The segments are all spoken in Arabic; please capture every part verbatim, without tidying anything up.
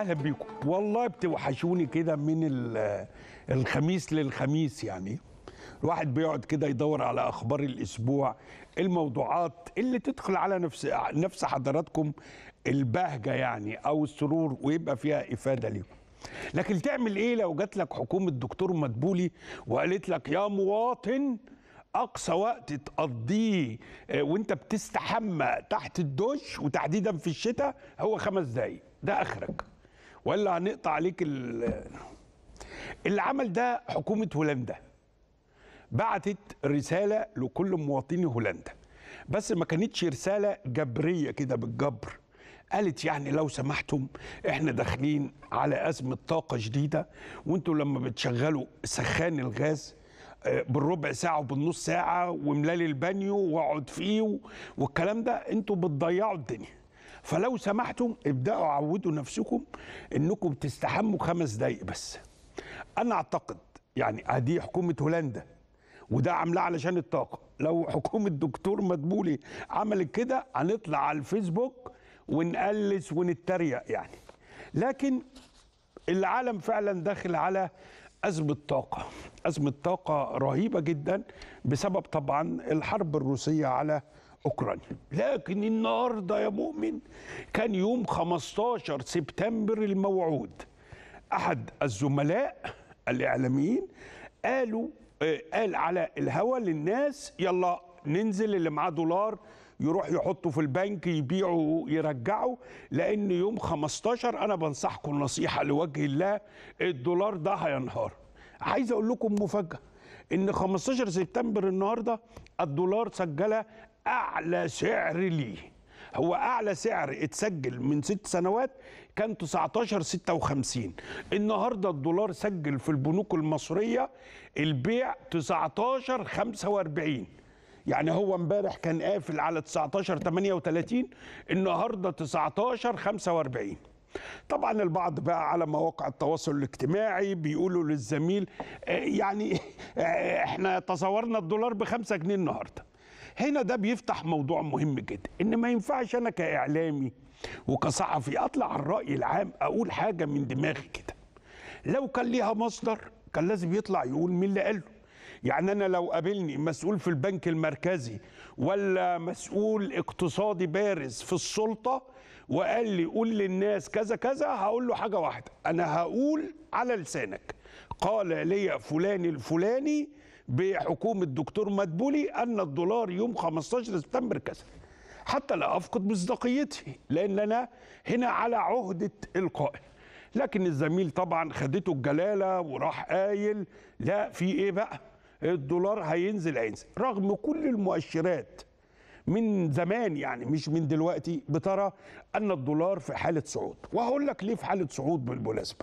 اهلا بيكم. والله بتوحشوني كده من ال- الخميس للخميس. يعني الواحد بيقعد كده يدور على اخبار الاسبوع، الموضوعات اللي تدخل على نفس نفس حضراتكم البهجه يعني او السرور ويبقى فيها افاده ليكم. لكن تعمل ايه لو جات لك حكومه دكتور مدبولي وقالت لك يا مواطن اقصى وقت تقضيه آه، وانت بتستحمى تحت الدش وتحديدا في الشتاء هو خمس دقايق، ده اخرك ولا هنقطع عليك ال- اللي عمل ده حكومه هولندا. بعتت رساله لكل مواطني هولندا، بس ما كانتش رساله جبريه كده بالجبر. قالت يعني لو سمحتم احنا داخلين على ازمه طاقه شديده، وانتوا لما بتشغلوا سخان الغاز آه، بالربع ساعه وبالنص ساعه وملال البانيو واقعد فيه و- والكلام ده انتوا بتضيعوا الدنيا. فلو سمحتم ابداوا عودوا نفسكم انكم تستحموا خمس دقايق بس. انا اعتقد يعني هذه حكومه هولندا وده عاملاه علشان الطاقه، لو حكومه دكتور مدبولي عملت كده هنطلع على الفيسبوك ونقلس ونتريق يعني. لكن العالم فعلا داخل على أزمة طاقة، أزمة طاقة رهيبة جدا بسبب طبعا الحرب الروسية على أوكرانيا. لكن النهاردة يا مؤمن كان يوم خمستاشر سبتمبر الموعود. أحد الزملاء الإعلاميين قالوا آه، قال على الهوا للناس يلا ننزل اللي معاه دولار يروح يحطه في البنك يبيعه يرجعه، لان يوم خمستاشر انا بنصحكم نصيحه لوجه الله الدولار ده هينهار. عايز اقول لكم مفاجاه ان خمستاشر سبتمبر النهارده الدولار سجل اعلى سعر ليه. هو اعلى سعر اتسجل من ست سنوات كان تسعتاشر ستة وخمسين. النهارده الدولار سجل في البنوك المصريه البيع تسعتاشر خمسة واربعين. يعني هو امبارح كان قافل على تسعتاشر تمانية وتلاتين، النهارده تسعتاشر خمسة واربعين. طبعا البعض بقى على مواقع التواصل الاجتماعي بيقولوا للزميل آه، يعني آه، احنا تصورنا الدولار بخمسة جنيه النهارده. هنا ده بيفتح موضوع مهم جدا، ان ما ينفعش انا كاعلامي وكصحفي اطلع على الراي العام اقول حاجه من دماغي كده. لو كان ليها مصدر كان لازم يطلع يقول مين اللي قاله. يعني انا لو قابلني مسؤول في البنك المركزي ولا مسؤول اقتصادي بارز في السلطه وقال لي قول للناس كذا كذا، هقول له حاجه واحده، انا هقول على لسانك قال لي فلان الفلاني بحكومه دكتور مدبولي ان الدولار يوم خمستاشر سبتمبر كذا، حتى لا افقد مصداقيتي لان انا هنا على عهده القائل. لكن الزميل طبعا خدته الجلاله وراح قايل لا في ايه بقى، الدولار هينزل هينزل، رغم كل المؤشرات من زمان يعني مش من دلوقتي بترى ان الدولار في حاله صعود. وهقول لك ليه في حاله صعود بالمناسبه.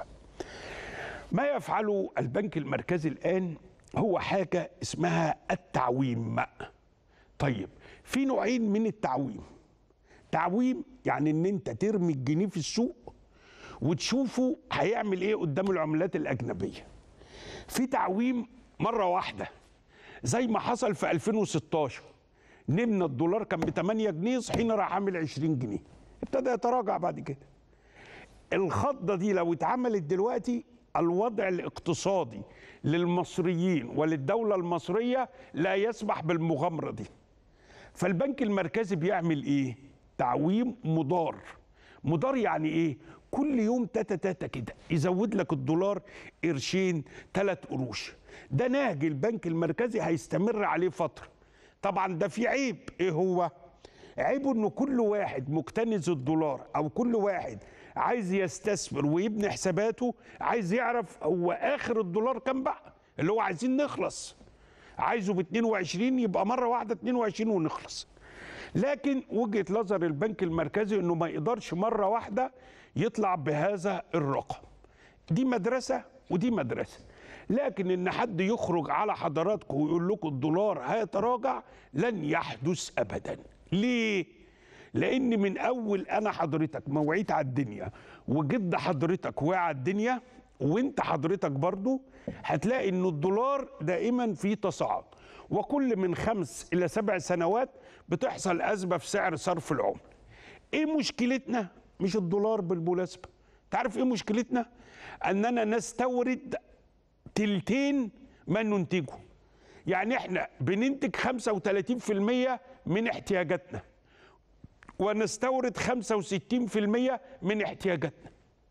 ما يفعله البنك المركزي الان هو حاجه اسمها التعويم. طيب في نوعين من التعويم. تعويم يعني ان انت ترمي الجنيه في السوق وتشوفه هيعمل ايه قدام العملات الاجنبيه. في تعويم مره واحده زي ما حصل في ألفين وستاشر، نمنا الدولار كان ب تمانية جنيه صحينا راح عامل عشرين جنيه، ابتدى يتراجع بعد كده. الخضه دي لو اتعملت دلوقتي الوضع الاقتصادي للمصريين وللدوله المصريه لا يسمح بالمغامره دي. فالبنك المركزي بيعمل ايه؟ تعويم مضار. مضار يعني ايه؟ كل يوم تاتا تاتا كده يزود لك الدولار قرشين ثلاث قروش. ده نهج البنك المركزي هيستمر عليه فتره. طبعا ده في عيب، ايه هو؟ عيبه انه كل واحد مكتنز الدولار او كل واحد عايز يستثمر ويبني حساباته عايز يعرف هو اخر الدولار كام بقى، اللي هو عايزين نخلص. عايزه ب اتنين وعشرين يبقى مره واحده اتنين وعشرين ونخلص. لكن وجهه نظر البنك المركزي انه ما يقدرش مره واحده يطلع بهذا الرقم. دي مدرسه ودي مدرسه. لكن ان حد يخرج على حضراتكم ويقول لكم الدولار هيتراجع لن يحدث ابدا. ليه؟ لان من اول انا حضرتك ما وعيت على الدنيا وجد حضرتك وعى على الدنيا وانت حضرتك برضو هتلاقي ان الدولار دائما في تصاعد، وكل من خمس الى سبع سنوات بتحصل ازمه في سعر صرف العمله. ايه مشكلتنا؟ مش الدولار بالمناسبه، تعرف ايه مشكلتنا؟ اننا نستورد تلتين ما ننتجه. يعني احنا بننتج خمسة وثلاثين في المية من احتياجاتنا ونستورد خمسة وستين في المية من احتياجاتنا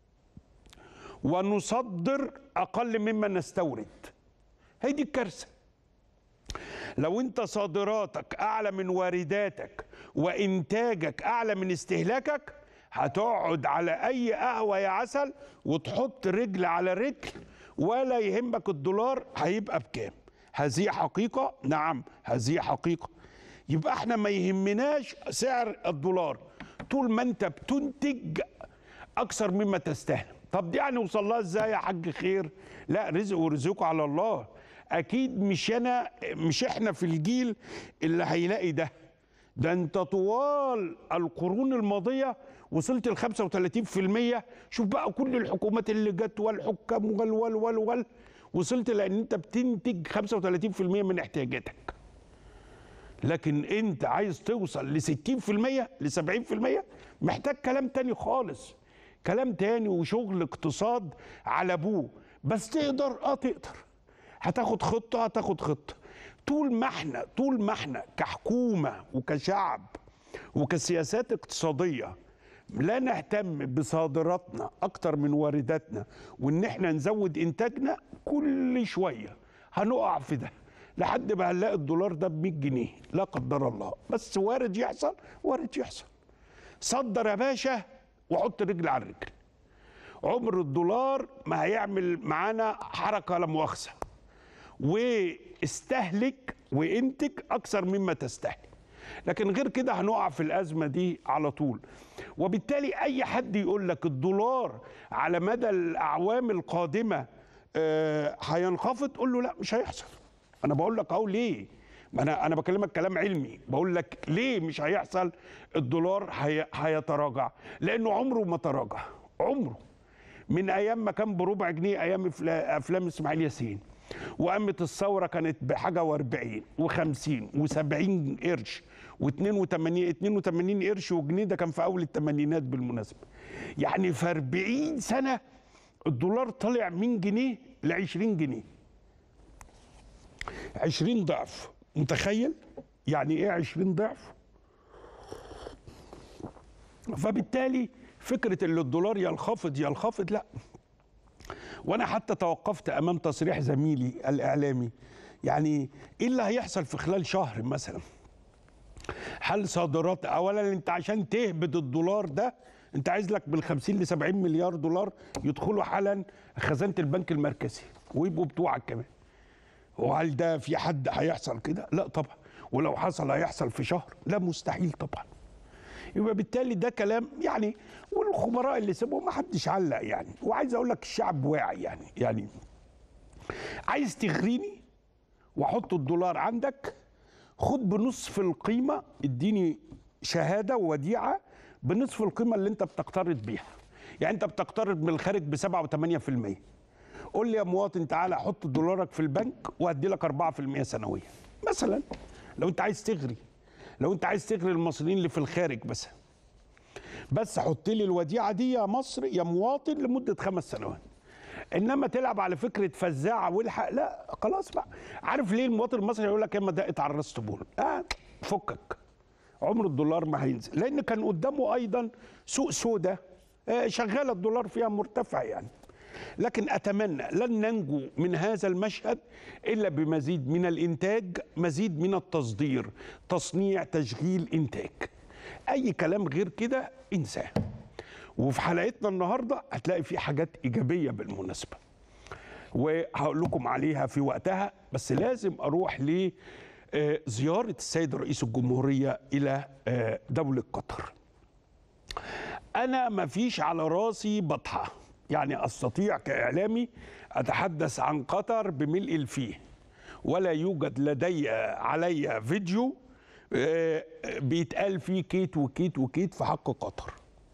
ونصدر اقل مما نستورد. هي دي الكارثه. لو انت صادراتك اعلى من وارداتك وانتاجك اعلى من استهلاكك، هتقعد على اي قهوه يا عسل وتحط رجل على رجل ولا يهمك الدولار هيبقى بكام. هذه حقيقه، نعم هذه حقيقه. يبقى احنا ما يهمناش سعر الدولار طول ما انت بتنتج اكثر مما تستهلك. طب دي هنوصل لها ازاي يا حاج خير؟ لا، رزق ورزقه على الله. اكيد مش انا مش احنا في الجيل اللي هيلاقي ده. ده انت طوال القرون الماضيه وصلت ل خمسة وثلاثين في المية. شوف بقى كل الحكومات اللي جت والحكام وال وال وال وال وصلت لان انت بتنتج خمسة وثلاثين في المية من احتياجاتك. لكن انت عايز توصل ل ستين في المية ل سبعين في المية، محتاج كلام تاني خالص، كلام تاني وشغل اقتصاد على ابوه. بس تقدر، اه تقدر، هتاخد خطه هتاخد خطه. طول ما احنا طول ما احنا كحكومه وكشعب وكسياسات اقتصاديه لا نهتم بصادراتنا اكتر من وارداتنا وان احنا نزود انتاجنا، كل شويه هنقع في ده لحد ما هنلاقي الدولار ده ب مية جنيه لا قدر الله. بس وارد يحصل، وارد يحصل. صدر يا باشا وحط رجل على الرجل. عمر الدولار ما هيعمل معانا حركه لا مؤاخذه. واستهلك وانتج اكثر مما تستهلك. لكن غير كده هنقع في الازمه دي على طول. وبالتالي اي حد يقول لك الدولار على مدى الاعوام القادمه آه هينخفض، قول له لا مش هيحصل. انا بقول لك اهو ليه. ما انا انا بكلمك كلام علمي، بقول لك ليه مش هيحصل. الدولار هي هيتراجع لانه عمره ما تراجع، عمره. من ايام ما كان بربع جنيه ايام افلام اسماعيل ياسين، وقامت الثوره كانت بحاجه واربعين وخمسين وسبعين قرش واتنين وتمانين اتنين وتمانين قرش وجنيه. ده كان في اول الثمانينات بالمناسبه. يعني في أربعين سنه الدولار طلع من جنيه ل عشرين جنيه، عشرين ضعف. متخيل يعني ايه عشرين ضعف؟ فبالتالي فكره ان الدولار ينخفض ينخفض لا. وانا حتى توقفت امام تصريح زميلي الاعلامي، يعني ايه اللي هيحصل في خلال شهر مثلا؟ هل صادرات اولا انت عشان تهبط الدولار ده انت عايز لك من خمسين ل سبعين مليار دولار يدخلوا حالا خزانه البنك المركزي ويبقوا بتوعك كمان. وهل ده في حد هيحصل كده؟ لا طبعا. ولو حصل هيحصل في شهر؟ لا مستحيل طبعا. يبقى بالتالي ده كلام يعني، والخبراء اللي سابوه ما حدش علق يعني. وعايز اقول لك الشعب واعي يعني. يعني عايز تغريني واحط الدولار عندك، خد بنصف القيمه، اديني شهاده وديعه بنصف القيمه اللي انت بتقترض بيها. يعني انت بتقترض من الخارج ب سبعة وثمانية في المية. قول لي يا مواطن تعالى حط دولارك في البنك وهدي لك أربعة في المية سنويا مثلا. لو انت عايز تغري، لو انت عايز تغري المصريين اللي في الخارج بس بس حط لي الوديعه دي يا مصر يا مواطن لمده خمس سنوات. انما تلعب على فكره فزاعه والحق، لا خلاص بقى. عارف ليه المواطن المصري يقول لك يا اما دقت على الراس طبول؟ اه فكك، عمر الدولار ما هينزل. لان كان قدامه ايضا سوق سوداء آه شغاله الدولار فيها مرتفع يعني. لكن أتمنى لن ننجو من هذا المشهد إلا بمزيد من الإنتاج، مزيد من التصدير، تصنيع، تشغيل، إنتاج. أي كلام غير كده انساه. وفي حلقتنا النهاردة هتلاقي في حاجات إيجابية بالمناسبة وهقول لكم عليها في وقتها. بس لازم أروح لزيارة السيد رئيس الجمهورية إلى دولة قطر. أنا ما فيش على راسي بطحة، يعني أستطيع كإعلامي أتحدث عن قطر بملء الفيه، ولا يوجد لدي علي فيديو بيتقال فيه كيت وكيت وكيت في حق قطر.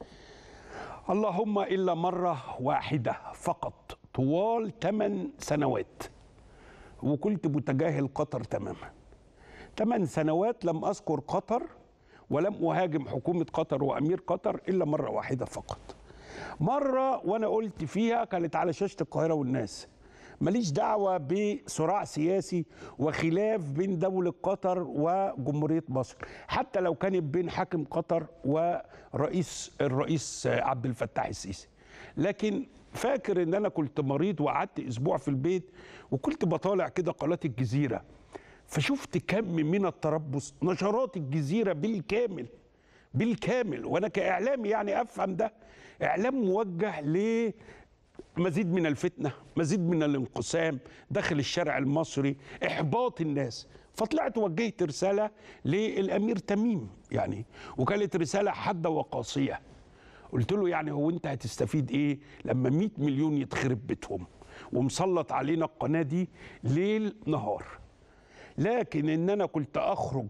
اللهم إلا مرة واحدة فقط طوال ثمان سنوات، وكنت متجاهل قطر تماما. ثمان سنوات لم أذكر قطر ولم أهاجم حكومة قطر وأمير قطر إلا مرة واحدة فقط. مره وانا قلت فيها كانت على شاشه القاهره والناس، ماليش دعوه بصراع سياسي وخلاف بين دوله قطر وجمهوريه مصر، حتى لو كانت بين حاكم قطر ورئيس الرئيس عبد الفتاح السيسي. لكن فاكر ان انا كنت مريض وقعدت اسبوع في البيت، وكنت بطالع كده قناه الجزيره، فشفت كم من التربص، نشرات الجزيره بالكامل بالكامل، وانا كاعلامي يعني افهم ده اعلام موجه لمزيد من الفتنه، مزيد من الانقسام داخل الشارع المصري، احباط الناس. فطلعت وجهت رساله للامير تميم يعني، وكانت رساله حاده وقاسيه. قلت له يعني هو انت هتستفيد ايه لما مئة مليون يتخرب بيتهم ومسلط علينا القناه دي ليل نهار؟ لكن ان انا كنت اخرج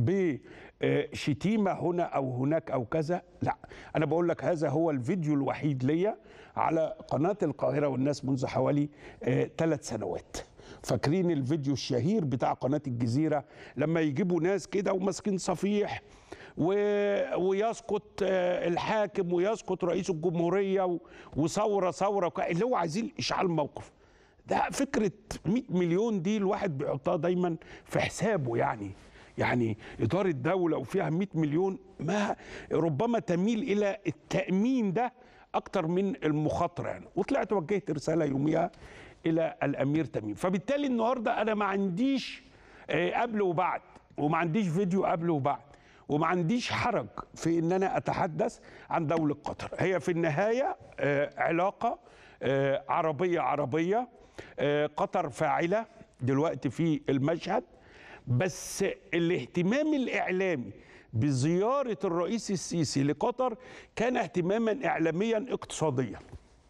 بشتيمه هنا او هناك او كذا، لا، انا بقول لك هذا هو الفيديو الوحيد ليا على قناه القاهره والناس منذ حوالي ثلاث سنوات. فاكرين الفيديو الشهير بتاع قناه الجزيره لما يجيبوا ناس كده وماسكين صفيح و... ويسقط الحاكم ويسقط رئيس الجمهوريه وثوره ثوره اللي هو عايزين اشعال موقف. ده فكره مئة مليون دي الواحد بيحطها دايما في حسابه، يعني يعني اداره دوله وفيها مئة مليون ما ربما تميل الى التامين ده اكتر من المخاطره يعني. وطلعت وجهت رساله يوميها الى الامير تميم. فبالتالي النهارده انا ما عنديش قبل وبعد، وما عنديش فيديو قبل وبعد، وما عنديش حرج في ان انا اتحدث عن دوله قطر. هي في النهايه علاقه عربيه عربيه، قطر فاعله دلوقتي في المشهد، بس الاهتمام الاعلامي بزياره الرئيس السيسي لقطر كان اهتماما اعلاميا اقتصاديا.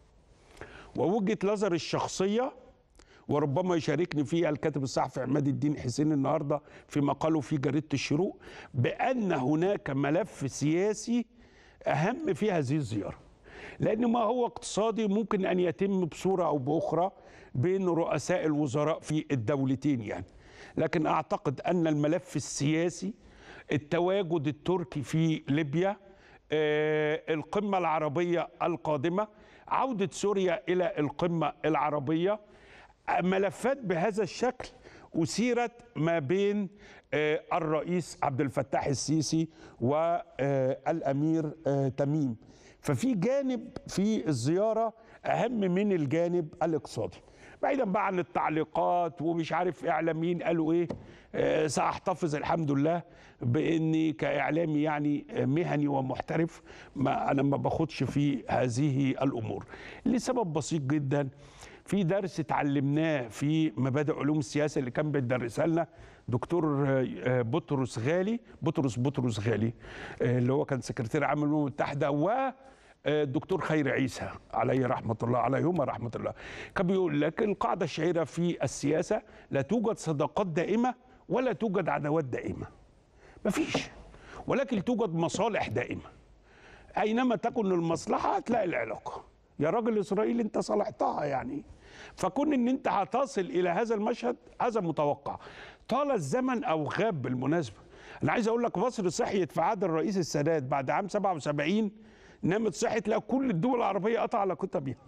ووجهه نظري الشخصيه وربما يشاركني فيها الكاتب الصحفي عماد الدين حسين النهارده في مقاله في جريده الشروق، بان هناك ملف سياسي اهم في هذه الزياره. لان ما هو اقتصادي ممكن ان يتم بصوره او باخرى بين رؤساء الوزراء في الدولتين يعني، لكن اعتقد ان الملف السياسي، التواجد التركي في ليبيا، آه، القمه العربيه القادمه، عوده سوريا الى القمه العربيه، ملفات بهذا الشكل أثيرت ما بين آه الرئيس عبد الفتاح السيسي والأمير آه تميم. ففي جانب في الزيارة أهم من الجانب الاقتصادي، بعيدا بقى عن التعليقات ومش عارف إعلاميين قالوا إيه. آه سأحتفظ الحمد لله بإني كإعلامي يعني مهني ومحترف، ما أنا ما باخدش في هذه الأمور لسبب بسيط جدا. في درس اتعلمناه في مبادئ علوم السياسه اللي كان بيدرسها لنا دكتور بطرس غالي، بطرس بطرس غالي اللي هو كان سكرتير عام الامم المتحده، والدكتور خير عيسى عليه رحمه الله، عليهما رحمه الله. كان بيقول لك القاعده الشهيره في السياسه: لا توجد صداقات دائمه ولا توجد عداوات دائمه. مفيش، ولكن توجد مصالح دائمه. اينما تكن المصلحه هتلاقي العلاقه. يا راجل اسرائيل انت صالحتها يعني. فكون ان انت هتصل الى هذا المشهد هذا متوقع. طال الزمن او غاب بالمناسبه. انا عايز اقول لك مصر صحيت في عهد الرئيس السادات بعد عام سبعة وسبعين، نامت صحيت لقى كل الدول العربيه قطع علاقتها بيها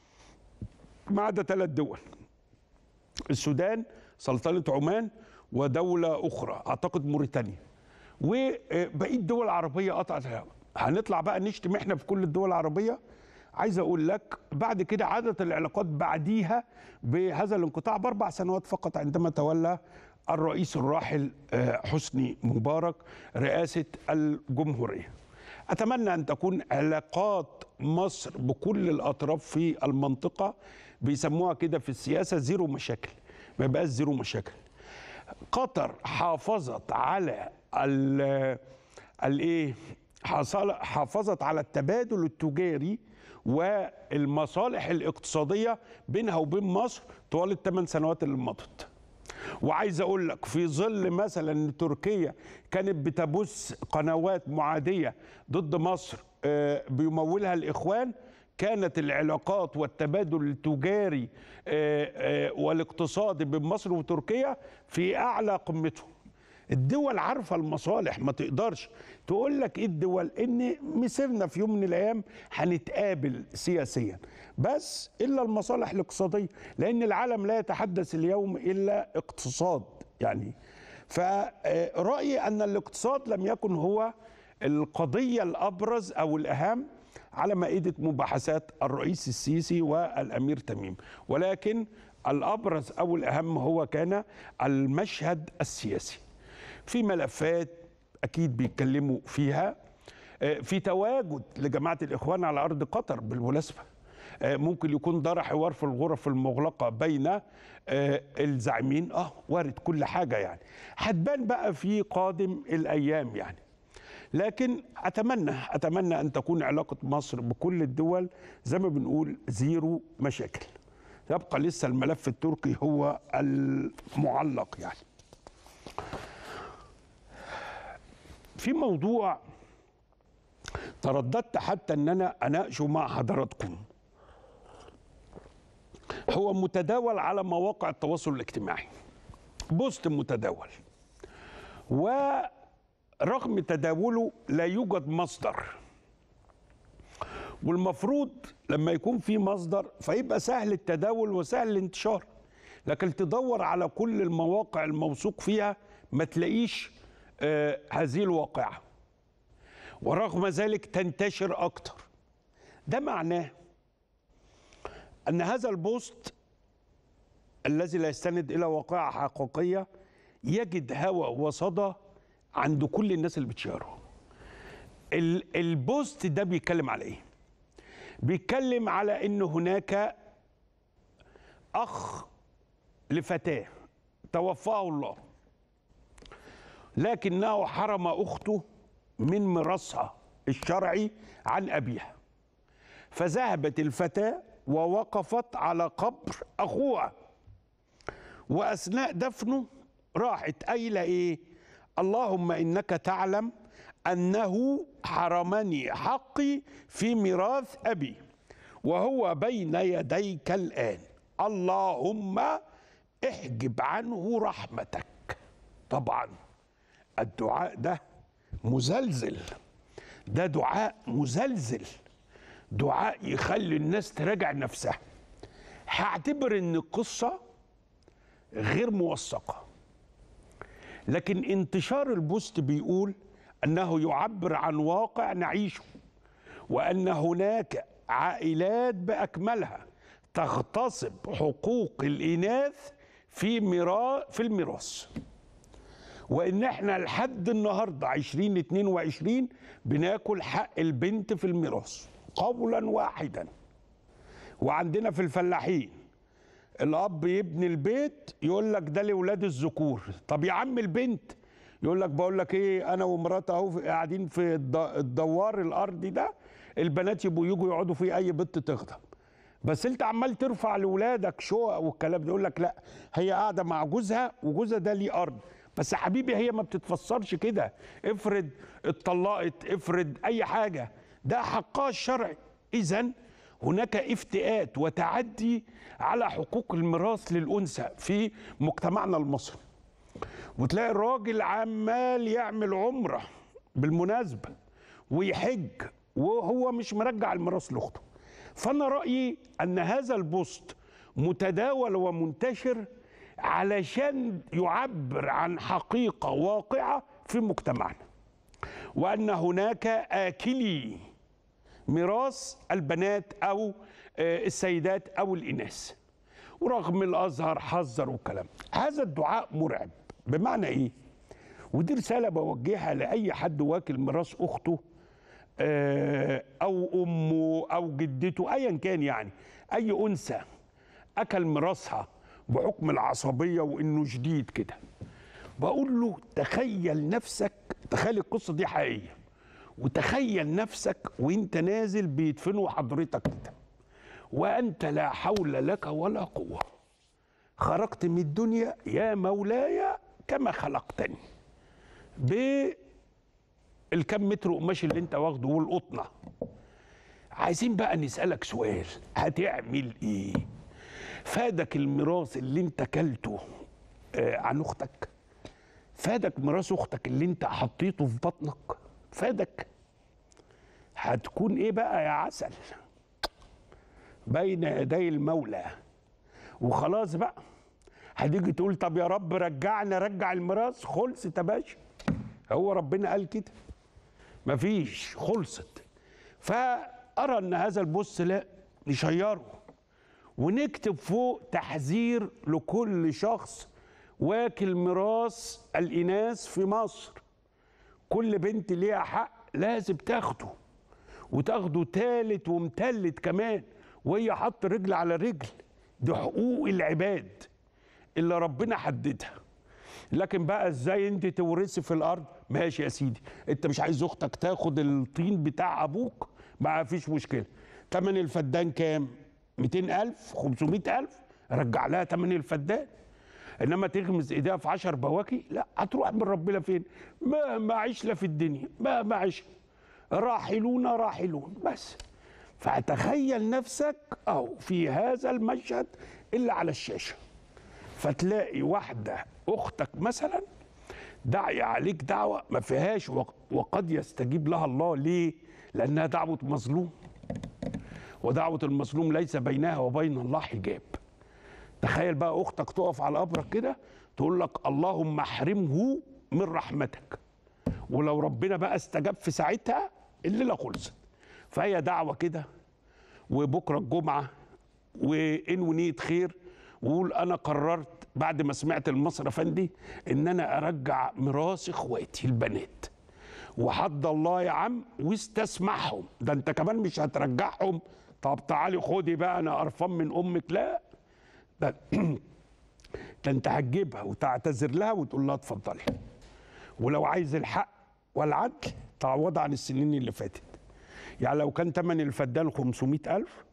ما عدا ثلاث دول: السودان، سلطنه عمان، ودوله اخرى اعتقد موريتانيا، وبقيه الدول العربيه قطعت. هنطلع بقى نشتم احنا في كل الدول العربيه؟ عايز اقول لك بعد كده عادت العلاقات بعديها بهذا الانقطاع باربع سنوات فقط، عندما تولى الرئيس الراحل حسني مبارك رئاسه الجمهوريه. اتمنى ان تكون علاقات مصر بكل الاطراف في المنطقه، بيسموها كده في السياسه زيرو مشاكل، ما يبقاش زيرو مشاكل. قطر حافظت على ال الايه حافظت على التبادل التجاري والمصالح الاقتصادية بينها وبين مصر طوال الثمان سنوات اللي مضت. وعايز اقول لك في ظل مثلا ان تركيا كانت بتبث قنوات معادية ضد مصر بيمولها الاخوان، كانت العلاقات والتبادل التجاري والاقتصادي بين مصر وتركيا في اعلى قمته. الدول عارفه المصالح، ما تقدرش تقول لك ايه الدول، ان مسيرنا في يوم من الايام هنتقابل سياسيا، بس الا المصالح الاقتصاديه، لان العالم لا يتحدث اليوم الا اقتصاد يعني. فرأيي ان الاقتصاد لم يكن هو القضيه الابرز او الاهم على مائده مباحثات الرئيس السيسي والامير تميم، ولكن الابرز او الاهم هو كان المشهد السياسي. في ملفات اكيد بيتكلموا فيها، في تواجد لجماعه الاخوان على ارض قطر بالمناسبه، ممكن يكون دار حوار في الغرف المغلقه بين الزعيمين، اه وارد كل حاجه يعني، هتبان بقى في قادم الايام يعني. لكن اتمنى اتمنى ان تكون علاقه مصر بكل الدول زي ما بنقول زيرو مشاكل. يبقى لسه الملف التركي هو المعلق يعني. في موضوع ترددت حتى ان انا اناقشه مع حضراتكم، هو متداول على مواقع التواصل الاجتماعي، بوست متداول، ورغم تداوله لا يوجد مصدر، والمفروض لما يكون في مصدر فيبقى سهل التداول وسهل الانتشار، لكن تدور على كل المواقع الموثوق فيها ما تلاقيش آه هذه الواقعة، ورغم ذلك تنتشر أكتر. ده معناه أن هذا البوست الذي لا يستند إلى واقعة حقيقية يجد هوى وصدى عند كل الناس اللي بتشيره. البوست ده بيتكلم على إيه؟ بيتكلم على أن هناك أخ لفتاة توفاه الله، لكنه حرم أخته من ميراثها الشرعي عن أبيها، فذهبت الفتاة ووقفت على قبر أخوها، وأثناء دفنه راحت قايلة إيه؟ اللهم إنك تعلم أنه حرمني حقي في ميراث أبي وهو بين يديك الآن، اللهم احجب عنه رحمتك. طبعا الدعاء ده مزلزل، ده دعاء مزلزل، دعاء يخلي الناس تراجع نفسها. هعتبر ان القصة غير موثقة، لكن انتشار البوست بيقول انه يعبر عن واقع نعيشه، وان هناك عائلات باكملها تغتصب حقوق الاناث في ميراث في الميراث، وان احنا لحد النهارده عشرين اتنين وعشرين بناكل حق البنت في الميراث قولا واحدا. وعندنا في الفلاحين الاب يبني البيت يقول لك ده لاولاد الذكور، طب يا عم البنت يقول لك بقول لك ايه، انا ومراتي اهو قاعدين في الدوار الارضي ده، البنات يبقوا يجوا يقعدوا فيه اي بنت تخدم، بس انت عمال ترفع لاولادك شقق والكلام ده. يقول لك لا هي قاعده مع جوزها وجوزها ده ليه ارض، بس يا حبيبي هي ما بتتفسرش كده، افرض اتطلقت، افرض اي حاجه، ده حقها الشرعي. اذا هناك افتئات وتعدي على حقوق الميراث للانثى في مجتمعنا المصري، وتلاقي الراجل عمال يعمل عمره بالمناسبه ويحج وهو مش مرجع الميراث لاخته. فانا رايي ان هذا البوست متداول ومنتشر علشان يعبر عن حقيقه واقعه في مجتمعنا، وان هناك آكلي ميراث البنات او السيدات او الاناث، ورغم الازهر حذر والكلام. هذا الدعاء مرعب. بمعنى ايه؟ ودي رساله بوجهها لاي حد واكل ميراث اخته او امه او جدته ايا كان، يعني اي انثى اكل ميراثها بحكم العصبيه وانه شديد كده، بقول له تخيل نفسك، تخيل القصه دي حقيقيه، وتخيل نفسك وانت نازل بيدفنوا حضرتك كده وانت لا حول لك ولا قوه، خرجت من الدنيا يا مولاي كما خلقتني، بالكم متر قماش اللي انت واخده والقطنه. عايزين بقى نسالك سؤال، هتعمل ايه؟ فادك الميراث اللي انت كلته عن اختك؟ فادك ميراث اختك اللي انت حطيته في بطنك؟ فادك؟ هتكون ايه بقى يا عسل بين يدي المولى وخلاص بقى. هتيجي تقول طب يا رب رجعني، رجع الميراث، خلصت يا باشا. هو ربنا قال كده؟ مفيش، خلصت. فأرى أن هذا البوست لا نشيره ونكتب فوق تحذير لكل شخص واكل ميراث الإناث في مصر. كل بنت ليها حق لازم تاخده، وتاخده تالت ومتلت كمان، وهي حط رجل على رجل. دي حقوق العباد اللي ربنا حددها. لكن بقى ازاي انت تورثي في الارض؟ ماشي يا سيدي، انت مش عايز اختك تاخد الطين بتاع ابوك؟ ما فيش مشكله. تمن الفدان كام؟ مئتين ألف، خمسمئة ألف، رجع لها تمن الفدان. انما تغمز ايديها في عشر بواكي، لا، هتروح من ربنا فين؟ مهما عشنا في الدنيا، مهما عشنا راحلون راحلون بس. فتخيل نفسك اهو في هذا المشهد اللي على الشاشه، فتلاقي واحده اختك مثلا داعيه عليك دعوه ما فيهاش وقد يستجيب لها الله. ليه؟ لانها دعوه مظلوم، ودعوه المظلوم ليس بينها وبين الله حجاب. تخيل بقى اختك تقف على قبرك كده تقول لك اللهم احرمه من رحمتك، ولو ربنا بقى استجاب في ساعتها الليله خلصت. فهي دعوه كده، وبكره الجمعه وانوي نيه خير، وقول انا قررت بعد ما سمعت المصري افندي ان انا ارجع ميراث اخواتي البنات، وحد الله يا عم واستسمحهم. ده انت كمان مش هترجعهم طب تعالي خدي بقى انا قرفان من امك، لا، ده ده انت هتجيبها وتعتذر لها وتقول لها اتفضلي، ولو عايز الحق والعدل تعوض عن السنين اللي فاتت. يعني لو كان ثمن الفدان خمسمئة ألف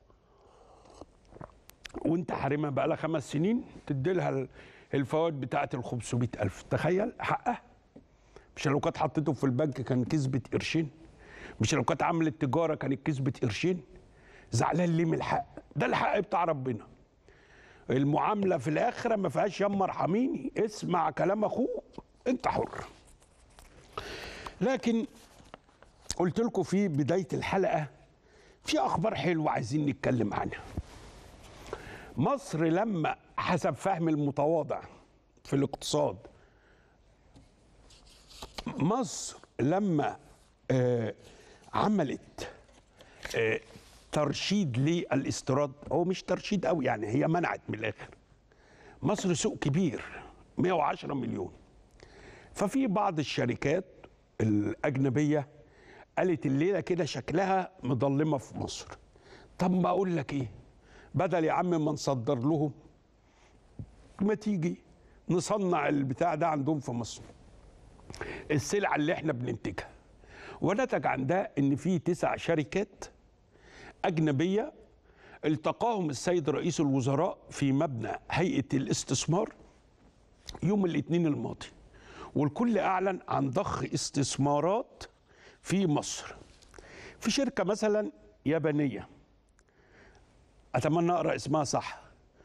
وانت حارمها بقى لها خمس سنين، تدي لها الفوائد بتاعه ال خمسمئة ألف. تخيل حقها. مش لو كانت حطيته في البنك كان كسبت قرشين؟ مش لو كانت عملت تجاره كانت كسبت قرشين؟ زعلان ليه من الحق؟ ده الحق بتاع ربنا. المعامله في الاخره ما فيهاش يما ارحميني، اسمع كلام اخوك، انت حر. لكن قلت لكم في بدايه الحلقه في اخبار حلوه عايزين نتكلم عنها. مصر لما حسب فهم المتواضع في الاقتصاد، مصر لما آه عملت آه ترشيد للاستيراد، هو مش ترشيد قوي يعني، هي منعت من الاخر. مصر سوق كبير مئة وعشرة مليون، ففي بعض الشركات الاجنبيه قالت الليله كده شكلها مظلمه في مصر. طب ما اقول لك ايه، بدل يا عم ما نصدر لهم، ما تيجي نصنع البتاع ده عندهم في مصر، السلعه اللي احنا بننتجها. ونتج عن ده ان في تسع شركات اجنبيه التقاهم السيد رئيس الوزراء في مبنى هيئه الاستثمار يوم الاثنين الماضي، والكل اعلن عن ضخ استثمارات في مصر. في شركه مثلا يابانيه، اتمنى اقرا اسمها صح،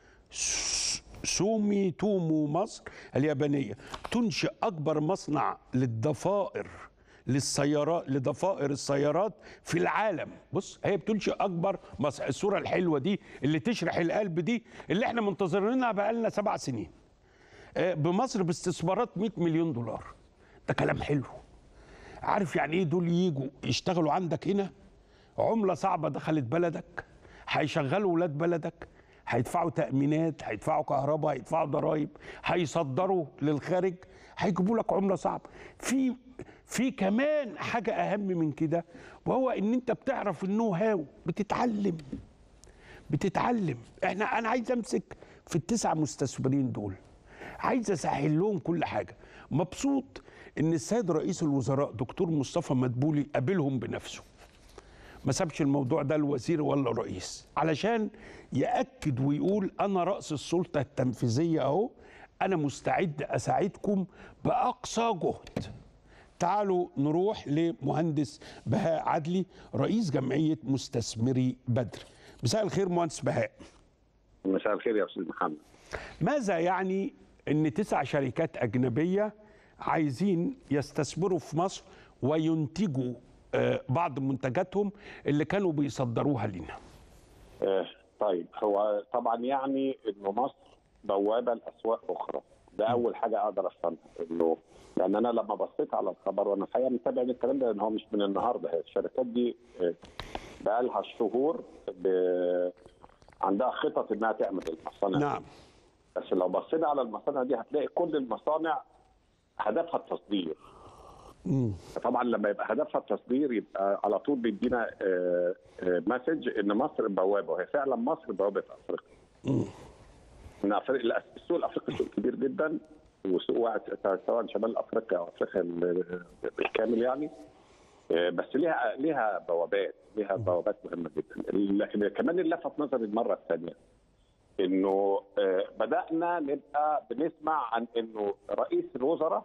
سومي تومو مصر اليابانيه، تنشئ اكبر مصنع للضفائر للسيارات لضفائر السيارات في العالم. بص، هي بتنشئ اكبر مصنع. الصوره الحلوه دي اللي تشرح القلب دي اللي احنا منتظرينها بقالنا سبع سنين بمصر باستثمارات مئة مليون دولار. ده كلام حلو. عارف يعني ايه دول ييجوا يشتغلوا عندك هنا؟ عمله صعبه دخلت بلدك، هيشغلوا ولاد بلدك، هيدفعوا تأمينات، هيدفعوا كهرباء، هيدفعوا ضرائب، هيصدروا للخارج، هيجيبوا لك عمله صعبه. في في كمان حاجه اهم من كده، وهو ان انت بتعرف النو هاو، بتتعلم بتتعلم. احنا انا عايز امسك في التسع مستثمرين دول، عايز اسهل لهم كل حاجه. مبسوط ان السيد رئيس الوزراء دكتور مصطفى مدبولي قابلهم بنفسه، ما سابش الموضوع ده الوزير ولا الرئيس، علشان يأكد ويقول أنا رأس السلطة التنفيذية أهو، أنا مستعد أساعدكم بأقصى جهد. تعالوا نروح لمهندس بهاء عدلي رئيس جمعية مستثمري بدر. مساء الخير مهندس بهاء. مساء الخير يا أستاذ محمد. ماذا يعني أن تسع شركات أجنبية عايزين يستثمروا في مصر وينتجوا بعض منتجاتهم اللي كانوا بيصدروها لنا. طيب، هو طبعا يعني انه مصر بوابه لاسواق اخرى، ده اول حاجه اقدر افهمها. انه لان انا لما بصيت على الخبر، وانا الحقيقه متابع الكلام ده، لان هو مش من النهارده، هي الشركات دي بقى لها شهور ب... عندها خطط انها تعمل المصانع. نعم. بس لو بصينا على المصانع دي هتلاقي كل المصانع هدفها التصدير. امم طبعا لما يبقى هدفها التصدير يبقى على طول بيدينا مسج ان مصر بوابه، وهي فعلا مصر بوابه افريقيا. امم ان افريقيا، السوق الافريقي سوق كبير جدا، وسوق واعد سواء شمال افريقيا او افريقيا بالكامل يعني. بس ليها ليها بوابات ليها بوابات مهمه جدا. لكن كمان اللي لفت نظري المره الثانيه انه بدانا نبقى بنسمع عن انه رئيس الوزراء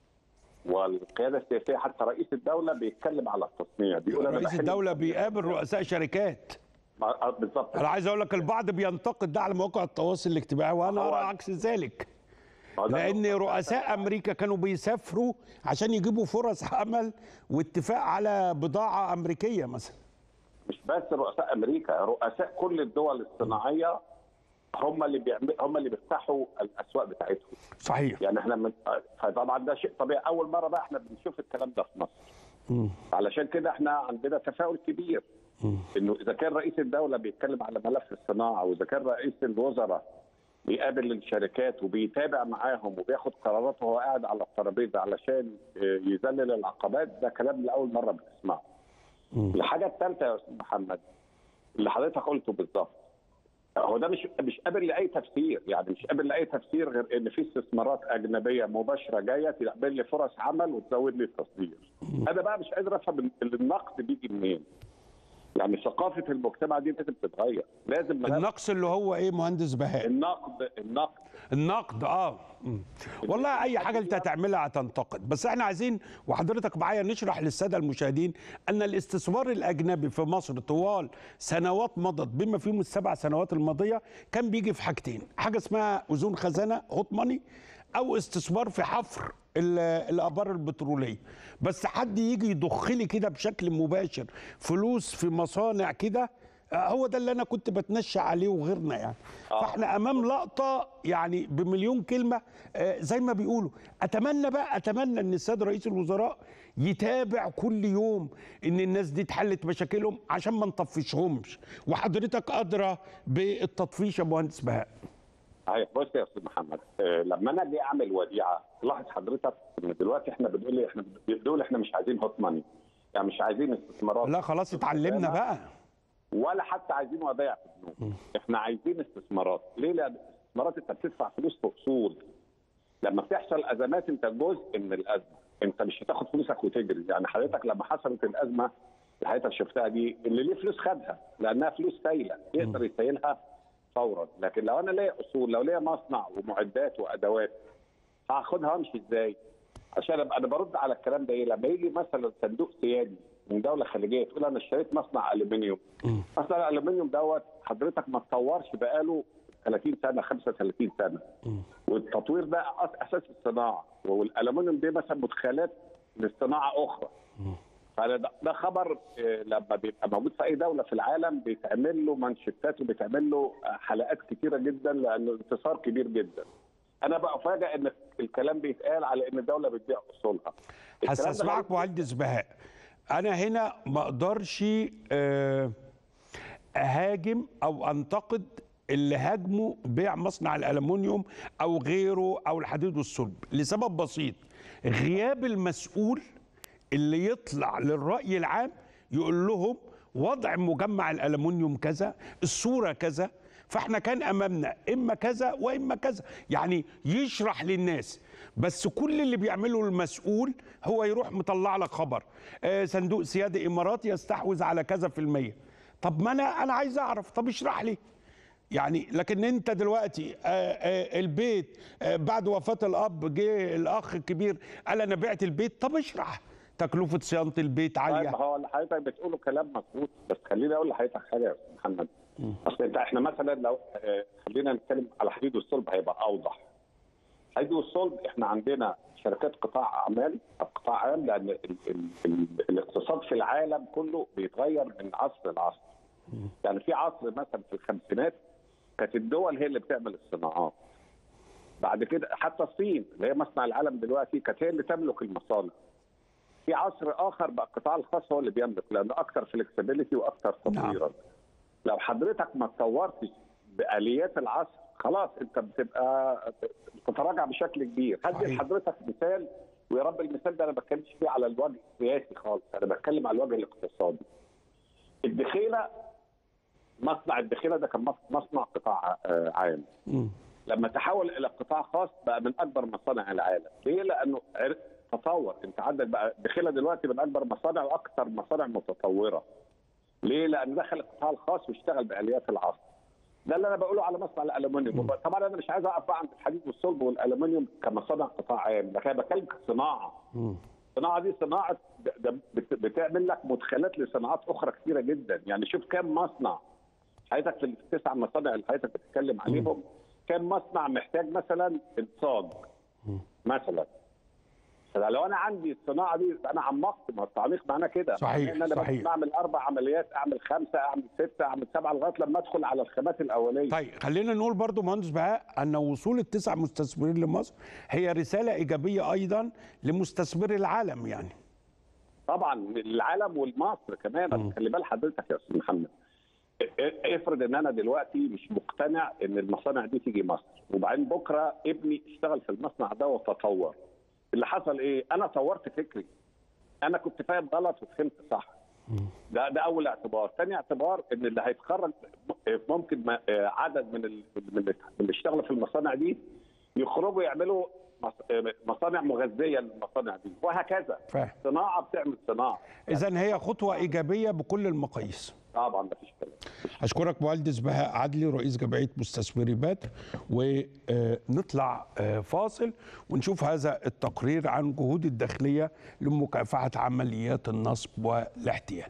والقياده السياسيه، حتى رئيس الدوله بيتكلم على التصنيع، بيقول انا رئيس الدوله بيقابل رؤساء شركات. بالظبط. انا عايز اقول لك البعض بينتقد ده على مواقع التواصل الاجتماعي، وانا ارى عكس ذلك. لان رؤساء امريكا كانوا بيسافروا عشان يجيبوا فرص عمل واتفاق على بضاعه امريكيه مثلا. مش بس رؤساء امريكا، رؤساء كل الدول الصناعيه هم اللي بيعمل هم اللي بيفتحوا الاسواق بتاعتهم. صحيح. يعني احنا من... فطبعا ده شيء طبيعي، اول مره بقى احنا بنشوف الكلام ده في مصر. م. علشان كده احنا عندنا تفاؤل كبير. م. انه اذا كان رئيس الدوله بيتكلم على ملف الصناعه، واذا كان رئيس الوزراء بيقابل الشركات وبيتابع معاهم وبياخد قرارات وهو قاعد على الترابيزه علشان يذلل العقبات، ده كلام لاول مره بنسمعه. الحاجه الثالثه يا استاذ محمد اللي حضرتك قلته بالظبط، هو ده مش مش قابل لاي تفسير، يعني مش قابل لاي تفسير غير ان في استثمارات اجنبيه مباشره جايه تعمل لي فرص عمل وتزود لي التصدير. انا بقى مش قادر افهم النقد بيجي منين. يعني ثقافه المجتمع دي لازم تتغير، لازم النقص اللي هو ايه مهندس بهاء؟ النقد النقد النقد اه والله اي حاجه انت هتعملها هتنتقد، بس احنا عايزين وحضرتك معايا نشرح للساده المشاهدين ان الاستثمار الاجنبي في مصر طوال سنوات مضت بما فيهم السبع سنوات الماضيه كان بيجي في حاجتين، حاجه اسمها اذون خزانه هوت ماني، او استثمار في حفر الابار البتروليه. بس حد يجي يضخ لي كده بشكل مباشر فلوس في مصانع كده، هو ده اللي انا كنت بتنشى عليه وغيرنا يعني. آه. فاحنا امام لقطه يعني بمليون كلمه زي ما بيقولوا. اتمنى بقى اتمنى ان السيد رئيس الوزراء يتابع كل يوم ان الناس دي اتحلت مشاكلهم عشان ما نطفشهمش، وحضرتك ادرى بالتطفيش يا مهندس بهاء. صحيح. بص يا استاذ محمد، لما انا اجي اعمل وديعه، لاحظ حضرتك ان دلوقتي احنا بنقول احنا بنقول احنا مش عايزين هوت ماني، يعني مش عايزين استثمارات. لا خلاص اتعلمنا بقى. ولا حتى عايزين ودائع في البنوك، احنا عايزين استثمارات. ليه؟ لان الاستثمارات انت بتدفع فلوس في اصول. لما بتحصل ازمات انت جزء من الازمه، انت مش هتاخد فلوسك وتجري. يعني حضرتك لما حصلت الازمه اللي حضرتك شفتها دي، اللي ليه فلوس خدها لانها فلوس سايله يقدر يسيلها فورا. لكن لو انا ليا اصول، لو ليا مصنع ومعدات وادوات، هاخدها وامشي ازاي؟ عشان ابقى انا برد على الكلام ده ايه؟ لما يجي مثلا صندوق سيادي من دوله خليجيه تقول انا اشتريت مصنع الومنيوم، مصنع الالومنيوم دوت حضرتك ما اتطورش بقاله ثلاثين سنه خمسة وثلاثين سنه، والتطوير ده اساس الصناعه، والالومنيوم دي مثلا مدخلات للصناعه اخرى. فده ده خبر لما بيبقى موجود في اي دوله في العالم بيتعمل له منشطات وبيتعمل له حلقات كثيره جدا، لانه انتصار كبير جدا. انا بقى افاجئ ان الكلام بيتقال على ان الدوله بتبيع اصولها. هستسمعك مهندس بهاء. انا هنا ما اقدرش اهاجم او انتقد اللي هاجموا بيع مصنع الالومنيوم او غيره او الحديد والصلب لسبب بسيط، غياب المسؤول اللي يطلع للرأي العام يقول لهم وضع مجمع الألمنيوم كذا، الصورة كذا، فاحنا كان أمامنا إما كذا وإما كذا، يعني يشرح للناس. بس كل اللي بيعمله المسؤول هو يروح مطلع لك خبر آه صندوق سيادي إماراتي يستحوذ على كذا في المية. طب ما أنا أنا عايز أعرف، طب اشرح لي يعني. لكن انت دلوقتي آآ آآ البيت آآ بعد وفاة الأب جه الأخ الكبير قال أنا بعت البيت، طب اشرح تكلفة صيانة البيت عالية. طيب هو اللي حضرتك بتقوله كلام مظبوط، بس خليني أقول لحضرتك حاجة يا أستاذ محمد. أصل أنت إحنا مثلا لو خلينا نتكلم على حديد والصلب هيبقى أوضح. الحديد والصلب احنا عندنا شركات قطاع اعمال قطاع عام، لان ال ال ال الاقتصاد في العالم كله بيتغير من عصر لعصر. يعني في عصر مثلا في الخمسينات كانت الدول هي اللي بتعمل الصناعات. بعد كده حتى الصين اللي هي مصنع العالم دلوقتي كانت هي اللي تملك المصانع. في عصر اخر بقى القطاع الخاص هو اللي بيملك، لانه اكثر فلكسبيليتي واكثر تطويرا. نعم. لو حضرتك ما اتطورتش باليات العصر خلاص انت بتبقى بتتراجع بشكل كبير. هدي لحضرتك مثال، ويا رب المثال ده انا ما بتكلمش فيه على الوجه السياسي خالص، انا بتكلم على الوجه الاقتصادي. الدخيله، مصنع الدخيله ده كان مصنع قطاع عام. م. لما تحول الى قطاع خاص بقى من اكبر مصانع العالم. ليه؟ لانه تطور. انت عندك بقى الدخيله دلوقتي من اكبر مصانع واكثر مصانع متطوره. ليه؟ لان دخل القطاع الخاص واشتغل باليات العصر. ده اللي انا بقوله على مصنع الالومنيوم. طبعا انا مش عايز اقف بقى عند الحديد والصلب والالومنيوم كمصانع قطاع عام، لكن انا بتكلم كصناعه. الصناعه دي صناعه بتعمل لك مدخلات لصناعات اخرى كثيره جدا. يعني شوف كم مصنع حضرتك في التسع مصانع اللي حضرتك بتتكلم عليهم، كم مصنع محتاج مثلا انصاج مثلا. لو انا عندي الصناعه دي انا عمقت. ما التعميق معناه كده، صحيح ان انا صحيح. بعمل اربع عمليات، اعمل خمسه، اعمل سته، اعمل سبعه، لغايه لما ادخل على الخامات الاوليه. طيب خلينا نقول برضو مهندس بهاء ان وصول التسع مستثمرين لمصر هي رساله ايجابيه ايضا لمستثمري العالم. يعني طبعا العالم والمصر كمان. خلي بال حضرتك يا استاذ محمد، افرض ان انا دلوقتي مش مقتنع ان المصانع دي تيجي مصر، وبعدين بكره ابني اشتغل في المصنع ده وتطور. اللي حصل ايه؟ انا طورت فكري. انا كنت فاهم غلط وفهمت صح. ده ده اول اعتبار. ثاني اعتبار ان اللي هيتخرج ممكن عدد من اللي اشتغلوا في المصانع دي يخرجوا يعملوا مصانع مغذيه للمصانع دي، وهكذا. فهم. صناعه بتعمل صناعه. اذا هي خطوه ايجابيه بكل المقاييس. طبعا مفيش كلام. اشكرك مهندس بهاء عدلي رئيس جمعيه مستثمري بدر، ونطلع فاصل ونشوف هذا التقرير عن جهود الداخليه لمكافحه عمليات النصب والاحتيال.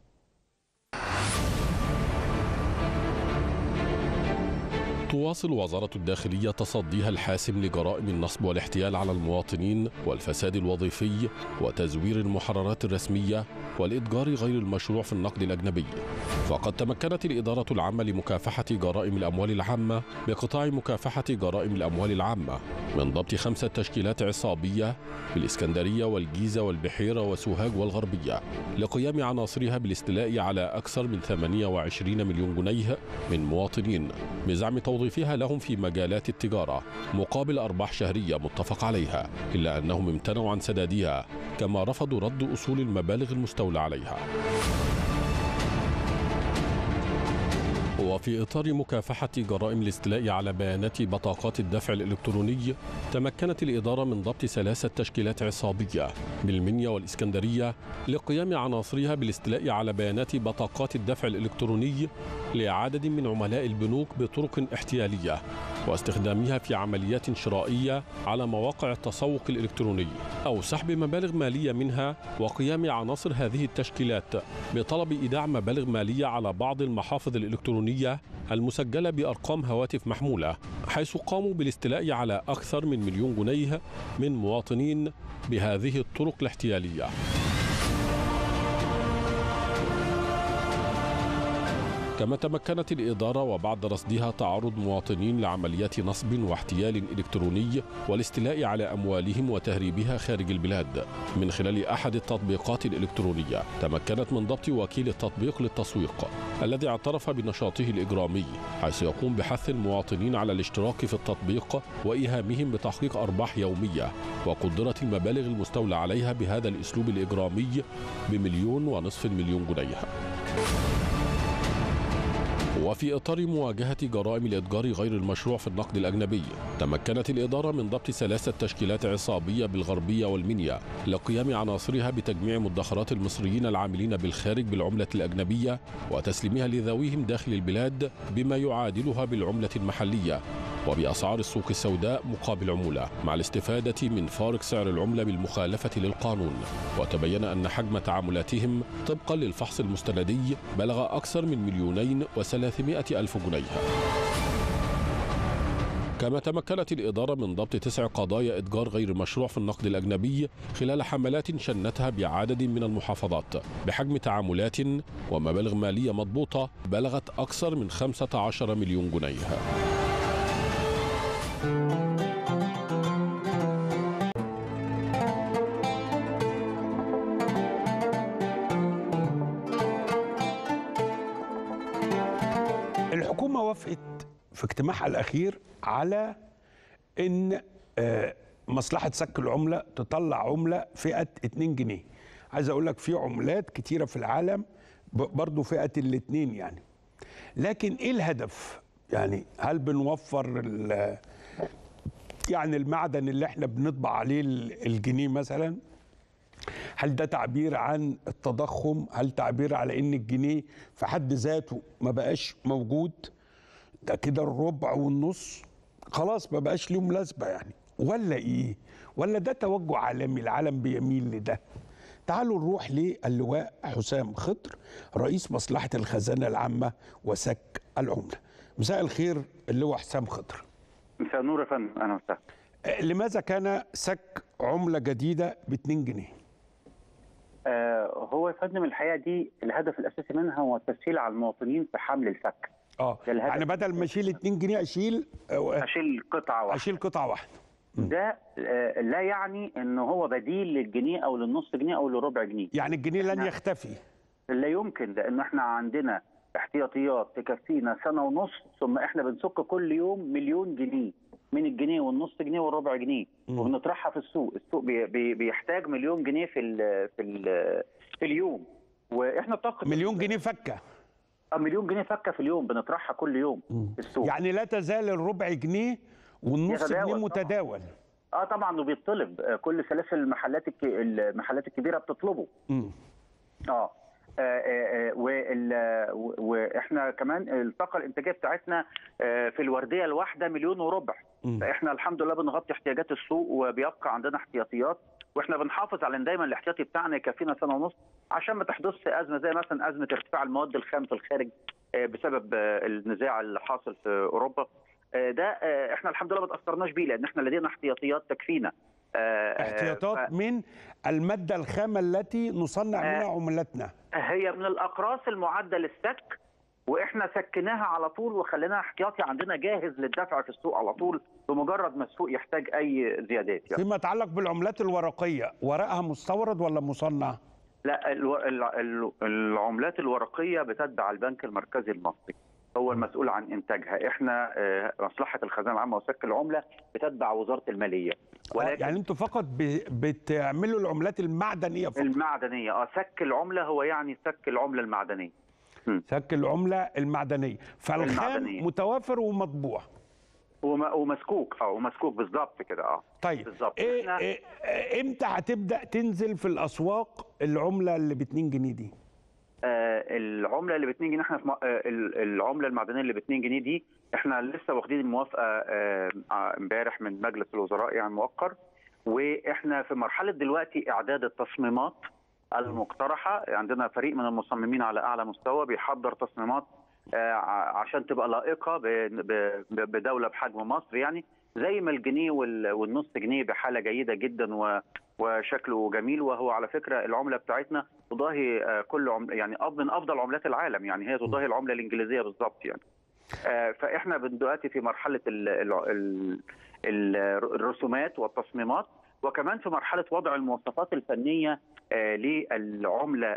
تواصل وزارة الداخلية تصديها الحاسم لجرائم النصب والاحتيال على المواطنين والفساد الوظيفي وتزوير المحررات الرسمية والإتجار غير المشروع في النقد الأجنبي. فقد تمكنت الإدارة العامة لمكافحة جرائم الأموال العامة بقطاع مكافحة جرائم الأموال العامة من ضبط خمسة تشكيلات عصابية في الإسكندرية والجيزة والبحيرة وسوهاج والغربية لقيام عناصرها بالاستيلاء على أكثر من ثمانية وعشرين مليون جنيه من مواطنين بزعم توظيفها لهم في مجالات التجارة مقابل أرباح شهرية متفق عليها، إلا أنهم امتنعوا عن سدادها، كما رفضوا رد أصول المبالغ المستولى عليها. وفي إطار مكافحة جرائم الاستيلاء على بيانات بطاقات الدفع الإلكتروني، تمكنت الإدارة من ضبط ثلاثة تشكيلات عصابية بالمنيا والإسكندرية لقيام عناصرها بالاستيلاء على بيانات بطاقات الدفع الإلكتروني لعدد من عملاء البنوك بطرق احتيالية، واستخدامها في عمليات شرائية على مواقع التسوق الإلكتروني أو سحب مبالغ مالية منها، وقيام عناصر هذه التشكيلات بطلب إيداع مبالغ مالية على بعض المحافظ الإلكترونية المسجلة بأرقام هواتف محمولة، حيث قاموا بالاستيلاء على أكثر من مليون جنيه من مواطنين بهذه الطرق الاحتيالية. كما تمكنت الإدارة وبعد رصدها تعرض مواطنين لعمليات نصب واحتيال إلكتروني والاستيلاء على أموالهم وتهريبها خارج البلاد من خلال أحد التطبيقات الإلكترونية. تمكنت من ضبط وكيل التطبيق للتسويق الذي اعترف بنشاطه الإجرامي، حيث يقوم بحث المواطنين على الاشتراك في التطبيق وإيهامهم بتحقيق أرباح يومية، وقدرت المبالغ المستولى عليها بهذا الأسلوب الإجرامي بمليون ونصف المليون جنيه. وفي إطار مواجهة جرائم الإتجار غير المشروع في النقد الأجنبي، تمكنت الإدارة من ضبط ثلاثة تشكيلات عصابية بالغربية والمنيا لقيام عناصرها بتجميع مدخرات المصريين العاملين بالخارج بالعملة الأجنبية وتسليمها لذويهم داخل البلاد بما يعادلها بالعملة المحلية وبأسعار السوق السوداء مقابل عمولة، مع الاستفادة من فارق سعر العملة بالمخالفة للقانون. وتبين أن حجم تعاملاتهم طبقا للفحص المستندي بلغ أكثر من مليونين وثلاثمائة ألف جنيه. كما تمكنت الإدارة من ضبط تسع قضايا إتجار غير مشروع في النقد الأجنبي خلال حملات شنتها بعدد من المحافظات بحجم تعاملات ومبالغ مالية مضبوطة بلغت أكثر من خمسة عشر مليون جنيه. الحكومة وافقت في اجتماعها الأخير على إن مصلحة سك العملة تطلع عملة فئة اتنين جنيه. عايز أقول لك في عملات كتيرة في العالم برضو فئة الاتنين يعني. لكن إيه الهدف؟ يعني هل بنوفر يعني المعدن اللي احنا بنطبع عليه الجنيه مثلا؟ هل ده تعبير عن التضخم؟ هل تعبير على ان الجنيه في حد ذاته ما بقاش موجود؟ ده كده الربع والنص خلاص ما بقاش ليهم لازمه يعني، ولا ايه؟ ولا ده توجه عالمي العالم بيميل لده؟ تعالوا نروح للواء حسام خضر رئيس مصلحه الخزانه العامه وسك العمله. مساء الخير اللواء حسام خضر. مساء النور يا فندم، اهلا وسهلا. لماذا كان سك عمله جديده ب اتنين جنيه؟ آه هو يا فندم الحقيقه دي الهدف الاساسي منها هو التسهيل على المواطنين في حمل السك. اه يعني بدل ما اشيل اتنين جنيه اشيل اشيل قطعه واحده اشيل قطعه واحده. ده آه لا يعني ان هو بديل للجنيه او للنص جنيه او لربع جنيه. يعني الجنيه لن يختفي؟ لا يمكن، لان احنا عندنا احتياطيات تكفينا سنه ونص، ثم احنا بنسك كل يوم مليون جنيه من الجنيه والنص جنيه والربع جنيه، م. وبنطرحها في السوق. السوق بي بي بيحتاج مليون جنيه في ال في ال في اليوم، واحنا طاقه مليون جنيه فكه. اه مليون جنيه فكه في اليوم بنطرحها كل يوم م. في السوق. يعني لا تزال الربع جنيه والنص جنيه متداول. طبعا. اه طبعا، وبيطلب كل سلاسل المحلات الك... المحلات الكبيره بتطلبه. م. اه واحنا كمان الطاقه الانتاجيه بتاعتنا في الورديه الواحده مليون وربع. فاحنا الحمد لله بنغطي احتياجات السوق، وبيبقى عندنا احتياطيات، واحنا بنحافظ على ان دايما الاحتياطي بتاعنا يكفينا سنه ونص عشان ما تحدث ازمه زي مثلا ازمه ارتفاع المواد الخام في الخارج بسبب النزاع اللي حاصل في اوروبا. ده احنا الحمد لله ما تاثرناش بيه، لان احنا لدينا احتياطيات تكفينا. احتياطات ف... من الماده الخام التي نصنع منها عملتنا. هي من الاقراص المعده للسك، واحنا سكناها على طول وخليناها احتياطي عندنا جاهز للدفع في السوق على طول بمجرد ما السوق يحتاج اي زيادات يعني. فيما يتعلق بالعملات الورقيه، ورقها مستورد ولا مصنع؟ لا، العملات الورقيه بتتبع البنك المركزي المصري، هو المسؤول عن انتاجها. احنا مصلحه الخزانه العامه وسك العمله بتتبع وزاره الماليه. ولكن يعني انتوا فقط بتعملوا العملات المعدنيه فقط؟ المعدنيه. اه سك العمله هو يعني سك العمله المعدنيه. م. سك العمله المعدنيه، فالخام المعدنية. متوافر ومطبوع ومسكوك. اه ومسكوك بالظبط كده. اه طيب بالظبط. إيه إحنا... إيه امتى هتبدا تنزل في الاسواق العمله اللي ب اتنين جنيه دي؟ آه العمله اللي ب اتنين جنيه، احنا في م... آه العمله المعدنيه اللي ب اتنين جنيه دي احنا لسه واخدين الموافقه امبارح آه من مجلس الوزراء يعني مؤقر، واحنا في مرحله دلوقتي اعداد التصميمات المقترحه. عندنا فريق من المصممين على اعلى مستوى بيحضر تصميمات آه عشان تبقى لائقه ب... ب... بدوله بحجم مصر، يعني زي ما الجنيه وال... والنص جنيه بحاله جيده جدا و... وشكله جميل. وهو على فكره العمله بتاعتنا تضاهي كل عم... يعني من افضل عملات العالم، يعني هي تضاهي العمله الانجليزيه بالظبط يعني. فاحنا دلوقتي في مرحله ال... ال... ال... الرسومات والتصميمات، وكمان في مرحله وضع المواصفات الفنيه للعمله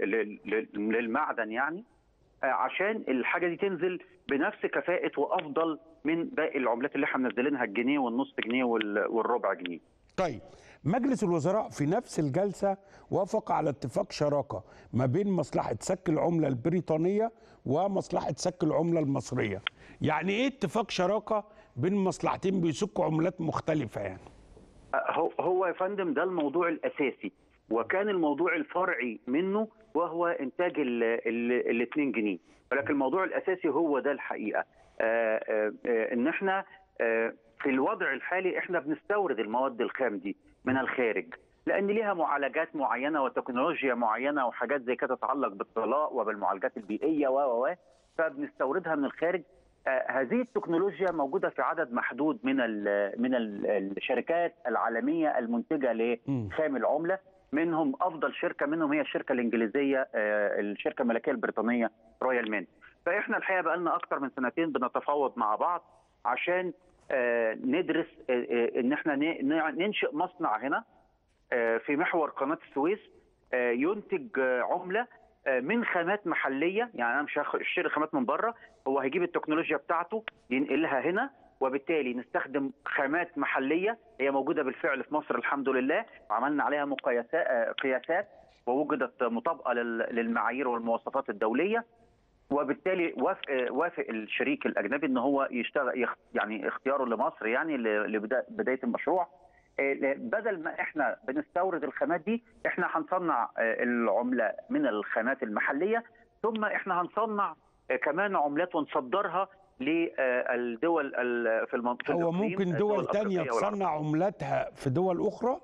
للمعدن، يعني عشان الحاجه دي تنزل بنفس كفاءه وافضل من باقي العملات اللي احنا منزلينها الجنيه والنص جنيه والربع جنيه. طيب مجلس الوزراء في نفس الجلسة وافق على اتفاق شراكة ما بين مصلحة سك العملة البريطانية ومصلحة سك العملة المصرية. يعني ايه اتفاق شراكة بين مصلحتين بيسكوا عملات مختلفة يعني؟ هو هو يا فندم ده الموضوع الأساسي، وكان الموضوع الفرعي منه وهو إنتاج ال اتنين جنيه، ولكن الموضوع الأساسي هو ده الحقيقة. آآ آآ إن احنا في الوضع الحالي احنا بنستورد المواد الخام دي من الخارج، لان ليها معالجات معينه وتكنولوجيا معينه وحاجات زي كده تتعلق بالطلاء وبالمعالجات البيئيه و و فبنستوردها من الخارج. هذه التكنولوجيا موجوده في عدد محدود من ال من ال الشركات العالميه المنتجه لخام العمله، منهم افضل شركه منهم هي الشركه الانجليزيه الشركه الملكيه البريطانيه رويال مينت. فاحنا الحقيقه بقى لنا اكثر من سنتين بنتفاوض مع بعض عشان ندرس ان احنا ننشئ مصنع هنا في محور قناه السويس ينتج عمله من خامات محليه. يعني انا مش هشتري خامات من بره، هو هيجيب التكنولوجيا بتاعته ينقلها هنا، وبالتالي نستخدم خامات محليه هي موجوده بالفعل في مصر الحمد لله، وعملنا عليها مقياسات قياسات ووجدت مطابقه للمعايير والمواصفات الدوليه، وبالتالي وافق وافق الشريك الاجنبي ان هو يشتغل يعني اختياره لمصر يعني لبدايه المشروع. بدل ما احنا بنستورد الخامات دي، احنا هنصنع العمله من الخامات المحليه، ثم احنا هنصنع كمان عملات ونصدرها للدول في المنطقه. هو ممكن دول ثانيه تصنع عملاتها في دول اخرى؟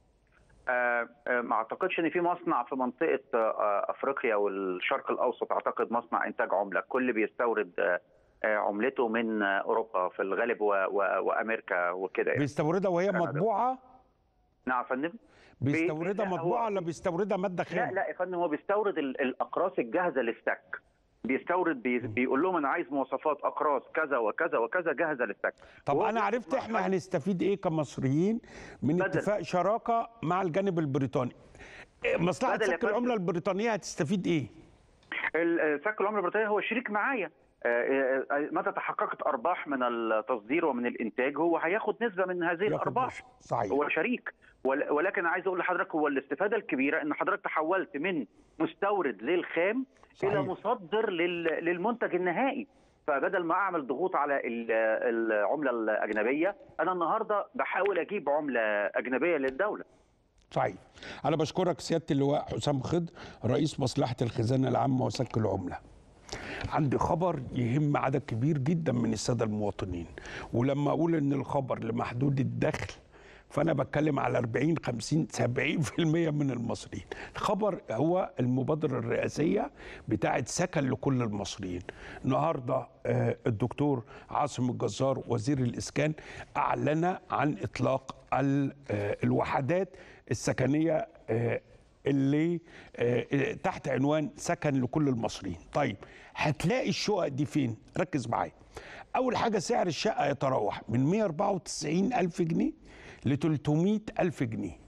ما اعتقدش ان في مصنع في منطقه افريقيا والشرق الاوسط، اعتقد مصنع انتاج عمله، كل بيستورد عملته من اوروبا في الغالب و... و... وامريكا وكده يعني. بيستوردها وهي مطبوعه؟ نعم يا فندم. بيستوردها بي... مطبوعه ولا بيستوردها ماده خام؟ لا لا يا فندم، هو بيستورد الاقراص الجاهزه للسك. بيستورد بي... بيقول لهم انا عايز مواصفات اقراص كذا وكذا وكذا جاهزه للسك. طب انا عرفت احنا هنستفيد ايه كمصريين من بدل. اتفاق شراكه مع الجانب البريطاني. مصلحه سك العمله البريطانيه هتستفيد ايه؟ سك العمله البريطانيه هو شريك معايا. متى تحققت ارباح من التصدير ومن الانتاج هو هياخد نسبه من هذه الارباح. صحيح. هو شريك، ولكن عايز اقول لحضرتك هو الاستفاده الكبيره ان حضرتك تحولت من مستورد للخام صحيح. الى مصدر للمنتج النهائي. فبدل ما اعمل ضغوط على العمله الاجنبيه، انا النهارده بحاول اجيب عمله اجنبيه للدوله. صحيح. انا بشكرك سياده اللواء حسام خضر، رئيس مصلحه الخزانه العامه وسك العمله. عندي خبر يهم عدد كبير جدا من الساده المواطنين، ولما اقول ان الخبر لمحدود الدخل فانا بتكلم على أربعين خمسين سبعين بالمئة من المصريين. الخبر هو المبادره الرئاسيه بتاعه سكن لكل المصريين. النهارده الدكتور عاصم الجزار وزير الاسكان اعلن عن اطلاق الوحدات السكنيه اللي تحت عنوان سكن لكل المصريين. طيب هتلاقي الشقق دي فين؟ ركز معايا. اول حاجه سعر الشقه يتراوح من مئة وأربعة وتسعين ألف جنيه ل ثلاثمئة ألف جنيه.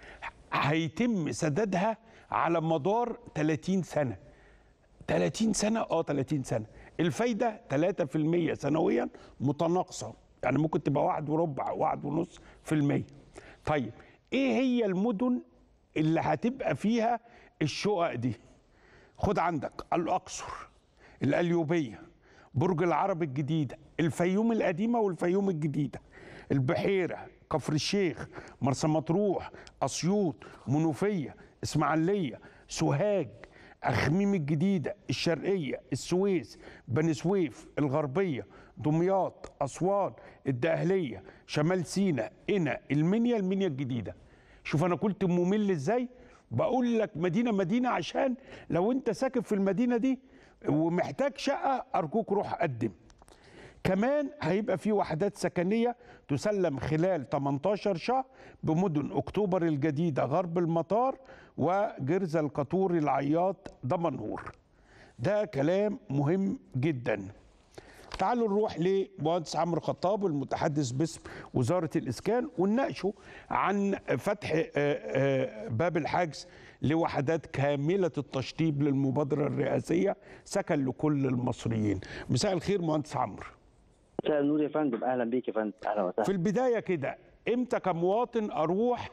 هيتم سدادها على مدار ثلاثين سنه. ثلاثين سنه اه ثلاثين سنه. الفايده ثلاثة بالمئة سنويا متناقصه، يعني ممكن تبقى واحد وربع واحد ونص في المية. طيب ايه هي المدن اللي هتبقى فيها الشقق دي؟ خد عندك الاقصر، القليوبيه، برج العرب الجديده، الفيوم القديمه والفيوم الجديده، البحيره، كفر الشيخ، مرسى مطروح، اسيوط، منوفيه، اسماعيليه، سوهاج، اخميم الجديده، الشرقيه، السويس، بني سويف، الغربيه، دمياط، اسوان، الدقهليه، شمال سيناء، قنا، المنيا، المنيا الجديده. شوف انا كنت ممل ازاي؟ بقول لك مدينه مدينه عشان لو انت ساكن في المدينه دي ومحتاج شقه ارجوك روح قدم. كمان هيبقى في وحدات سكنيه تسلم خلال ثمانية عشر شهر بمدن اكتوبر الجديده، غرب المطار، وجرزة القطور، العياط، دمنهور. ده كلام مهم جدا. تعالوا نروح لمهندس عمرو خطاب المتحدث باسم وزارة الإسكان ونناقشه عن فتح باب الحجز لوحدات كاملة التشطيب للمبادرة الرئاسية سكن لكل المصريين. مساء الخير مهندس عمرو. مساء النور يا فندم، أهلا بيك يا فندم. أهلا وسهلا. في البداية كده إمتى كمواطن أروح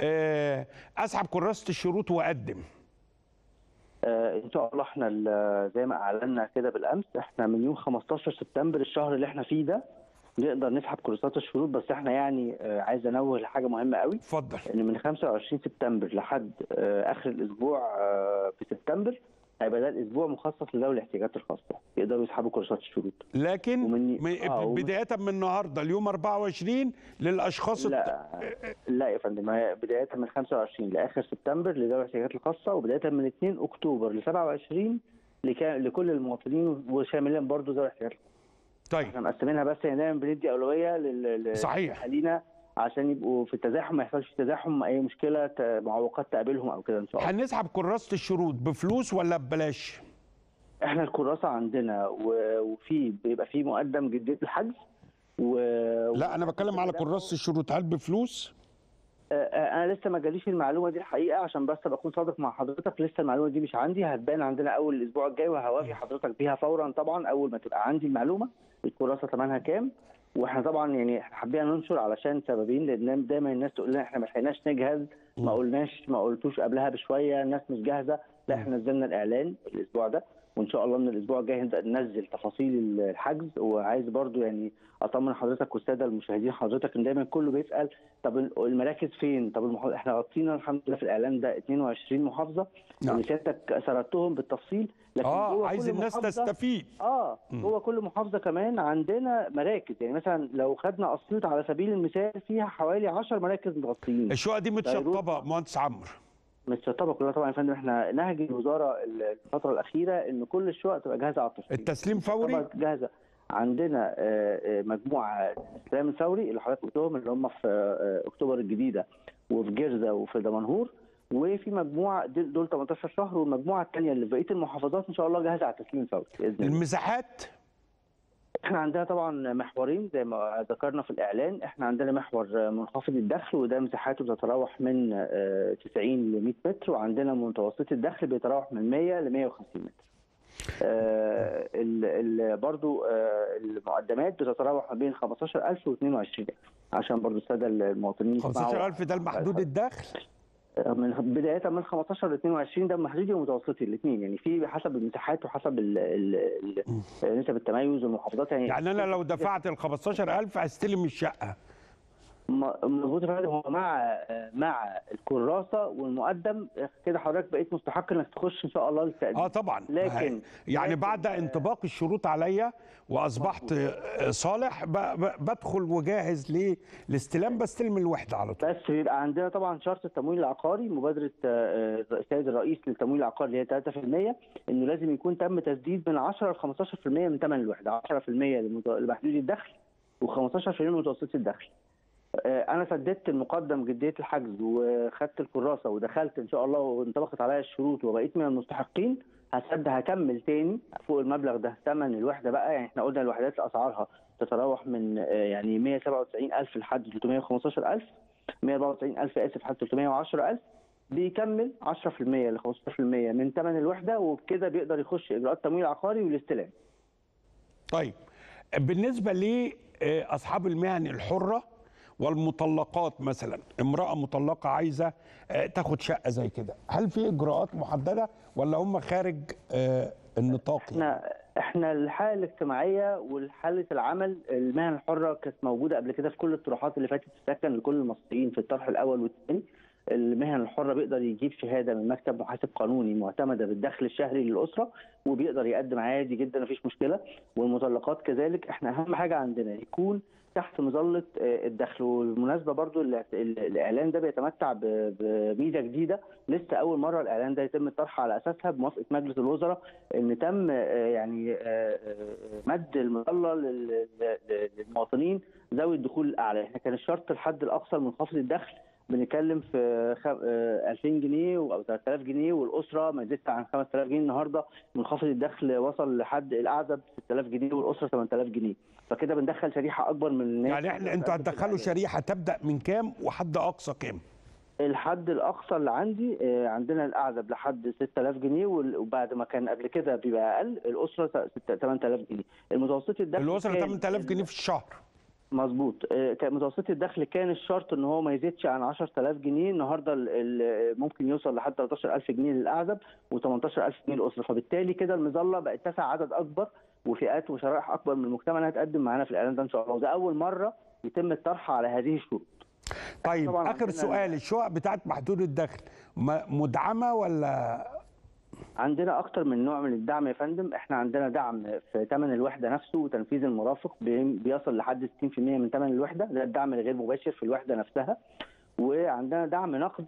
أسحب كراسة الشروط وأقدم؟ آه ان شاء الله احنا زي ما اعلنا كده بالامس، احنا من يوم خمستاشر سبتمبر الشهر اللي احنا فيه ده نقدر نسحب كورسات الشروط. بس احنا يعني آه عايز انوه لحاجه مهمه قوي. اتفضل. ان من خمسة وعشرين سبتمبر لحد آه اخر الاسبوع آه في سبتمبر هيبقى ده الاسبوع مخصص لذوي الاحتياجات الخاصه يقدروا يسحبوا كورسات الشروط. لكن ومن... من... آه بدايه من النهارده اليوم أربعة وعشرين للاشخاص لا الت... لا يا فندم، بدايه من خمسة وعشرين لاخر سبتمبر لذوي الاحتياجات الخاصه، وبدايه من اثنين أكتوبر ل سبعة وعشرين لك... لكل المواطنين وشاملين برضه ذوي الاحتياجات. طيب احنا مقسمينها، بس يعني دايما بندي اولويه لل صحيح لأهالينا عشان يبقوا في التزاحم، ما يحصلش تزاحم، اي مشكله معوقات تقابلهم او كده ان شاء الله. هنسحب كراسه الشروط بفلوس ولا ببلاش؟ احنا الكراسه عندنا وفي بيبقى في مقدم جديه الحجز و... لا انا بتكلم على كراسه الشروط، هل بفلوس؟ انا لسه ما جاليش المعلومه دي الحقيقه، عشان بس ابقى اكون صادق مع حضرتك، لسه المعلومه دي مش عندي، هتبان عندنا اول الاسبوع الجاي وهوافي حضرتك بيها فورا طبعا اول ما تبقى عندي المعلومه الكراسه ثمنها كام. واحنا طبعا يعني حابين ننشر علشان سببين، لان دايما الناس تقول لنا احنا ما لحقناش نجهز، ما قلناش ما قلتوش قبلها بشويه الناس مش جاهزه. لا احنا نزلنا الاعلان الاسبوع ده، وان شاء الله من الاسبوع الجاي هنبدا ننزل تفاصيل الحجز. وعايز برضو يعني اطمن حضرتك والساده المشاهدين حضرتك ان دايما كله بيسال طب المراكز فين؟ طب المح... احنا غطينا الحمد لله في الاعلان ده اتنين وعشرين محافظه اللي سيادتك سردتهم بالتفصيل، لكن اه عايز الناس تستفيد. اه جوه كل محافظه كمان عندنا مراكز، يعني مثلا لو خدنا اسيوط على سبيل المثال فيها حوالي عشر مراكز مغطيين. الشقق دي متشطبه مهندس عمرو؟ متشطبه كلها طبعا يا فندم. احنا نهج الوزاره الفتره الاخيره ان كل الشقق تبقى جاهزه على التشطيب. التسليم فوري جاهزه. عندنا مجموعه استلام فوري اللي حضرتك قلتهم اللي هم في اكتوبر الجديده وفي جرزه وفي دمنهور، وفي مجموعه دول تمنتاشر شهر، والمجموعه الثانيه اللي في بقيه المحافظات ان شاء الله جاهزه على التسليم الفوري باذن الله. المساحات احنا عندنا طبعا محورين زي ما ذكرنا في الاعلان. احنا عندنا محور منخفض الدخل وده مساحاته بتتراوح من تسعين ل مية متر، وعندنا متوسط الدخل بيتراوح من مية ل مية وخمسين متر. آه ال ال برضو آه المقدمات بتتراوح ما بين خمستاشر ألف و اتنين وعشرين ألف عشان برضو الساده المواطنين. خمستاشر ألف ده المحدود الدخل؟ من بدايه من خمستاشر ل اتنين وعشرين ده محدودي ومتوسطي الاثنين، يعني في حسب المساحات وحسب ال ال نسب التميز والمحافظات. يعني يعني انا لو دفعت ال خمستاشر ألف هستلم الشقه؟ مظبوط يا فندم. هو مع مع الكراسه والمقدم كده حضرتك بقيت مستحق انك تخش ان شاء الله للتقديم. اه طبعا. لكن يعني لكن بعد انطباق الشروط عليا واصبحت صالح بدخل وجاهز للاستلام، بستلم الوحده على طول. بس بيبقى عندنا طبعا شرط التمويل العقاري، مبادره السيد الرئيس للتمويل العقاري اللي هي تلاتة في المية، انه لازم يكون تم تسديد من عشرة ل خمستاشر في المية من ثمن الوحده، عشرة في المية لمحدود الدخل وخمستاشر في المية لمتوسط الدخل. انا سددت المقدم جديه الحجز وخدت الكراسه ودخلت ان شاء الله وانطبقت عليا الشروط وبقيت من المستحقين، هسد هكمل تاني فوق المبلغ ده ثمن الوحده بقى. يعني احنا قلنا الوحدات اسعارها تتراوح من يعني مية وسبعة وتسعين ألف لحد تلتمية وخمستاشر ألف، مية واربعة وتسعين ألف اسف لحد تلتمية وعشرة ألف، بيكمل عشرة في المية ل خمستاشر في المية من ثمن الوحده، وبكده بيقدر يخش اجراءات تمويل عقاري والاستلام. طيب بالنسبه لاصحاب المهن الحره والمطلقات، مثلا امرأة مطلقة عايزة تاخد شقة زي كده، هل في إجراءات محددة ولا هم خارج النطاق؟ احنا احنا الحالة الاجتماعية والحالة العمل، المهن الحرة كانت موجودة قبل كده في كل الطروحات اللي فاتت السكن لكل المصريين في الطرح الأول والثاني. المهن الحرة بيقدر يجيب شهادة من مكتب محاسب قانوني معتمدة بالدخل الشهري للأسرة وبيقدر يقدم عادي جدا مفيش مشكلة. والمطلقات كذلك. احنا أهم حاجة عندنا يكون تحت مظله الدخل. والمناسبه برضو الاعلان ده بيتمتع بميزه جديده، لسه اول مره الاعلان ده يتم الطرح على اساسها بموافقه مجلس الوزراء، ان تم يعني مد المظله للمواطنين ذوي الدخول الاعلى. احنا كان الشرط الحد الاقصى لمنخفض الدخل بنتكلم في ألفين جنيه او تلات آلاف جنيه، والاسره ما زادت عن خمسة آلاف جنيه. النهارده منخفض الدخل وصل لحد الاعزب ستة آلاف جنيه والاسره ثمانية آلاف جنيه، فكده بندخل شريحه اكبر من الناس. يعني احنا انتوا هتدخلوا شريحه تبدا من كام وحد اقصى كام؟ الحد الاقصى اللي عندي عندنا الاعزب لحد ستة آلاف جنيه، وبعد ما كان قبل كده بيبقى اقل الاسره ثمانية آلاف جنيه. المتوسط الدخل الاسره ثمانية آلاف جنيه في الشهر. مظبوط. متوسط الدخل كان الشرط ان هو ما يزيدش عن عشرة آلاف جنيه، النهارده ممكن يوصل لحد تلتاشر ألف جنيه للاعزب وتمنتاشر ألف جنيه للاسره، فبالتالي كده المظله بقت تسع عدد اكبر وفئات وشرائح اكبر من المجتمع انها تقدم معانا في الاعلان ده ان شاء الله، وده اول مره يتم الطرح على هذه الشروط. طيب اخر سؤال، الشقق بتاعت محدود الدخل مدعمه ولا؟ عندنا اكتر من نوع من الدعم يا فندم. احنا عندنا دعم في ثمن الوحده نفسه وتنفيذ المرافق بيصل لحد ستين في المية من ثمن الوحده، ده الدعم الغير مباشر في الوحده نفسها. وعندنا دعم نقدي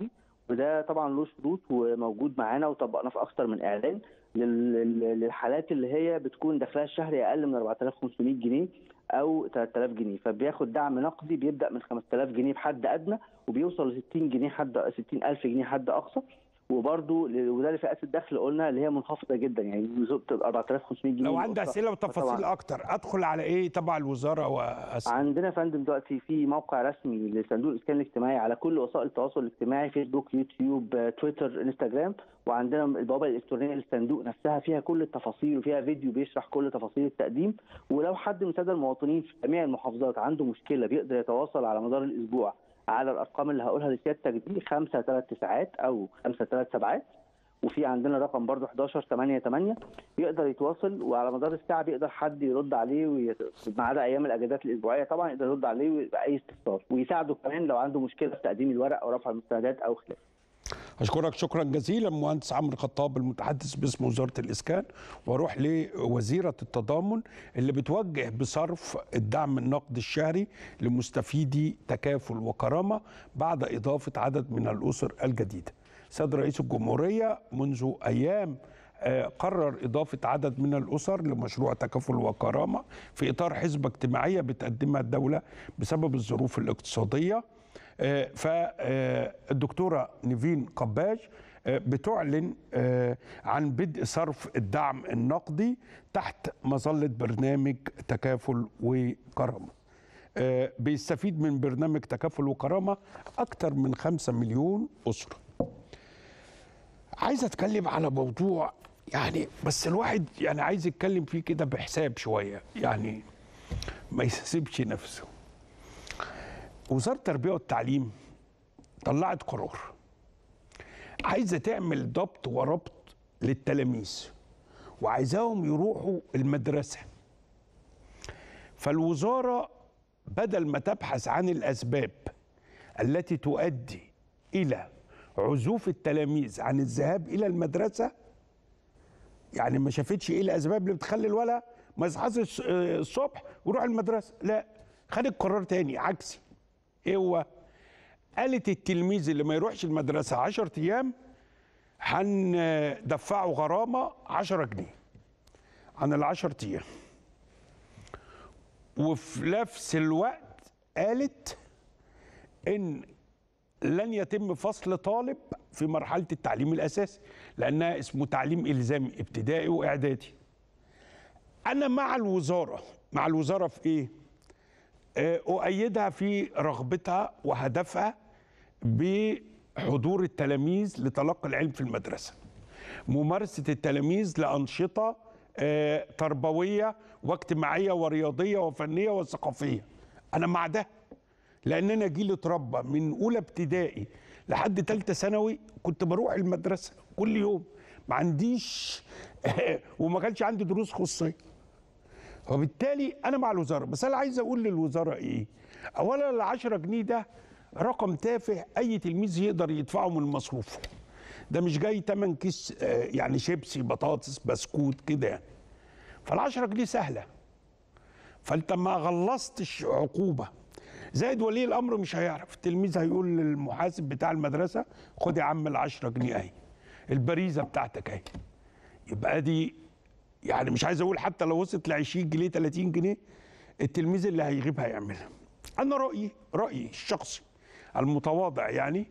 وده طبعا له شروط وموجود معانا وطبقناه في اكثر من اعلان للحالات اللي هي بتكون دخلها الشهري اقل من أربعة آلاف وخمسمائة جنيه او ثلاثة آلاف جنيه، فبياخد دعم نقدي بيبدا من خمسة آلاف جنيه بحد ادنى وبيوصل ل ستين جنيه حد ستين ألف جنيه حد اقصى. وبرده وده لفئات الدخل قلنا اللي هي منخفضه جدا، يعني بتبقى أربعة آلاف وخمسمائة جنيه. لو عندي اسئله وتفاصيل اكتر ادخل على ايه تبع الوزاره واسال؟ عندنا يا فندم دلوقتي في موقع رسمي لصندوق الاسكان الاجتماعي على كل وسائل التواصل الاجتماعي، فيسبوك، يوتيوب، تويتر، انستجرام، وعندنا البوابه الالكترونيه للصندوق نفسها فيها كل التفاصيل وفيها فيديو بيشرح كل تفاصيل التقديم. ولو حد من الساده المواطنين في جميع المحافظات عنده مشكله بيقدر يتواصل على مدار الاسبوع على الارقام اللي هقولها لسيادتك دي خمسة ثلاثة تسعات او خمسة ثلاثة سبعات، وفي عندنا رقم برضه حداشر ثمانية ثمانية يقدر يتواصل، وعلى مدار الساعه بيقدر حد يرد عليه ويت... ما عدا ايام الاجازات الاسبوعيه طبعا يقدر يرد عليه باي استفسار ويساعده كمان لو عنده مشكله في تقديم الورق او رفع المستندات او خلافه. أشكرك شكرا جزيلا مهندس عمرو خطاب المتحدث باسم وزارة الإسكان، واروح لوزيرة التضامن اللي بتوجه بصرف الدعم النقدي الشهري لمستفيدي تكافل وكرامة بعد إضافة عدد من الأسر الجديدة. سيد رئيس الجمهورية منذ أيام قرر إضافة عدد من الأسر لمشروع تكافل وكرامة في إطار حزبة اجتماعية بتقدمها الدولة بسبب الظروف الاقتصادية. فالدكتورة نيفين قباج بتعلن عن بدء صرف الدعم النقدي تحت مظلة برنامج تكافل وكرامة. بيستفيد من برنامج تكافل وكرامة أكثر من خمسة مليون أسرة. عايز أتكلم على موضوع يعني بس الواحد يعني عايز يتكلم فيه كده بحساب شوية، يعني ما يسيبش نفسه. وزارة التربية والتعليم طلعت قرار عايزة تعمل ضبط وربط للتلاميذ وعايزاهم يروحوا المدرسة. فالوزارة بدل ما تبحث عن الأسباب التي تؤدي إلى عزوف التلاميذ عن الذهاب إلى المدرسة، يعني ما شافتش إيه الأسباب اللي بتخلي الولد ما يصحاش الصبح ويروح المدرسة، لا خدت قرار تاني عكسي. ايه هو؟ قالت التلميذ اللي ما يروحش المدرسه عشرة ايام هندفعه غرامه عشرة جنيه عن العشرة ايام. وفي نفس الوقت قالت ان لن يتم فصل طالب في مرحله التعليم الاساسي لانها اسمه تعليم الزامي ابتدائي واعدادي. انا مع الوزاره مع الوزاره في ايه؟ أؤيدها في رغبتها وهدفها بحضور التلاميذ لتلقي العلم في المدرسة، ممارسة التلاميذ لأنشطة تربوية واجتماعية ورياضية وفنية وثقافية. أنا مع ده لأن أنا جيل اتربى من أولى ابتدائي لحد ثالثة ثانوي كنت بروح المدرسة كل يوم، ما عنديش وما كانش عندي دروس خصوصية، وبالتالي انا مع الوزاره. بس انا عايز اقول للوزاره ايه؟ اولا ال عشرة جنيه ده رقم تافه اي تلميذ يقدر يدفعه من مصروفه. ده مش جاي تمن كيس يعني شيبسي بطاطس بسكوت كده يعني. فال عشرة جنيه سهله. فانت ما غلظتش عقوبه. زائد ولي الامر مش هيعرف، التلميذ هيقول للمحاسب بتاع المدرسه خد يا عم ال عشرة جنيه اهي، البريزه بتاعتك اهي. يبقى دي يعني مش عايز اقول حتى لو وصلت ل عشرين جنيه ثلاثين جنيه التلميذ اللي هيغيب هيعملها. انا رايي رايي الشخصي المتواضع يعني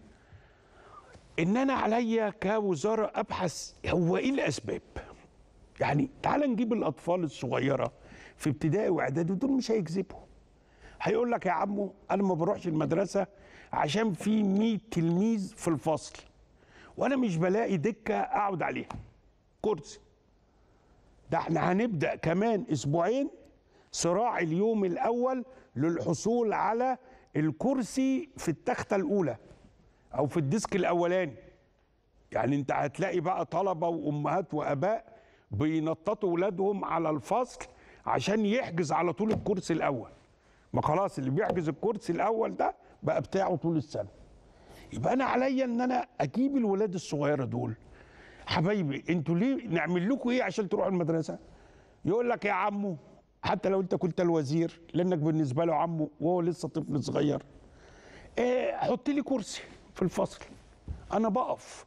ان انا عليا كوزاره ابحث هو ايه الاسباب. يعني تعال نجيب الاطفال الصغيره في ابتدائي واعدادي دول مش هيكذبوا، هيقول لك يا عمو انا ما بروحش المدرسه عشان في مية تلميذ في الفصل وانا مش بلاقي دكه اقعد عليها كرسي. ده احنا هنبدأ كمان اسبوعين صراع اليوم الاول للحصول على الكرسي في التختة الاولى او في الديسك الاولاني. يعني انت هتلاقي بقى طلبة وامهات واباء بينططوا ولادهم على الفصل عشان يحجز على طول الكرسي الاول. ما خلاص اللي بيحجز الكرسي الاول ده بقى بتاعه طول السنة. يبقى انا عليا ان انا اجيب الولاد الصغيرة دول، حبايبي انتوا ليه نعمل لكم ايه عشان تروحوا المدرسه؟ يقول لك يا عمو حتى لو انت كنت الوزير لانك بالنسبه له عمو وهو لسه طفل صغير، ايه حط لي كرسي في الفصل انا بقف.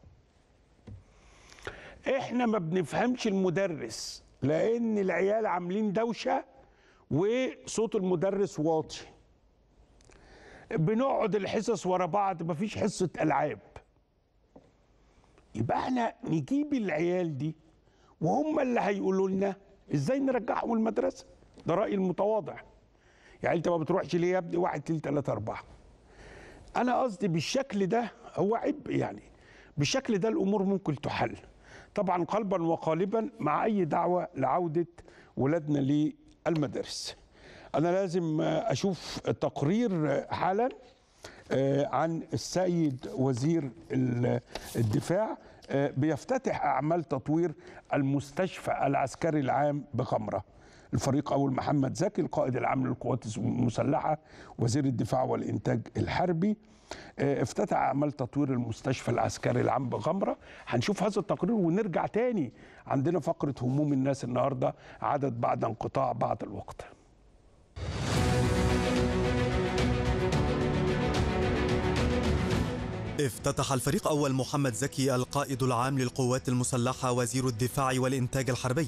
احنا ما بنفهمش المدرس لان العيال عاملين دوشه وصوت المدرس واطي. بنقعد الحصص ورا بعض، مفيش حصه العاب. يبقى احنا نجيب العيال دي وهم اللي هيقولوا لنا ازاي نرجعهم المدرسه. ده رايي المتواضع. يعني انت ما بتروحش ليه يا ابني؟ واحد اتنين تلاته اربعه. انا قصدي بالشكل ده هو عبء، يعني بالشكل ده الامور ممكن تحل. طبعا قلبا وقالبا مع اي دعوه لعوده ولادنا للمدارس. انا لازم اشوف تقرير حالا عن السيد وزير الدفاع بيفتتح اعمال تطوير المستشفى العسكري العام بغمره. الفريق اول محمد زكي القائد العام للقوات المسلحه وزير الدفاع والانتاج الحربي افتتح اعمال تطوير المستشفى العسكري العام بغمره. هنشوف هذا التقرير ونرجع تاني. عندنا فقره هموم الناس النهارده، عدد بعد انقطاع بعض الوقت. افتتح الفريق أول محمد زكي القائد العام للقوات المسلحة وزير الدفاع والإنتاج الحربي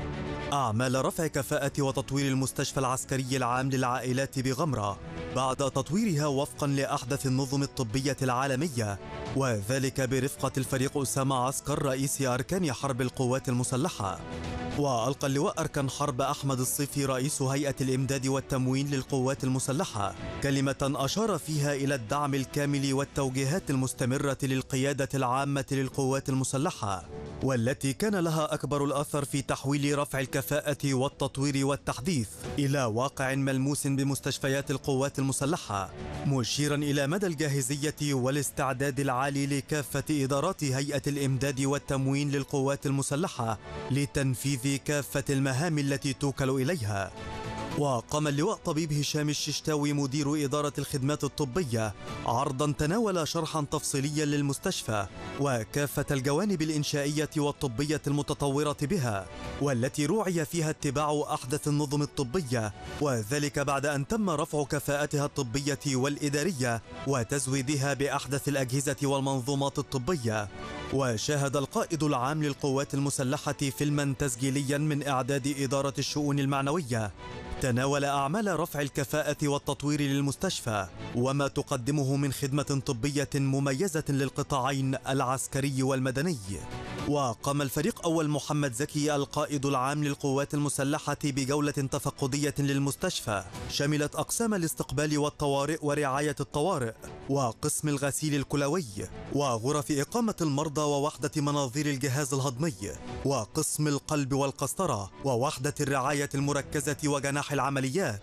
أعمال رفع كفاءة وتطوير المستشفى العسكري العام للعائلات بغمرة بعد تطويرها وفقا لأحدث النظم الطبية العالمية، وذلك برفقة الفريق أسامة عسكر رئيس أركان حرب القوات المسلحة. وألقى اللواء أركان حرب أحمد الصيفي رئيس هيئة الإمداد والتموين للقوات المسلحة كلمة أشار فيها إلى الدعم الكامل والتوجيهات المستمرة للقيادة العامة للقوات المسلحة، والتي كان لها أكبر الأثر في تحويل رفع الكفاءة والتطوير والتحديث إلى واقع ملموس بمستشفيات القوات المسلحة، مشيرا إلى مدى الجاهزية والاستعداد العالي لكافة إدارات هيئة الإمداد والتموين للقوات المسلحة لتنفيذ كافة المهام التي توكل إليها. وقام اللواء طبيب هشام الششتاوي مدير إدارة الخدمات الطبية عرضا تناول شرحا تفصيليا للمستشفى وكافة الجوانب الإنشائية والطبية المتطورة بها، والتي روعي فيها اتباع أحدث النظم الطبية، وذلك بعد أن تم رفع كفاءتها الطبية والإدارية وتزويدها بأحدث الأجهزة والمنظومات الطبية. وشاهد القائد العام للقوات المسلحة فيلما تسجيليا من إعداد إدارة الشؤون المعنوية تناول أعمال رفع الكفاءة والتطوير للمستشفى وما تقدمه من خدمة طبية مميزة للقطاعين العسكري والمدني. وقام الفريق أول محمد زكي القائد العام للقوات المسلحة بجولة تفقدية للمستشفى شملت أقسام الاستقبال والطوارئ ورعاية الطوارئ وقسم الغسيل الكلوي وغرف إقامة المرضى ووحدة مناظير الجهاز الهضمي وقسم القلب والقسطرة ووحدة الرعاية المركزة وجناح العمليات.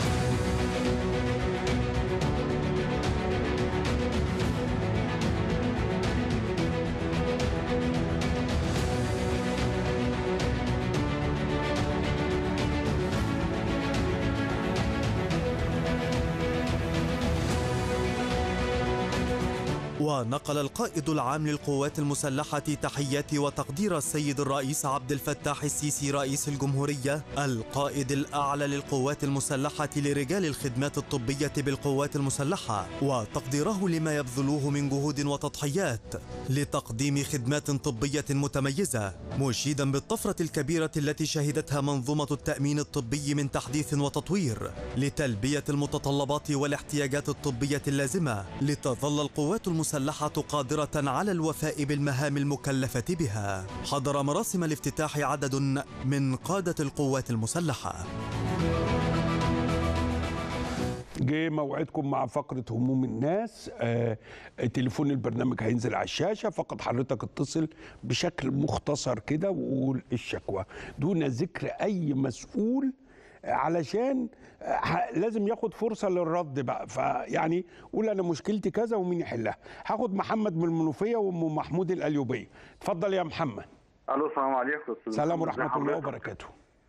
ونقل القائد العام للقوات المسلحة تحيات وتقدير السيد الرئيس عبد الفتاح السيسي رئيس الجمهورية القائد الأعلى للقوات المسلحة لرجال الخدمات الطبية بالقوات المسلحة، وتقديره لما يبذلوه من جهود وتضحيات لتقديم خدمات طبية متميزة، مشيدا بالطفرة الكبيرة التي شهدتها منظومة التأمين الطبي من تحديث وتطوير لتلبية المتطلبات والاحتياجات الطبية اللازمة لتظل القوات المسلحة قادرة على الوفاء بالمهام المكلفة بها. حضر مراسم الافتتاح عدد من قادة القوات المسلحة. جه موعدكم مع فقرة هموم الناس. آه تليفون البرنامج هينزل على الشاشة، فقط حضرتك اتصل بشكل مختصر كده وقول الشكوى دون ذكر أي مسؤول، علشان لازم ياخد فرصه للرد بقى. فيعني قول انا مشكلتي كذا ومين يحلها. هاخد محمد من المنوفيه وام محمود القليوبيه. اتفضل يا محمد. الو السلام عليكم. السلام ورحمه الله وبركاته.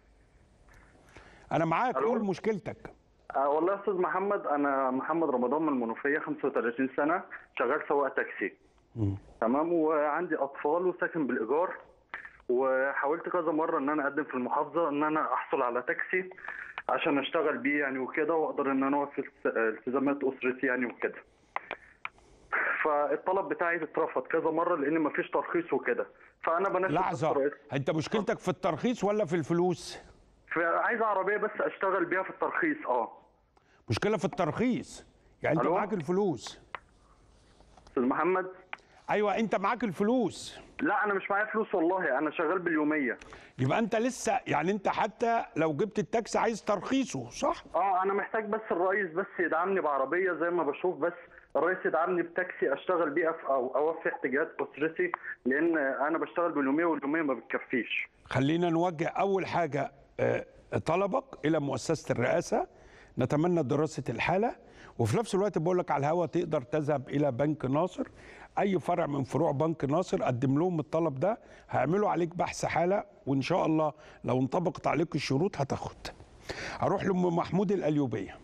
انا معاك، قول مشكلتك. أه والله يا استاذ محمد، انا محمد رمضان من المنوفيه، خمسة وثلاثين سنه، شغال سواق تاكسي. م. تمام، وعندي اطفال وساكن بالايجار، وحاولت كذا مره ان انا اقدم في المحافظه ان انا احصل على تاكسي عشان اشتغل بيه يعني وكده، واقدر ان انا اوفي التزامات اسرتي يعني وكده. فالطلب بتاعي اترفض كذا مره لان مفيش ترخيص وكده، فانا بناشد لحظه، انت مشكلتك في الترخيص ولا في الفلوس؟ عايز عربيه بس اشتغل بيها في الترخيص. اه مشكله في الترخيص، يعني انت ألو؟ معاك الفلوس. استاذ محمد، ايوه انت معاك الفلوس. لا انا مش معايا فلوس والله، انا شغال باليوميه. يبقى انت لسه، يعني انت حتى لو جبت التاكسي عايز ترخيصه، صح؟ اه انا محتاج بس الرئيس بس يدعمني بعربيه زي ما بشوف، بس الرئيس يدعمني بتاكسي اشتغل بيها في او اوفي احتياجات اسرتي، لان انا بشتغل باليوميه واليوميه ما بتكفيش. خلينا نوجه اول حاجه آه، طلبك الى مؤسسه الرئاسه، نتمنى دراسه الحاله، وفي نفس الوقت بقول لك على الهواء تقدر تذهب الى بنك ناصر، اي فرع من فروع بنك ناصر قدم لهم الطلب ده، هيعملوا عليك بحث حاله، وان شاء الله لو انطبقت عليك الشروط هتاخد. هروح لام محمود الأليوبية.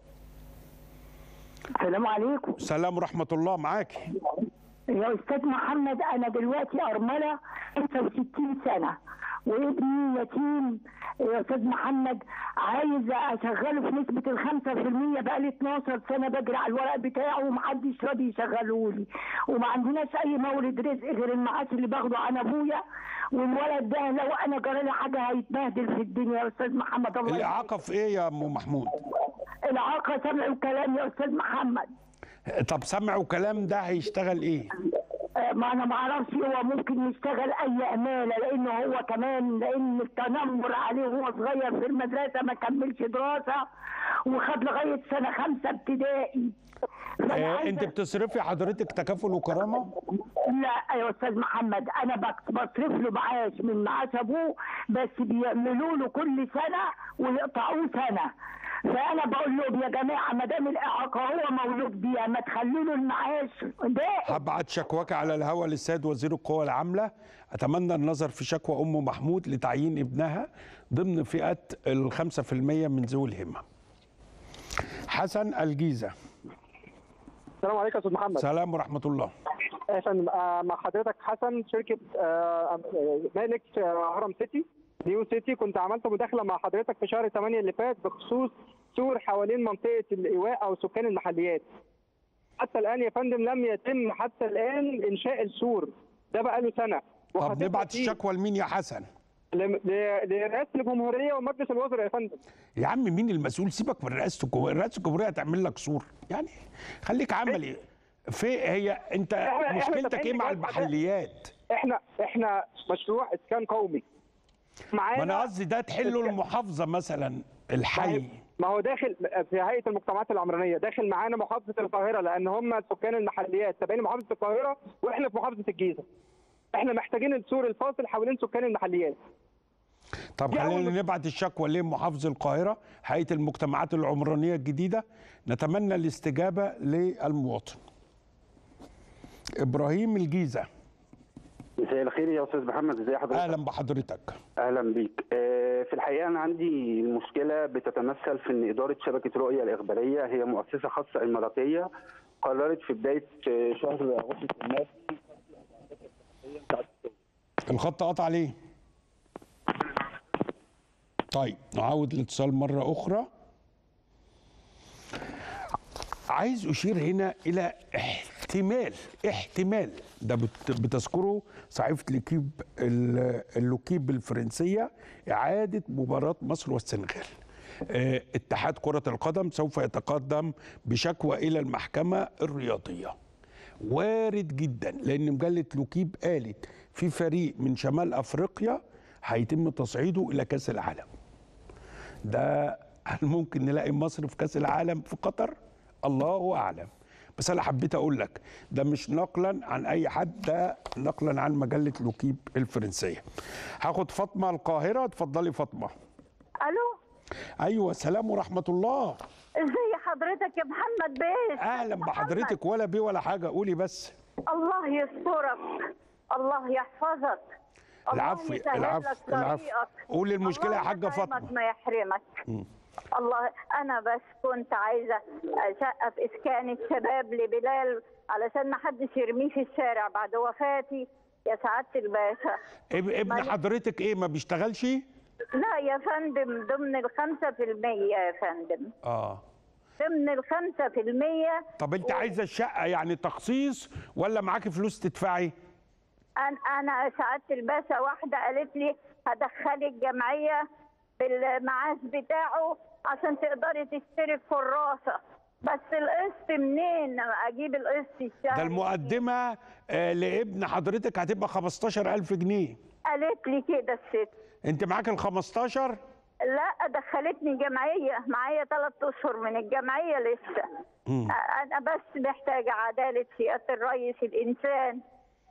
السلام عليكم. السلام ورحمه الله، معاكي. يا استاذ محمد، انا دلوقتي ارمله خمسة وستين سنه وابني يتيم يا استاذ محمد، عايزه اشغله في نسبه الخمسة في المية، بقالي اتناشر سنه بجري على الورق بتاعه ومحدش راضي يشغله لي، وما عندناش اي مورد رزق غير المعاش اللي باخده عن ابويا، والولد ده لو انا جرالي حاجه هيتبهدل في الدنيا يا استاذ محمد. الله الاعاقه في ايه يا ام محمود؟ الاعاقه سمع الكلام يا استاذ محمد. طب سمع وكلام ده هيشتغل ايه؟ ما انا ما اعرفش، هو ممكن يشتغل اي اماله، لانه هو كمان لان التنمر عليه وهو صغير في المدرسه ما كملش دراسه وخد لغايه سنه خمسه ابتدائي. آه انت بتصرفي حضرتك تكافل وكرامه؟ لا يا استاذ محمد، انا بصرف له معاش من معاش ابوه، بس بيعملوا له كل سنه ويقطعوه سنه، فانا بقول لهم يا جماعه ما دام الاعاقه هو مولود بيها ما تخلوا له المعاش ده. هبعت شكواك على الهوا للسيد وزير القوى العامله، اتمنى النظر في شكوى ام محمود لتعيين ابنها ضمن فئه ال خمسة في المية من ذوي الهمه. حسن الجيزه. السلام عليكم يا استاذ محمد. السلام ورحمه الله. يا فندم مع حضرتك حسن، شركه مالك هرم سيتي نيو سيتي. كنت عملت مداخله مع حضرتك في شهر ثمانية اللي فات بخصوص سور حوالين منطقه الايواء او سكان المحليات. حتى الان يا فندم لم يتم حتى الان انشاء السور ده، بقى له سنه. طب نبعت الشكوى لمين يا حسن؟ لرئاسه الجمهوريه ومجلس الوزراء يا فندم. يا عم مين المسؤول؟ سيبك من رئاسه الجمهوريه، رئاسه الجمهوريه هتعمل لك سور، يعني خليك عملي. في هي انت إحنا مشكلتك ايه مع المحليات؟ احنا احنا مشروع اسكان قومي. ما انا قصدي ده تحله المحافظه مثلا، الحي. ما هو داخل في هيئه المجتمعات العمرانيه، داخل معانا محافظه القاهره، لان هم سكان المحليات تابعين لمحافظه القاهره واحنا في محافظه الجيزه. احنا محتاجين السور الفاصل حوالين سكان المحليات. طب خلينا نبعت الشكوى لمحافظ القاهره، هيئه المجتمعات العمرانيه الجديده، نتمنى الاستجابه للمواطن. ابراهيم الجيزه. مساء الخير يا استاذ محمد، ازي حضرتك؟ اهلا بحضرتك. اهلا بيك. في الحقيقه انا عندي مشكله بتتمثل في ان اداره شبكه رؤيه الاخباريه، هي مؤسسه خاصه اماراتيه، قررت في بدايه شهر اغسطس الماضي. الخط قطع ليه؟ طيب نعاود الاتصال مره اخرى. عايز اشير هنا الى احتمال احتمال ده بتذكره صحيفه لوكيب اللوكيب الفرنسيه، اعاده مباراه مصر والسنغال. اه اتحاد كره القدم سوف يتقدم بشكوى الى المحكمه الرياضيه. وارد جدا، لان مجله لوكيب قالت في فريق من شمال افريقيا هيتم تصعيده الى كاس العالم. ده هل ممكن نلاقي مصر في كاس العالم في قطر؟ الله اعلم. بس انا حبيت اقول لك ده مش نقلا عن اي حد، ده نقلا عن مجله لوكيب الفرنسيه. هاخد فاطمه القاهره، اتفضلي فاطمه. الو. ايوه السلام ورحمه الله. ازي حضرتك يا محمد بيه؟ اهلا بحضرتك، ولا بيه ولا حاجه، قولي بس. الله يسترك، الله يحفظك، العفو العفو العفو. قولي المشكله يا حاجه فاطمه. ما يحرمك. م. الله، أنا بس كنت عايزة أسقف إسكان الشباب لبلال علشان ما حدش يرميه في الشارع بعد وفاتي يا سعادة الباشا. ابن حضرتك إيه ما بيشتغلش؟ لا يا فندم، ضمن الخمسة في المية يا فندم. آه ضمن ال خمسة في المية. طب انت عايزه الشقه يعني تخصيص ولا معاكي فلوس تدفعي؟ انا انا سعاده الباشا واحده قالت لي هدخلك جمعيه بالمعاش بتاعه عشان تقدري تشتري كراسه، بس القسط منين اجيب القسط الشهري؟ ده المقدمه آه لابن حضرتك هتبقى خمستاشر ألف جنيه. قالت لي كده الست. انت معاك ال خمستاشر؟ لا دخلتني جمعيه، معايا ثلاث اشهر من الجمعيه لسه. مم. انا بس محتاجه عداله سياده الرئيس، الانسان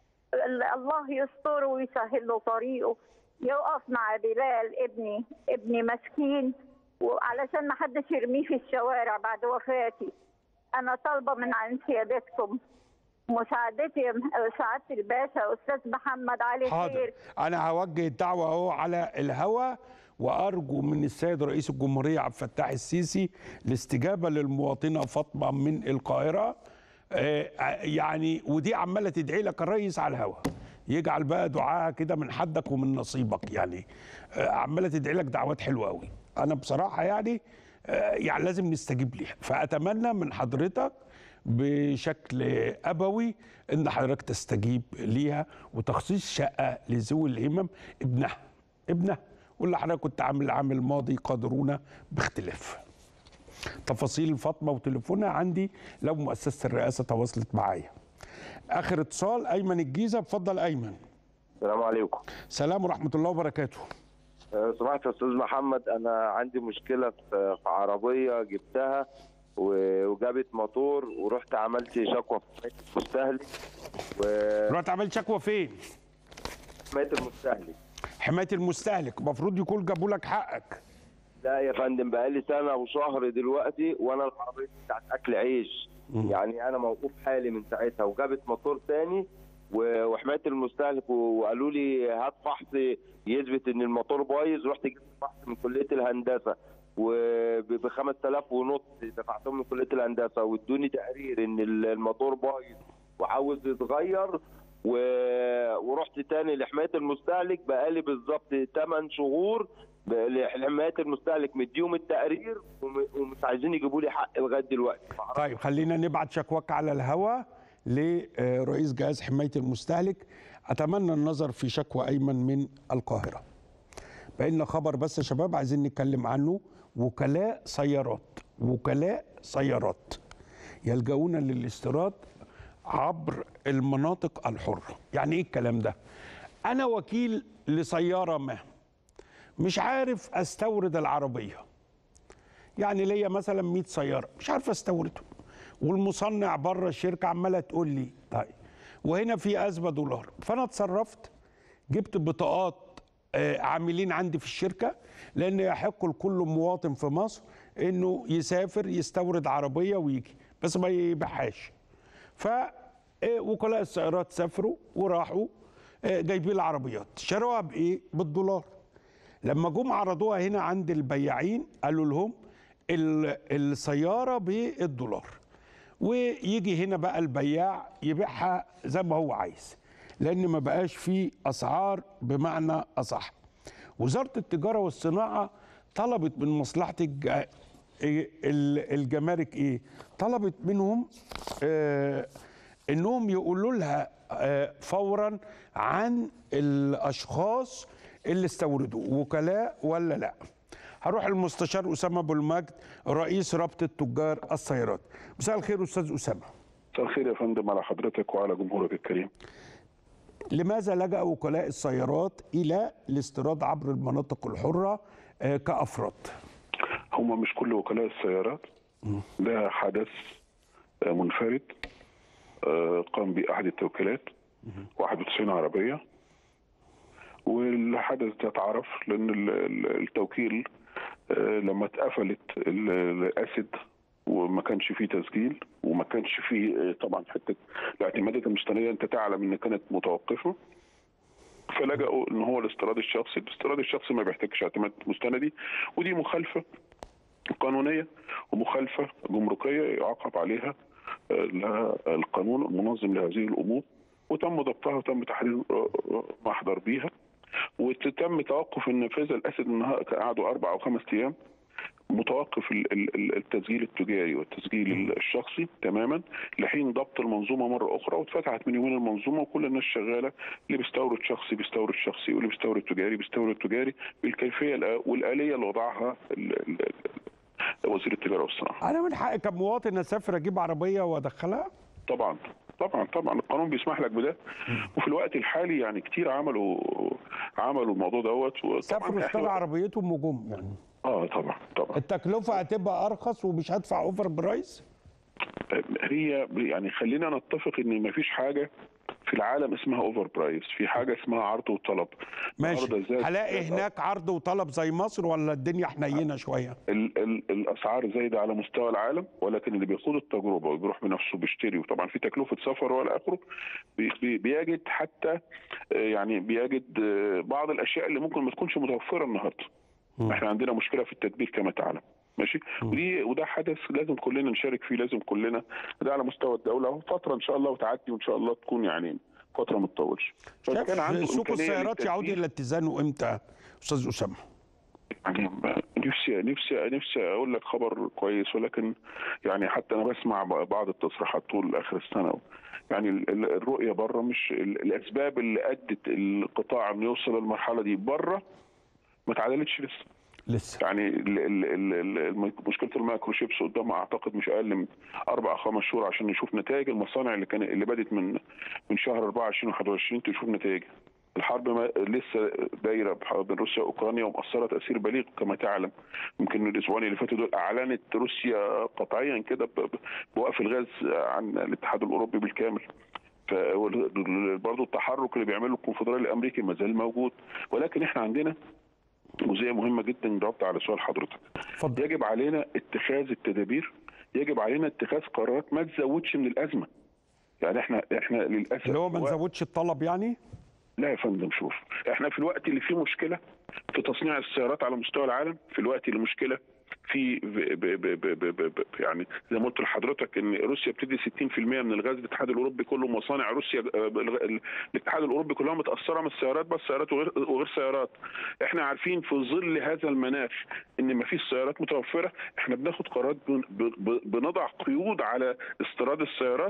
الله يستره ويسهل له طريقه، يقف مع بلال ابني ابني مسكين، وعلشان ما حدش يرميه في الشوارع بعد وفاتي. انا طالبه من عند سيادتكم مساعدتي سعاده الباشا استاذ محمد علي حاضر. خير. انا هوجه الدعوه اهو على الهوا، وارجو من السيد رئيس الجمهوريه عبد الفتاح السيسي الاستجابه للمواطنه فاطمه من القاهره. آه يعني ودي عماله تدعي لك الرئيس على الهوا، يجعل بقى دعاء كده من حدك ومن نصيبك، يعني آه عماله تدعي لك دعوات حلوه قوي. انا بصراحه يعني آه يعني لازم نستجيب ليها، فاتمنى من حضرتك بشكل ابوي ان حضرتك تستجيب ليها وتخصيص شقه لذوي الهمم ابنها ابنها واللي حضرتك كنت عامل العام الماضي قادرون باختلاف. تفاصيل فاطمه وتليفونها عندي لو مؤسسه الرئاسه تواصلت معايا. اخر اتصال ايمن الجيزه، اتفضل ايمن. السلام عليكم. سلام ورحمه الله وبركاته. سمعت يا استاذ محمد، انا عندي مشكله في عربيه جبتها وجابت موتور، ورحت عملت شكوى في حمايه المستهلك. و... رحت عملت شكوى فين؟ حمايه المستهلك. حمايه المستهلك المفروض يكون جابوا لك حقك. لا يا فندم، بقالي سنه وشهر دلوقتي وانا العربيه بتاعت اكل عيش. م. يعني انا موقوف حالي من ساعتها، وجابت موتور ثاني وحمايه المستهلك وقالوا لي هات فحص يثبت ان الموتور بايظ. رحت جبت فحص من كليه الهندسه وب خمسة آلاف ونص دفعتهم من كليه الهندسه، وادوني تقرير ان الموتور بايظ وعاوز يتغير. و... ورحت تاني لحمايه المستهلك، بقالي بالظبط ثمانية شهور لحمايه المستهلك مديهم التقرير ومش عايزين يجيبوا لي حق لغايه دلوقتي. طيب خلينا نبعت شكواك على الهواء لرئيس جهاز حمايه المستهلك. اتمنى النظر في شكوى ايمن من القاهره. بقى لنا خبر بس يا شباب عايزين نتكلم عنه. وكلاء سيارات وكلاء سيارات يلجؤون للاستيراد عبر المناطق الحره. يعني ايه الكلام ده؟ انا وكيل لسياره ما، مش عارف استورد العربيه، يعني ليا مثلا مية سياره مش عارف استوردهم، والمصنع بره الشركه عماله تقول لي طيب وهنا في ازمه دولار. فانا اتصرفت، جبت بطاقات عاملين عندي في الشركه، لان يحق لكل مواطن في مصر انه يسافر يستورد عربيه ويجي بس ما يبيعهاش. فوكلاء السيارات سافروا وراحوا جايبين العربيات، شروها بايه؟ بالدولار. لما جم عرضوها هنا عند البياعين قالوا لهم السياره بالدولار، ويجي هنا بقى البياع يبيعها زي ما هو عايز، لان ما بقاش فيه اسعار بمعنى اصح. وزاره التجاره والصناعه طلبت من مصلحه الج... الجمارك ايه؟ طلبت منهم آه انهم يقولوا لها آه فورا عن الاشخاص اللي استوردوا وكلاء ولا لا. هروح المستشار اسامه ابو المجد رئيس رابطه تجار السيارات. مساء الخير استاذ اسامه. مساء الخير يا فندم على حضرتك وعلى جمهورك الكريم. لماذا لجأ وكلاء السيارات الى الاستيراد عبر المناطق الحره آه كافراد؟ هم مش كل وكلاء السيارات، ده حدث آه منفرد آه قام به احد التوكيلات واحد وتسعين عربيه، والحدث ده اتعرف لان التوكيل لما اتقفلت الاسد وما كانش فيه تسجيل وما كانش فيه طبعا حته الاعتمادات المستنديه انت تعلم ان كانت متوقفه، فلجأوا ان هو الاستيراد الشخصي. الاستيراد الشخصي ما بيحتاجش اعتماد مستندي، ودي مخالفه قانونيه ومخالفه جمركيه يعاقب عليها القانون المنظم لهذه الامور، وتم ضبطها وتم تحرير محضر بيها، وتم توقف النفاذ الاسد انها قعدوا اربع او خمس ايام متوقف التسجيل التجاري والتسجيل الشخصي تماما لحين ضبط المنظومه مره اخرى، واتفتحت من يومين المنظومه وكل الناس شغاله، اللي بيستورد شخصي بيستورد شخصي، واللي بيستورد تجاري بيستورد تجاري بالكيفيه والاليه اللي وضعها وزير التجاره والصناعه. انا من حقي كمواطن اسافر اجيب عربيه وادخلها؟ طبعا طبعا طبعا القانون بيسمح لك بده، وفي الوقت الحالي يعني كتير عملوا عملوا الموضوع دوت، سافروا اشتروا عربيتهم وجم يعني. اه طبعا طبعا التكلفه هتبقى ارخص ومش هدفع اوفر برايس؟ هي يعني خلينا نتفق ان مفيش حاجه في العالم اسمها اوفر برايس، في حاجه اسمها عرض وطلب. ماشي، هلاقي هناك عرض وطلب زي مصر ولا الدنيا حنينه شويه؟ ال ال الاسعار زايده على مستوى العالم، ولكن اللي بيخوض التجربه وبيروح بنفسه بيشتري، وطبعا في تكلفه سفر والى اخره، بي بيجد حتى يعني بيجد بعض الاشياء اللي ممكن ما تكونش متوفره النهارده. م. احنا عندنا مشكله في التدبير كما تعلم. ماشي، ودي وده حدث لازم كلنا نشارك فيه، لازم كلنا ده على مستوى الدوله، فتره ان شاء الله وتعدي وان شاء الله تكون يعني فتره ما تطولش. كان عنده سوق السيارات يعود الى اتزانه امتى استاذ اسامه؟ يعني نفسي نفسي نفسي اقول لك خبر كويس، ولكن يعني حتى انا بسمع بعض التصريحات طول اخر السنه، يعني الرؤيه بره مش الاسباب اللي ادت القطاع انه يوصل للمرحله دي بره ما اتعدلتش لسه. لسه يعني ال ال ال مشكله المايكرو شيبس قدامها اعتقد مش اقل من اربع او خمس شهور عشان نشوف نتائج المصانع اللي كان اللي بدت من من شهر أربعة وعشرين وواحد وعشرين تشوف نتائج. الحرب ما لسه دايره بين روسيا واوكرانيا ومؤثره تاثير بليغ كما تعلم. يمكن الاسبوعين اللي فاتوا دول اعلنت روسيا قطعيا كده بوقف الغاز عن الاتحاد الاوروبي بالكامل. برضه التحرك اللي بيعمله الكونفدرالي الامريكي ما زال موجود، ولكن احنا عندنا جزئيه مهمه جدا جاوبت على سؤال حضرتك. فضل. يجب علينا اتخاذ التدابير، يجب علينا اتخاذ قرارات ما تزودش من الازمه. يعني احنا احنا للاسف اللي هو ما نزودش الطلب يعني؟ لا يا فندم، شوف احنا في الوقت اللي فيه مشكله في تصنيع السيارات على مستوى العالم، في الوقت اللي مشكله في ب ب ب ب ب ب يعني زي ما قلت لحضرتك ان روسيا بتدي ستين في المية من الغاز للاتحاد الاوروبي كله، مصانع روسيا الاتحاد الاوروبي كلها متاثره من السيارات، بس سيارات وغير, وغير سيارات. احنا عارفين في ظل هذا المناخ ان ما فيش سيارات متوفره، احنا بناخد قرارات بنضع قيود على استيراد السيارات،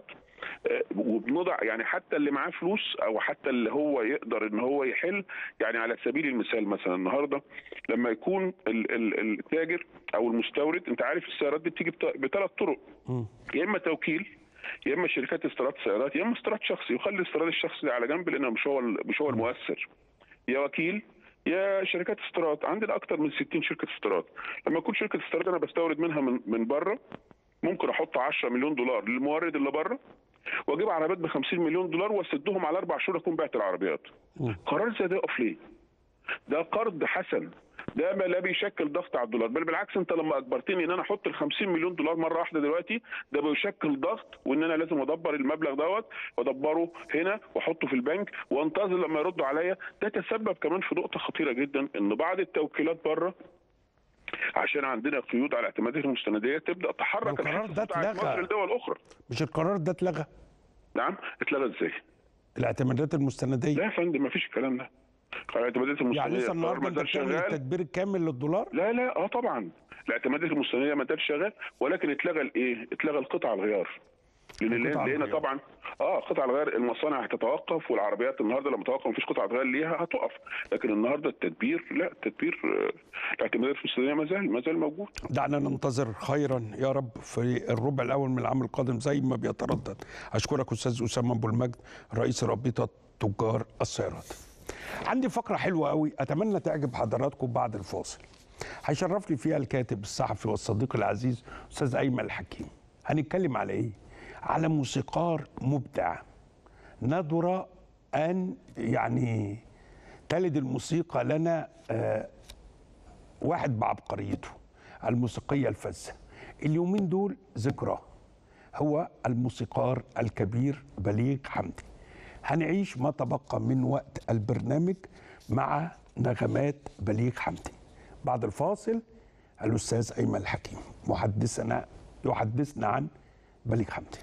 وبنضع يعني حتى اللي معاه فلوس او حتى اللي هو يقدر ان هو يحل. يعني على سبيل المثال مثلا النهارده لما يكون التاجر او المستورد، انت عارف السيارات دي بتيجي بثلاث طرق، يا اما توكيل، يا اما شركات استيراد سيارات، يا اما استيراد شخصي، وخلي الاستيراد الشخصي على جنب لانه مش هو مش هو المؤثر، يا وكيل يا شركات استيراد. عندنا اكثر من ستين شركه استيراد. لما يكون شركه استيراد انا بستورد منها من من بره، ممكن احط عشرة مليون دولار للمورد اللي بره، واجيب عربيات ب خمسين مليون دولار واسدهم على اربع شهور اكون بعت العربيات. قرار زي ده يقف ليه؟ ده قرض حسن، ده لا بيشكل ضغط على الدولار، بل بالعكس انت لما اجبرتني ان انا احط ال خمسين مليون دولار مره واحده دلوقتي، ده بيشكل ضغط، وان انا لازم ادبر المبلغ دوت وادبره هنا واحطه في البنك وانتظر لما يردوا عليا. ده تسبب كمان في نقطه خطيره جدا، ان بعض التوكيلات بره عشان عندنا قيود على الاعتمادات المستنديه تبدا تحرك القرار ده اتلغى لدول اخرى. مش القرار ده اتلغى؟ نعم اتلغى ازاي؟ الاعتمادات المستنديه؟ لا يا فندم ما فيش الكلام ده. الاعتمادات المستنديه يعني لسه النهارده انت بتعمل التدبير الكامل للدولار؟ لا لا اه طبعا الاعتمادات المستنديه ما زال شغال، ولكن اتلغى الايه؟ اتلغى القطع الغيار. لان لقينا طبعا اه قطع الغيار المصانع هتتوقف، والعربيات النهارده لما توقف مفيش قطعه غيار ليها هتقف، لكن النهارده التدبير لا، التدبير الاعتمادات المستنديه ما زال ما زال موجود. دعنا ننتظر خيرا يا رب في الربع الاول من العام القادم زي ما بيتردد. اشكرك استاذ اسامه ابو المجد رئيس رابطه تجار السيارات. عندي فقره حلوه قوي اتمنى تعجب حضراتكم بعد الفاصل. هيشرفني فيها الكاتب الصحفي والصديق العزيز استاذ ايمن الحكيم. هنتكلم على ايه؟ على موسيقار مبدع ندر ان يعني تلد الموسيقى لنا آه واحد بعبقريته الموسيقيه الفذه. اليومين دول ذكراه هو الموسيقار الكبير بليغ حمدي. هنعيش ما تبقى من وقت البرنامج مع نغمات بليغ حمدي. بعد الفاصل الاستاذ ايمن الحكيم محدثنا يحدثنا عن بليغ حمدي.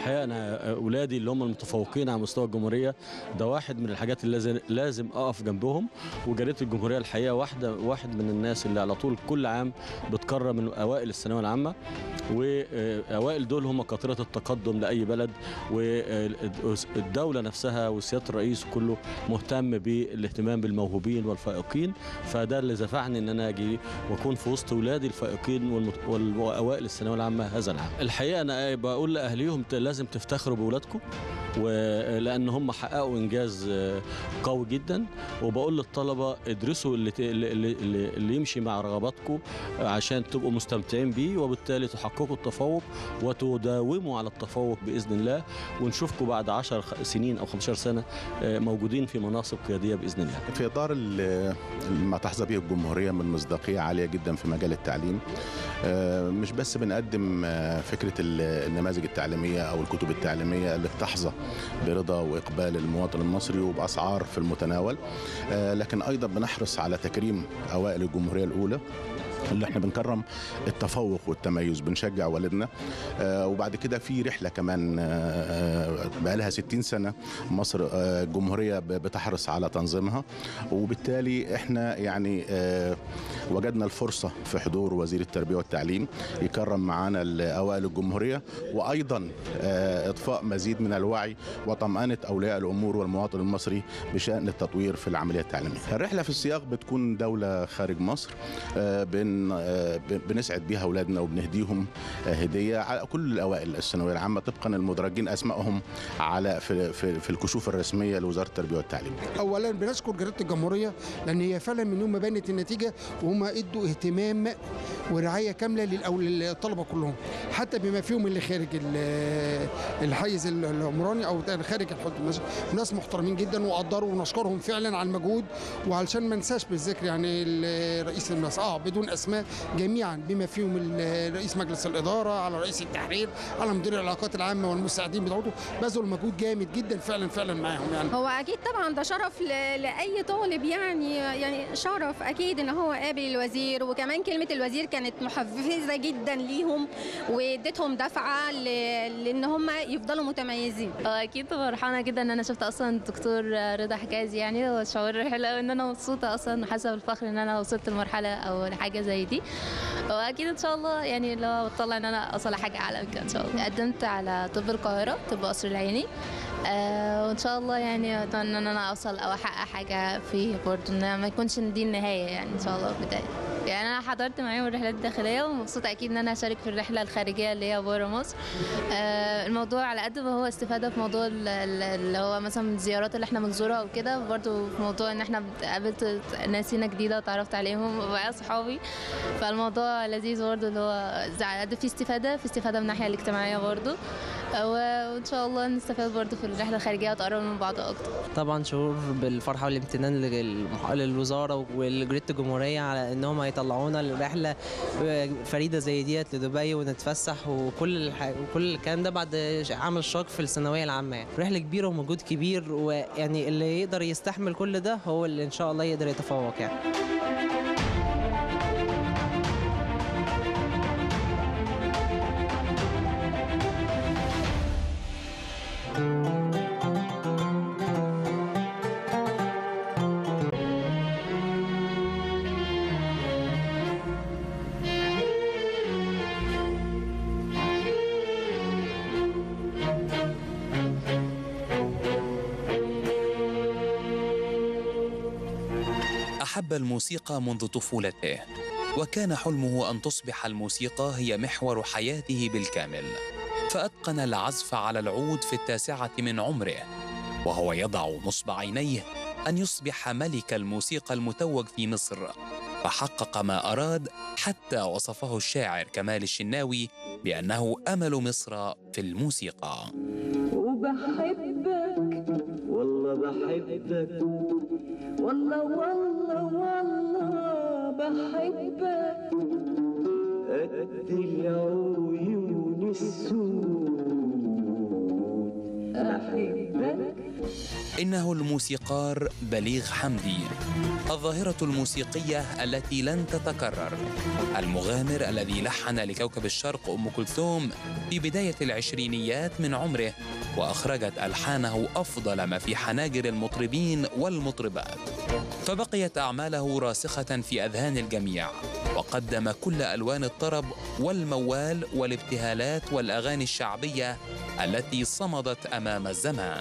الحقيقه انا اولادي اللي هم المتفوقين على مستوى الجمهوريه ده واحد من الحاجات اللي لازم لازم اقف جنبهم. وجريده الجمهوريه الحقيقه واحده واحد من الناس اللي على طول كل عام بتكرم من اوائل الثانويه العامه، واوائل دول هم قاطره التقدم لاي بلد، والدوله نفسها وسياده الرئيس كله مهتم بالاهتمام بالموهوبين والفائقين. فده اللي دفعني ان انا اجي واكون في وسط اولادي الفائقين واوائل الثانويه العامه هذا العام. الحقيقه انا بقول لاهليهم لازم تفتخروا باولادكم، ولان هم حققوا انجاز قوي جدا. وبقول للطلبه ادرسوا اللي, اللي, اللي يمشي مع رغباتكم عشان تبقوا مستمتعين بيه، وبالتالي تحققوا التفوق وتداوموا على التفوق باذن الله، ونشوفكم بعد عشر سنين او خمستاشر سنه موجودين في مناصب قياديه باذن الله. في اطار ما تحظى به الجمهوريه من مصداقيه عاليه جدا في مجال التعليم، مش بس بنقدم فكره النماذج التعليميه او الكتب التعليميه اللي بتحظى برضا واقبال المواطن المصري وباسعار في المتناول، لكن ايضا بنحرص على تكريم اوائل الجمهوريه الاولى اللي احنا بنكرم التفوق والتميز، بنشجع والدنا. آه وبعد كده في رحله كمان آه بقى لها ستين سنه مصر آه الجمهوريه بتحرص على تنظيمها، وبالتالي احنا يعني آه وجدنا الفرصه في حضور وزير التربيه والتعليم يكرم معانا اوائل الجمهوريه، وايضا آه اضفاء مزيد من الوعي وطمانه اولياء الامور والمواطن المصري بشان التطوير في العمليه التعليميه. الرحله في السياق بتكون دوله خارج مصر، آه بن بنسعد بيها اولادنا وبنهديهم هديه على كل الاوائل الثانويه العامه طبقا المدرجين اسمائهم على في, في, في الكشوف الرسميه لوزاره التربيه والتعليم. اولا بنشكر جريده الجمهوريه لان هي فعلا من يوم ما بانت النتيجه وهم ادوا اهتمام ورعايه كامله للطلبه كلهم، حتى بما فيهم اللي خارج الحيز العمراني او خارج الحدود. ناس محترمين جدا وقدروا، ونشكرهم فعلا على المجهود. وعلشان ما ننساش بالذكر يعني رئيس الناس اه بدون اسماء جميعا بما فيهم رئيس مجلس الاداره، على رئيس التحرير، على مدير العلاقات العامه والمساعدين بتوعته، بذلوا مجهود جامد جدا فعلا فعلا معاهم. يعني هو اكيد طبعا ده شرف لاي طالب، يعني يعني شرف اكيد ان هو قابل الوزير، وكمان كلمه الوزير كانت محفزه جدا ليهم واديتهم دفعه لان هم يفضلوا متميزين. اكيد فرحانه جدا ان انا شفت اصلا الدكتور رضا حجازي، يعني هو شعور حلو ان انا مبسوطه اصلا وحاسه بالفخر ان انا وصلت لمرحله او حاجه زي دي. واكيد ان شاء الله يعني لو بطلع ان انا اوصل لحاجه اعلى من كده ان شاء الله. قدمت على طب القاهره، طب قصر العيني، آه وان شاء الله يعني اتمنى ان انا اوصل او احقق حاجه فيه برضه، ان ما يكونش دي النهايه يعني ان شاء الله بدايه. يعني انا حضرت معاهم الرحلات الداخليه ومبسوطه اكيد ان انا اشارك في الرحله الخارجيه اللي هي بره مصر. آه الموضوع على قد ما هو استفاده في موضوع اللي هو مثلا الزيارات اللي احنا بنزورها وكده، برضه في موضوع ان احنا قابلت ناس هنا جديده وتعرفت عليهم وبقى اصحابي، فالموضوع لذيذ برضه اللي هو على قد في استفاده في استفاده من الناحيه الاجتماعيه برضه، وان شاء الله نستفاد برضه في الرحله الخارجيه وتقرب من بعض اكتر. طبعا شعور بالفرحه والامتنان للوزاره ولجريده الجمهوريه على انهم هيطلعونا الرحله فريده زي ديت لدبي ونتفسح وكل الح... وكل الكلام ده بعد عمل شاق في الثانويه العامه. يعني رحله كبيره ومجهود كبير، ويعني اللي يقدر يستحمل كل ده هو اللي ان شاء الله يقدر يتفوق يعني. أحب الموسيقى منذ طفولته، وكان حلمه أن تصبح الموسيقى هي محور حياته بالكامل، فأتقن العزف على العود في التاسعة من عمره، وهو يضع نصب عينيه أن يصبح ملك الموسيقى المتوج في مصر، فحقق ما أراد حتى وصفه الشاعر كمال الشناوي بأنه أمل مصر في الموسيقى. وبحبك والله بحبك والله والله والله بحبك قد العيون السود أحبك. إنه الموسيقار بليغ حمدي، الظاهرة الموسيقية التي لن تتكرر، المغامر الذي لحن لكوكب الشرق أم كلثوم في بداية العشرينيات من عمره، وأخرجت ألحانه أفضل ما في حناجر المطربين والمطربات، فبقيت أعماله راسخة في أذهان الجميع، وقدم كل ألوان الطرب والموال والابتهالات والأغاني الشعبية التي صمدت أمام الزمان.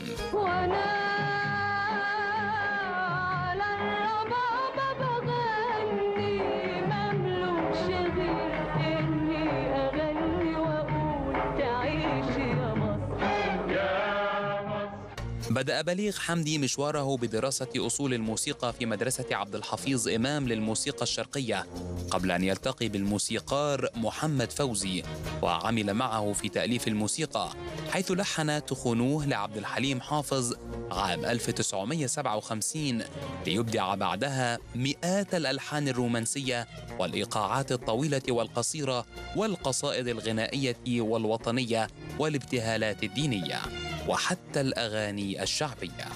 بدأ بليغ حمدي مشواره بدراسة أصول الموسيقى في مدرسة عبد الحفيظ إمام للموسيقى الشرقية، قبل أن يلتقي بالموسيقار محمد فوزي وعمل معه في تأليف الموسيقى، حيث لحن تخونوه لعبد الحليم حافظ عام ألف وتسعمائة وسبعة وخمسين، ليبدع بعدها مئات الألحان الرومانسية والإيقاعات الطويلة والقصيرة والقصائد الغنائية والوطنية والابتهالات الدينية وحتى الأغاني الشعبية.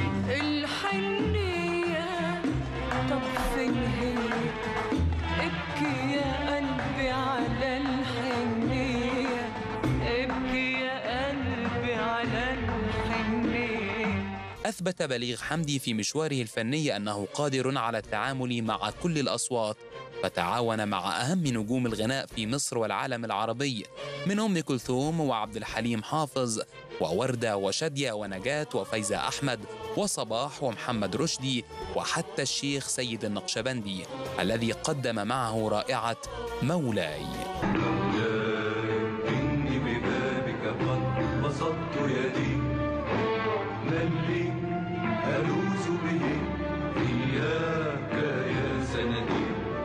الحنية طب فين هي؟ ابكي يا قلبي على الحنية، ابكي يا قلبي على الحنية. أثبت بليغ حمدي في مشواره الفني أنه قادر على التعامل مع كل الأصوات، فتعاون مع أهم نجوم الغناء في مصر والعالم العربي، من أم كلثوم وعبد الحليم حافظ ووردة وشادية ونجاة وفايزة أحمد وصباح ومحمد رشدي، وحتى الشيخ سيد النقشبندي الذي قدم معه رائعة مولاي. إني ببابك قد بسطت يدي، من لي ألوذ به إياك يا سندي.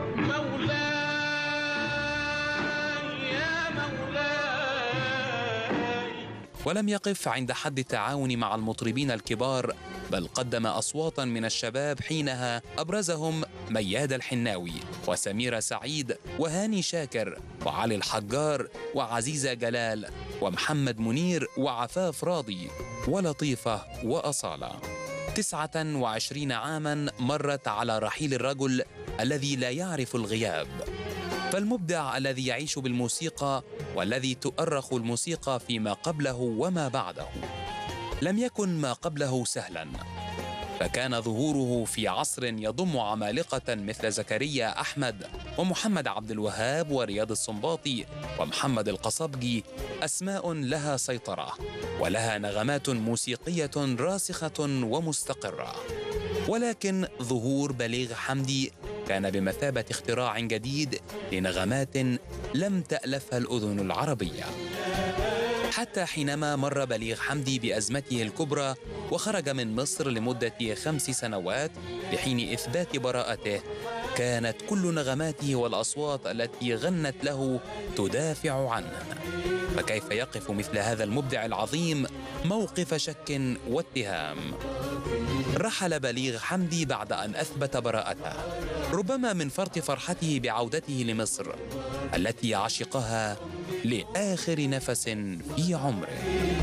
ولم يقف عند حد التعاون مع المطربين الكبار، بل قدم أصواتا من الشباب حينها أبرزهم مياد الحناوي وسميرة سعيد وهاني شاكر وعلي الحجار وعزيزة جلال ومحمد منير وعفاف راضي ولطيفة وأصالة. تسعة وعشرين عاما مرت على رحيل الرجل الذي لا يعرف الغياب، فالمبدع الذي يعيش بالموسيقى والذي تؤرخ الموسيقى فيما قبله وما بعده. لم يكن ما قبله سهلا، فكان ظهوره في عصر يضم عمالقة مثل زكريا أحمد ومحمد عبد الوهاب ورياض السنباطي ومحمد القصبجي، أسماء لها سيطرة ولها نغمات موسيقية راسخة ومستقرة. ولكن ظهور بليغ حمدي كان بمثابة اختراع جديد لنغمات لم تألفها الأذن العربية، حتى حينما مر بليغ حمدي بأزمته الكبرى وخرج من مصر لمدة خمس سنوات لحين إثبات براءته، كانت كل نغماته والأصوات التي غنت له تدافع عنه. فكيف يقف مثل هذا المبدع العظيم موقف شك واتهام؟ رحل بليغ حمدي بعد أن أثبت براءته، ربما من فرط فرحته بعودته لمصر التي عشقها لآخر نفس في عمره.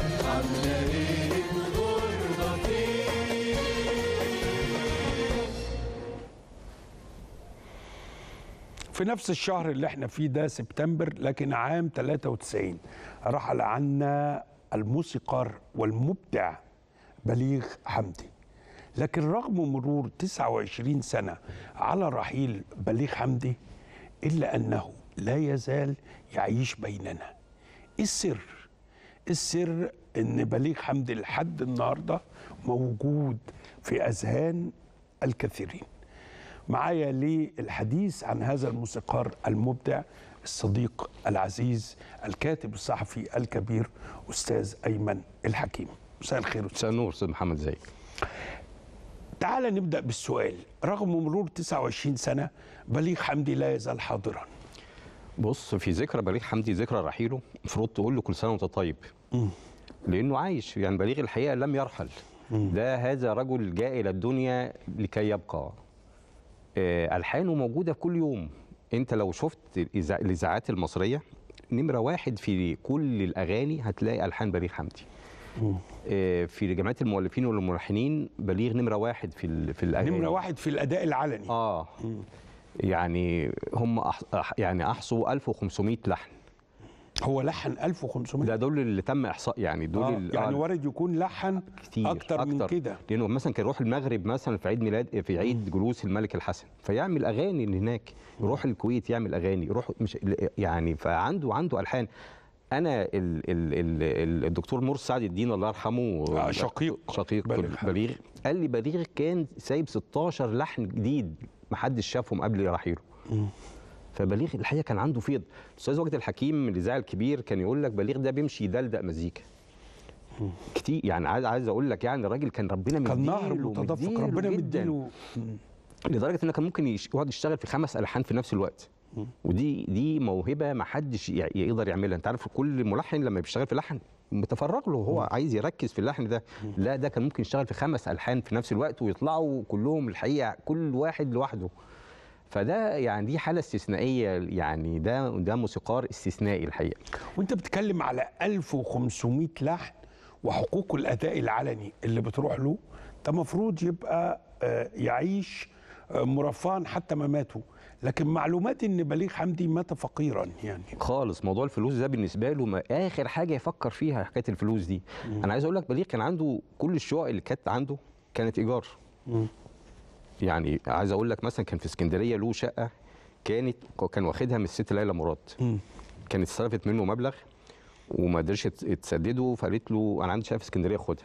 في نفس الشهر اللي احنا فيه ده سبتمبر، لكن عام ثلاثة وتسعين رحل عنا الموسيقار والمبدع بليغ حمدي. لكن رغم مرور تسعة وعشرين سنة على رحيل بليغ حمدي، إلا أنه لا يزال يعيش بيننا. السر السر أن بليغ حمدي لحد النهاردة موجود في أذهان الكثيرين. معايا للحديث عن هذا الموسيقار المبدع الصديق العزيز الكاتب الصحفي الكبير أستاذ أيمن الحكيم. مساء الخير. مساء النور أستاذ محمد، ازيك؟ تعال نبدأ بالسؤال. رغم مرور تسعة وعشرين سنة بليغ حمدي لا يزال حاضرا. بص، في ذكرى بليغ حمدي، ذكرى رحيله، المفروض تقول له كل سنة وانت طيب. م. لأنه عايش، يعني بليغ الحقيقة لم يرحل. م. ده هذا رجل جاء إلى الدنيا لكي يبقى. آه ألحانه موجودة كل يوم. أنت لو شفت الإذاعات المصرية، نمرة واحد في كل الأغاني هتلاقي ألحان بليغ حمدي. آه، في جمعيه المؤلفين والملحنين بليغ نمره واحد في ال- في الاغاني. نمره واحد في الاداء العلني. اه يعني هم أح... أح- يعني احصوا ألف وخمسمائة لحن. هو لحن ألف وخمسمائة؟ ده دول اللي تم احصاء يعني دول آه. ال- يعني آه، وارد يكون لحن كتير اكتر من كده. لانه مثلا كان يروح المغرب مثلا في عيد ميلاد في عيد جلوس الملك الحسن فيعمل اغاني اللي هناك، يروح الكويت يعمل اغاني، يروح مش يعني فعنده عنده الحان. انا ال ال ال الدكتور مرسي سعد الدين الله يرحمه آه شقيق شقيق بليغ. بليغ قال لي بليغ كان سايب ستاشر لحن جديد ما حدش شافهم قبل رحيله. فبليغ الحقيقه كان عنده فيض. الاستاذ وجد الحكيم الاذاعي الكبير كان يقول لك بليغ ده بيمشي يدلدق مزيكا كتير. يعني عايز عايز اقول لك يعني الراجل كان ربنا مديله كان نهر متدفق ربنا مديله، لدرجه انه كان ممكن يش- يقعد يشتغل في خمس الحان في نفس الوقت. ودي دي موهبه ما حدش ي- يقدر يعملها. انت عارف كل ملحن لما بيشتغل في لحن متفرغ له، هو عايز يركز في اللحن ده. لا ده كان ممكن يشتغل في خمس الحان في نفس الوقت ويطلعوا كلهم الحقيقه كل واحد لوحده. فده يعني دي حاله استثنائيه، يعني ده ده موسيقار استثنائي الحقيقه. وانت بتتكلم على ألف وخمسمائة لحن وحقوق الاداء العلني اللي بتروح له، ده المفروض يبقى آه، يعيش آه، مرفها حتى مماته. لكن معلومات ان بليغ حمدي مات فقيرا يعني خالص. موضوع الفلوس ده بالنسبه له ما اخر حاجه يفكر فيها حكايه الفلوس دي. انا عايز اقول لك بليغ كان عنده كل الشقق اللي كانت عنده كانت ايجار. يعني عايز اقول لك مثلا كان في اسكندريه له شقه كانت كان واخدها من الست ليلى مراد. كانت استلفت منه مبلغ وما قدرش تسدده، فقالت له انا عندي شقه في اسكندريه خدها.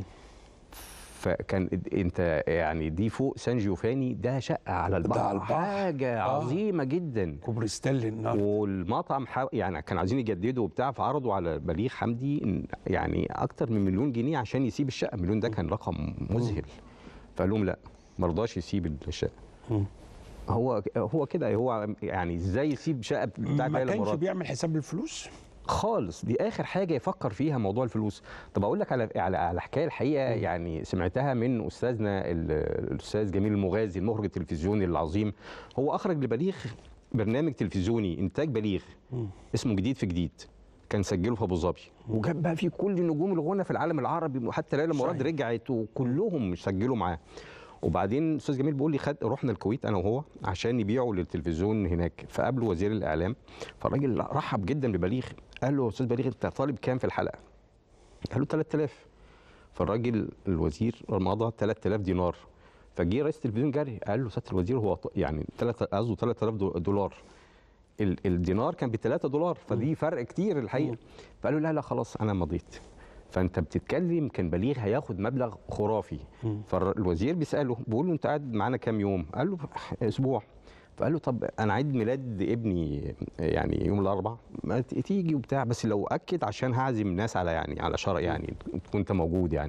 فكان انت يعني دي فوق سان جيوفاني، ده شقه على البحر، على البحر. حاجه آه. عظيمه جدا. كوبري ستانلي النهارده. والمطعم حا... يعني كانوا عايزين يجددوا وبتاع، فعرضوا على بليغ حمدي إن- يعني اكتر من مليون جنيه عشان يسيب الشقه. مليون ده كان رقم مذهل. فقال لهم لا، ما رضاش يسيب الشقه. هو هو كده، هو يعني ازاي يسيب شقه بتاعت ما ليلى كانش مراد بيعمل حساب الفلوس خالص. دي اخر حاجه يفكر فيها موضوع الفلوس. طب اقول لك على على, على حكايه الحقيقه يعني سمعتها من استاذنا ال- الاستاذ جميل المغازي المخرج التلفزيوني العظيم. هو اخرج لبليغ برنامج تلفزيوني انتاج بليغ اسمه جديد في جديد، كان سجله في ابو ظبي وجاب بقى فيه كل نجوم الغنى في العالم العربي، وحتى ليلى مراد رجعت وكلهم سجلوا معاه. وبعدين الاستاذ جميل بيقول لي خد رحنا الكويت انا وهو عشان يبيعوا للتلفزيون هناك، فقابله وزير الاعلام، فالراجل رحب جدا ببليغ. قال له يا استاذ بليغ انت طالب كام في الحلقه؟ قال له ثلاثة آلاف. فالراجل الوزير مضى ثلاثة آلاف دينار. فجه رئيس التلفزيون جري قال له سياده الوزير هو ط- يعني ثلاثة قصده ثلاثة آلاف دو- دولار. ال- الدينار كان ب ثلاثة دولار، فدي فرق كتير الحقيقه. فقال له لا لا خلاص انا مضيت. فانت بتتكلم كان بليغ هياخد مبلغ خرافي. فالوزير بيساله بيقول له انت قاعد معانا كام يوم؟ قال له اسبوع. فقال له طب انا عيد ميلاد ابني يعني يوم الاربعاء ما ت- تيجي وبتاع، بس لو اكد عشان هعزم الناس على يعني على شرع يعني تكون انت موجود يعني.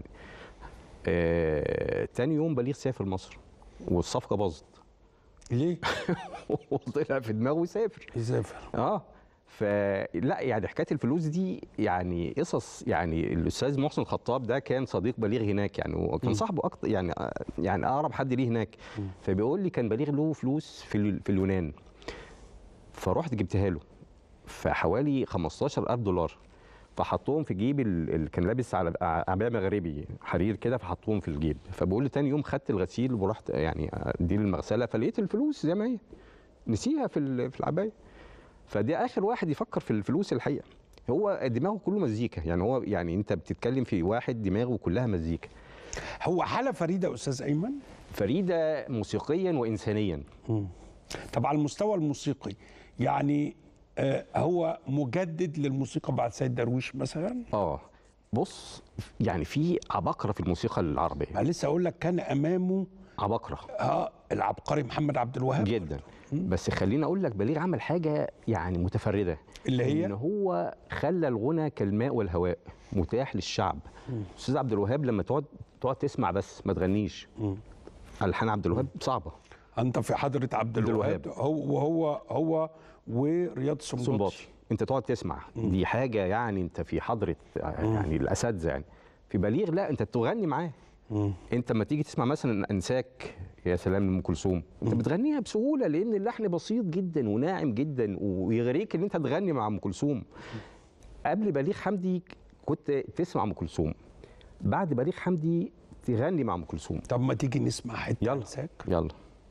آه تاني يوم بليغ سافر مصر والصفقه باظت. ليه؟ وطلع في دماغه يسافر يسافر اه فلا يعني حكايه الفلوس دي يعني قصص. يعني الاستاذ محسن الخطاب ده كان صديق بليغ هناك يعني، وكان صاحبه اكتر يعني يعني اقرب حد ليه هناك. فبيقول لي كان بليغ له فلوس في ال- في اليونان، فرحت جبتها له فحوالي خمستاشر ألف دولار، فحطهم في جيب ال... ال... كان لابس على عبايه مغربي حرير كده، فحطهم في الجيب. فبقول لي تاني يوم خدت الغسيل ورحت يعني دي للمغسله، فلقيت الفلوس زي ما هي نسيها في ال... في العبايه. فدي اخر واحد يفكر في الفلوس الحقيقه. هو دماغه كله مزيكا يعني، هو يعني انت بتتكلم في واحد دماغه كلها مزيكا. هو حاله فريده استاذ ايمن، فريده موسيقيا وانسانيا. طب على المستوى الموسيقي يعني آه هو مجدد للموسيقى بعد سيد درويش مثلا؟ اه بص يعني في عباقره في الموسيقى العربيه. أنا لسه اقول لك كان امامه عباقره اه العبقري محمد عبد الوهاب جدا. بس خليني اقول لك بليغ عمل حاجه يعني متفرده، اللي هي ان هو خلى الغنى كالماء والهواء متاح للشعب. استاذ عبد الوهاب لما تقعد تقعد تسمع بس ما تغنيش، الحان عبد الوهاب صعبه. انت في حضره عبد الوهاب هو وهو هو ورياض السنباطي، انت تقعد تسمع دي حاجه يعني انت في حضره يعني الاساتذه يعني. في بليغ لا انت تغني معاه. انت لما تيجي تسمع مثلا انساك يا سلام لام كلثوم، انت بتغنيها بسهوله لان اللحن بسيط جدا وناعم جدا ويغريك ان انت تغني مع ام كلثوم. قبل بليغ حمدي كنت تسمع ام كلثوم بعد بليغ حمدي تغني مع ام كلثوم. طب ما تيجي نسمع حته يلا انساك. يلا.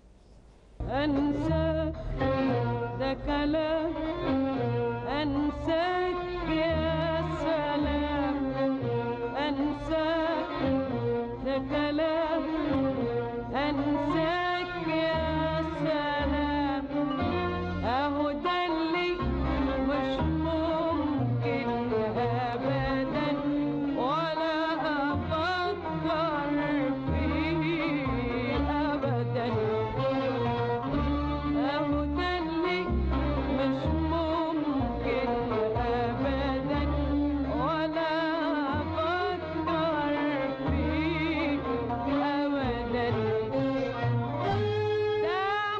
انساك ده كلام، انساك يا سلام، انساك ده كلام، انساك يا سلام، اهو ده اللي مش ممكن ابدا ولا افكر فيه ابدا، اهو ده اللي مش ممكن ابدا ولا افكر فيه ابدا، ده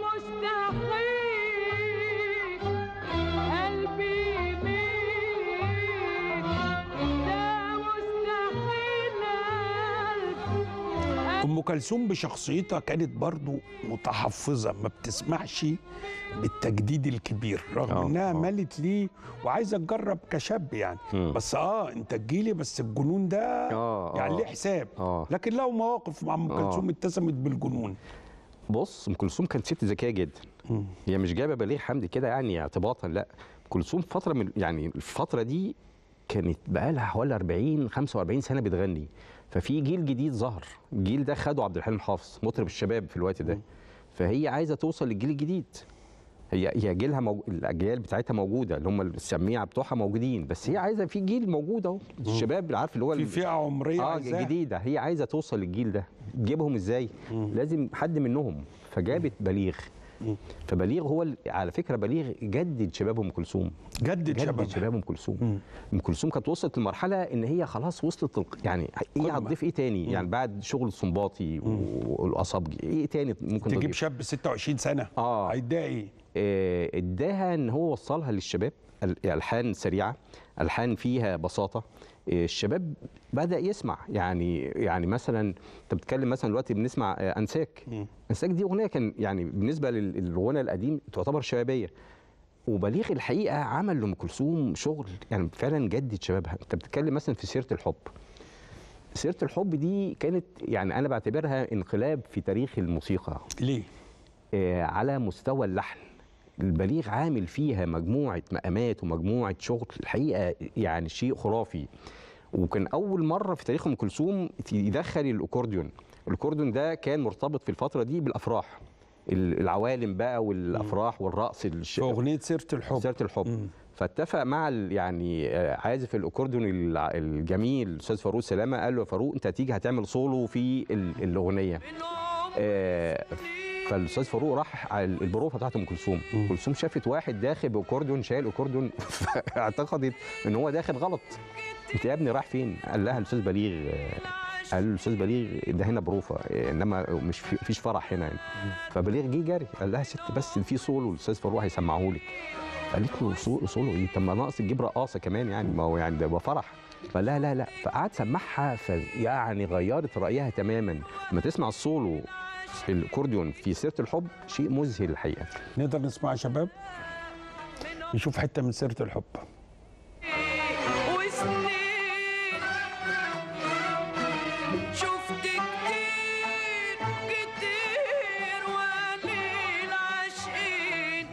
مستحيل قلبي يميل، ده مستحيل قلبي. ام كلثوم بشخصيتها كانت برضو متحفظه، ما بتسمعش بالتجديد الكبير رغم أوه. انها أوه. مالت ليه وعايزه تجرب كشاب يعني. مم. بس اه انت تجيلي، بس الجنون ده آه يعني آه. ليه حساب. آه. لكن له مواقف مع ام كلثوم اتسمت بالجنون. بص، ام كلثوم كانت ست ذكيه جدا. هي مش جايبه بليغ حمدي كده يعني اعتباطا، لا. ام كلثوم فتره من يعني الفتره دي كانت بقى لها حوالي أربعين خمسة وأربعين سنه بتغني، ففي جيل جديد ظهر. الجيل ده خده عبد الحليم حافظ مطرب الشباب في الوقت ده، فهي عايزه توصل للجيل الجديد. هي هي جيلها موج... الاجيال بتاعتها موجوده، اللي هم السميعه بتوعها موجودين، بس هي عارفه في جيل موجود اهو، الشباب عارف اللي هو في فئه عمريه اه عايزاها. جديده. هي عايزه توصل للجيل ده، تجيبهم ازاي؟ لازم حد منهم، فجابت بليغ. فبليغ هو ال- على فكره بليغ جدد شباب ام كلثوم، جدد شبابها. جدد شباب ام كلثوم. ام كلثوم كانت وصلت لمرحله ان هي خلاص وصلت الق- يعني ايه هتضيف ايه تاني؟ يعني بعد شغل السنباطي والاصابجي ايه تاني ممكن تجيب تضيف؟ شاب ستة وعشرين سنه اه هيديها ايه؟ آه، اداها ان هو وصلها للشباب، ال- الحان سريعه، الحان فيها بساطه. آه، الشباب بدا يسمع يعني يعني مثلا انت بتتكلم مثلا دلوقتي بنسمع آه، انساك. انساك دي اغنيه كان يعني بالنسبه لل- للغنى القديم تعتبر شبابيه، وبليغ الحقيقه عمل لام كلثوم شغل يعني فعلا جدد شبابها. انت بتتكلم مثلا في سيره الحب. سيره الحب دي كانت يعني انا بعتبرها انقلاب في تاريخ الموسيقى. ليه؟ آه على مستوى اللحن. البليغ عامل فيها مجموعه مقامات ومجموعه شغل الحقيقه يعني شيء خرافي. وكان اول مره في تاريخ ام كلثوم يدخل الاكورديون. الاكورديون ده كان مرتبط في الفتره دي بالافراح، العوالم بقى والافراح والرقص في اغنيه سيره الحب. سيره الحب. مم. فاتفق مع ال- يعني آه، عازف الاكورديون الع- الجميل الاستاذ فاروق سلامه، قال له يا فاروق انت هتيجي هتعمل سولو في ال- الاغنيه. آه، فالاستاذ فاروق راح على البروفه بتاعت ام كلثوم. ام كلثوم شافت واحد داخل باكورديون شايل اكورديون اعتقدت ان هو داخل غلط. انت يا ابني رايح فين؟ قال لها الاستاذ بليغ. آه، قال له الاستاذ بليغ ده هنا بروفه، آه، انما مش في فيش فرح هنا يعني. فبليغ جه جري قال لها ست بس في سولو الاستاذ فاروق هيسمعه لك. قالت له سولو سولو ايه؟ طب ما ناقص تجيب رقاصه كمان يعني، ما هو يعني ده يبقى فرح. فقال لا لا لا، فقعد سمعها فيعني غيرت رايها تماما. لما تسمع السولو الاكورديون في سيره الحب شيء مذهل الحقيقه. نقدر نسمع يا شباب؟ نشوف حته من سيره الحب. وسنين شفت كتير كتير وقليل عاشقين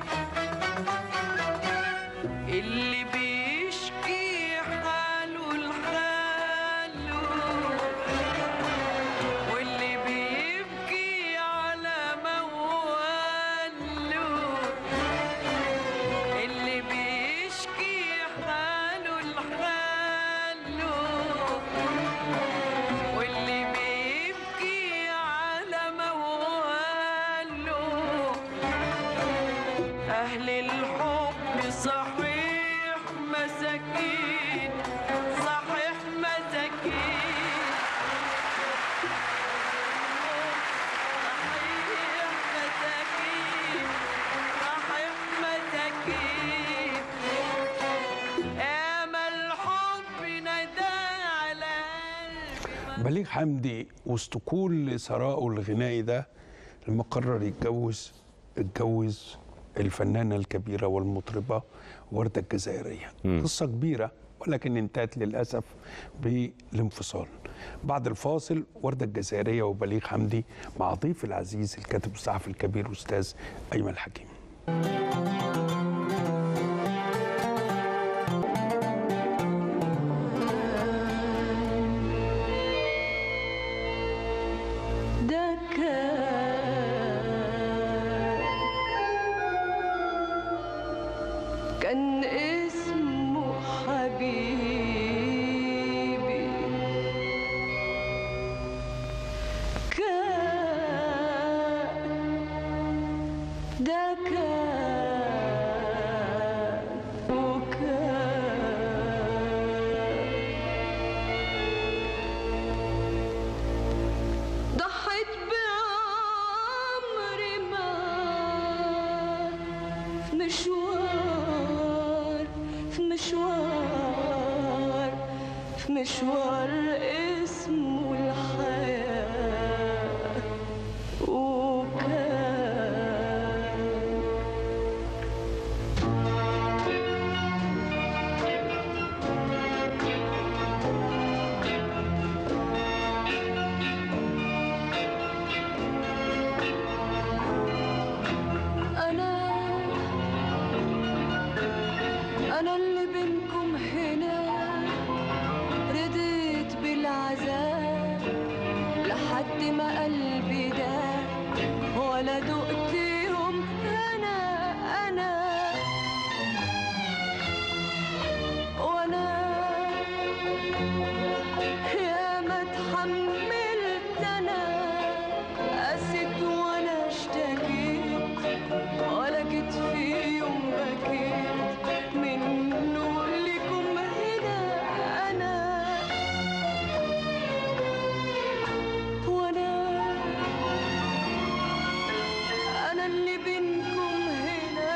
اللي بيشكي حاله لحاله واللي بيبكي على مواله اللي بيشكي حاله لحاله واللي بيبكي على مواله أهل الحب صحيح مساكين صحيح مساكين صحيح مساكين صحيح مساكين امل حب ندى على بليغ حمدي وسط كل ثرائه الغنائي ده لما قرر يتجوز اتجوز الفنانه الكبيره والمطربه ورده الجزائريه. قصه كبيره ولكن انتهت للأسف بالانفصال. بعد الفاصل وردة الجزائرية وبليغ حمدي مع ضيف العزيز الكاتب الصحفي الكبير أستاذ أيمن الحكيم. كان اسمه حبيبي، كان ده كان وكان ضحيت بعمري ما في مشوار في مشوار في مشوار اسمه الحياة وكان أنا أنا اللي بينكم هنا رضيت بالعذاب لحد ما قلبي داب ولا دقت يوم أنا أنا وأنا يا ما اتحملت أنا قست وأنا اشتكيت ولا جيت في يوم بكيت منه لكم هنا أنا وأنا أنا اللي بينكم هنا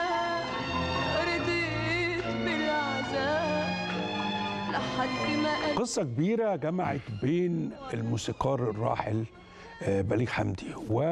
رضيت بالعذاب لحد ما قلبي قصة كبيرة جمعت بين الموسيقار الراحل آه، بليغ حمدي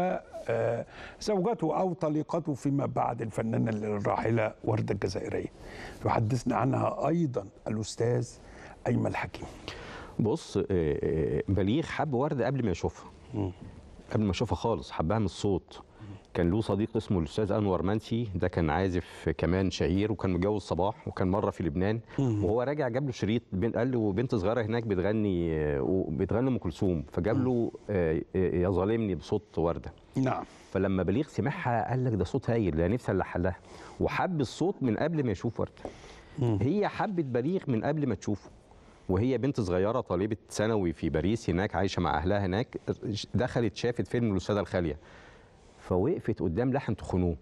وزوجته أو طليقته فيما بعد الفنانة الراحلة وردة الجزائرية. يحدثنا عنها أيضا الأستاذ أيمن الحكيم. بص، آه، آه، بليغ حب وردة قبل ما يشوفها، قبل ما يشوفها خالص حبها من الصوت. كان له صديق اسمه الاستاذ انور منسي، ده كان عازف كمان شهير وكان متجوز صباح وكان مره في لبنان، وهو راجع جاب له شريط بين- قال له بنت صغيره هناك بتغني آه، بتغني ام كلثوم، فجاب له آه، آه، يا ظالمني بصوت ورده. نعم. فلما بليغ سمعها قال لك ده صوت هايل، ده نفسي الحن لها، وحب الصوت من قبل ما يشوف ورده. هي حبت بليغ من قبل ما تشوفه، وهي بنت صغيره طالبه ثانوي في باريس هناك عايشه مع اهلها هناك، دخلت شافت فيلم الاستاذه الخاليه، فوقفت قدام لحن تخنوه.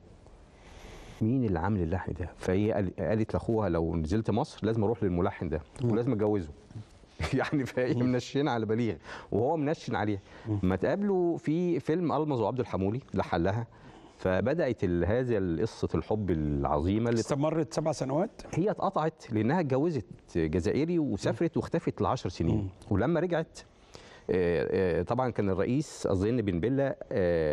مين اللي عامل اللحن ده؟ فهي قال- قالت لاخوها لو نزلت مصر لازم اروح للملحن ده ولازم اتجوزه. يعني فهي منشنه على بليغ وهو منشن عليها. ما تقابلوا في فيلم ألمظ وعبد الحمولي لحن لها، فبدات ال- هذا قصه الحب العظيمه اللي استمرت سبع سنوات. هي اتقطعت لانها اتجوزت جزائري وسافرت واختفت لعشر سنين، ولما رجعت آه، آه، طبعا كان الرئيس اظن بن بله آه،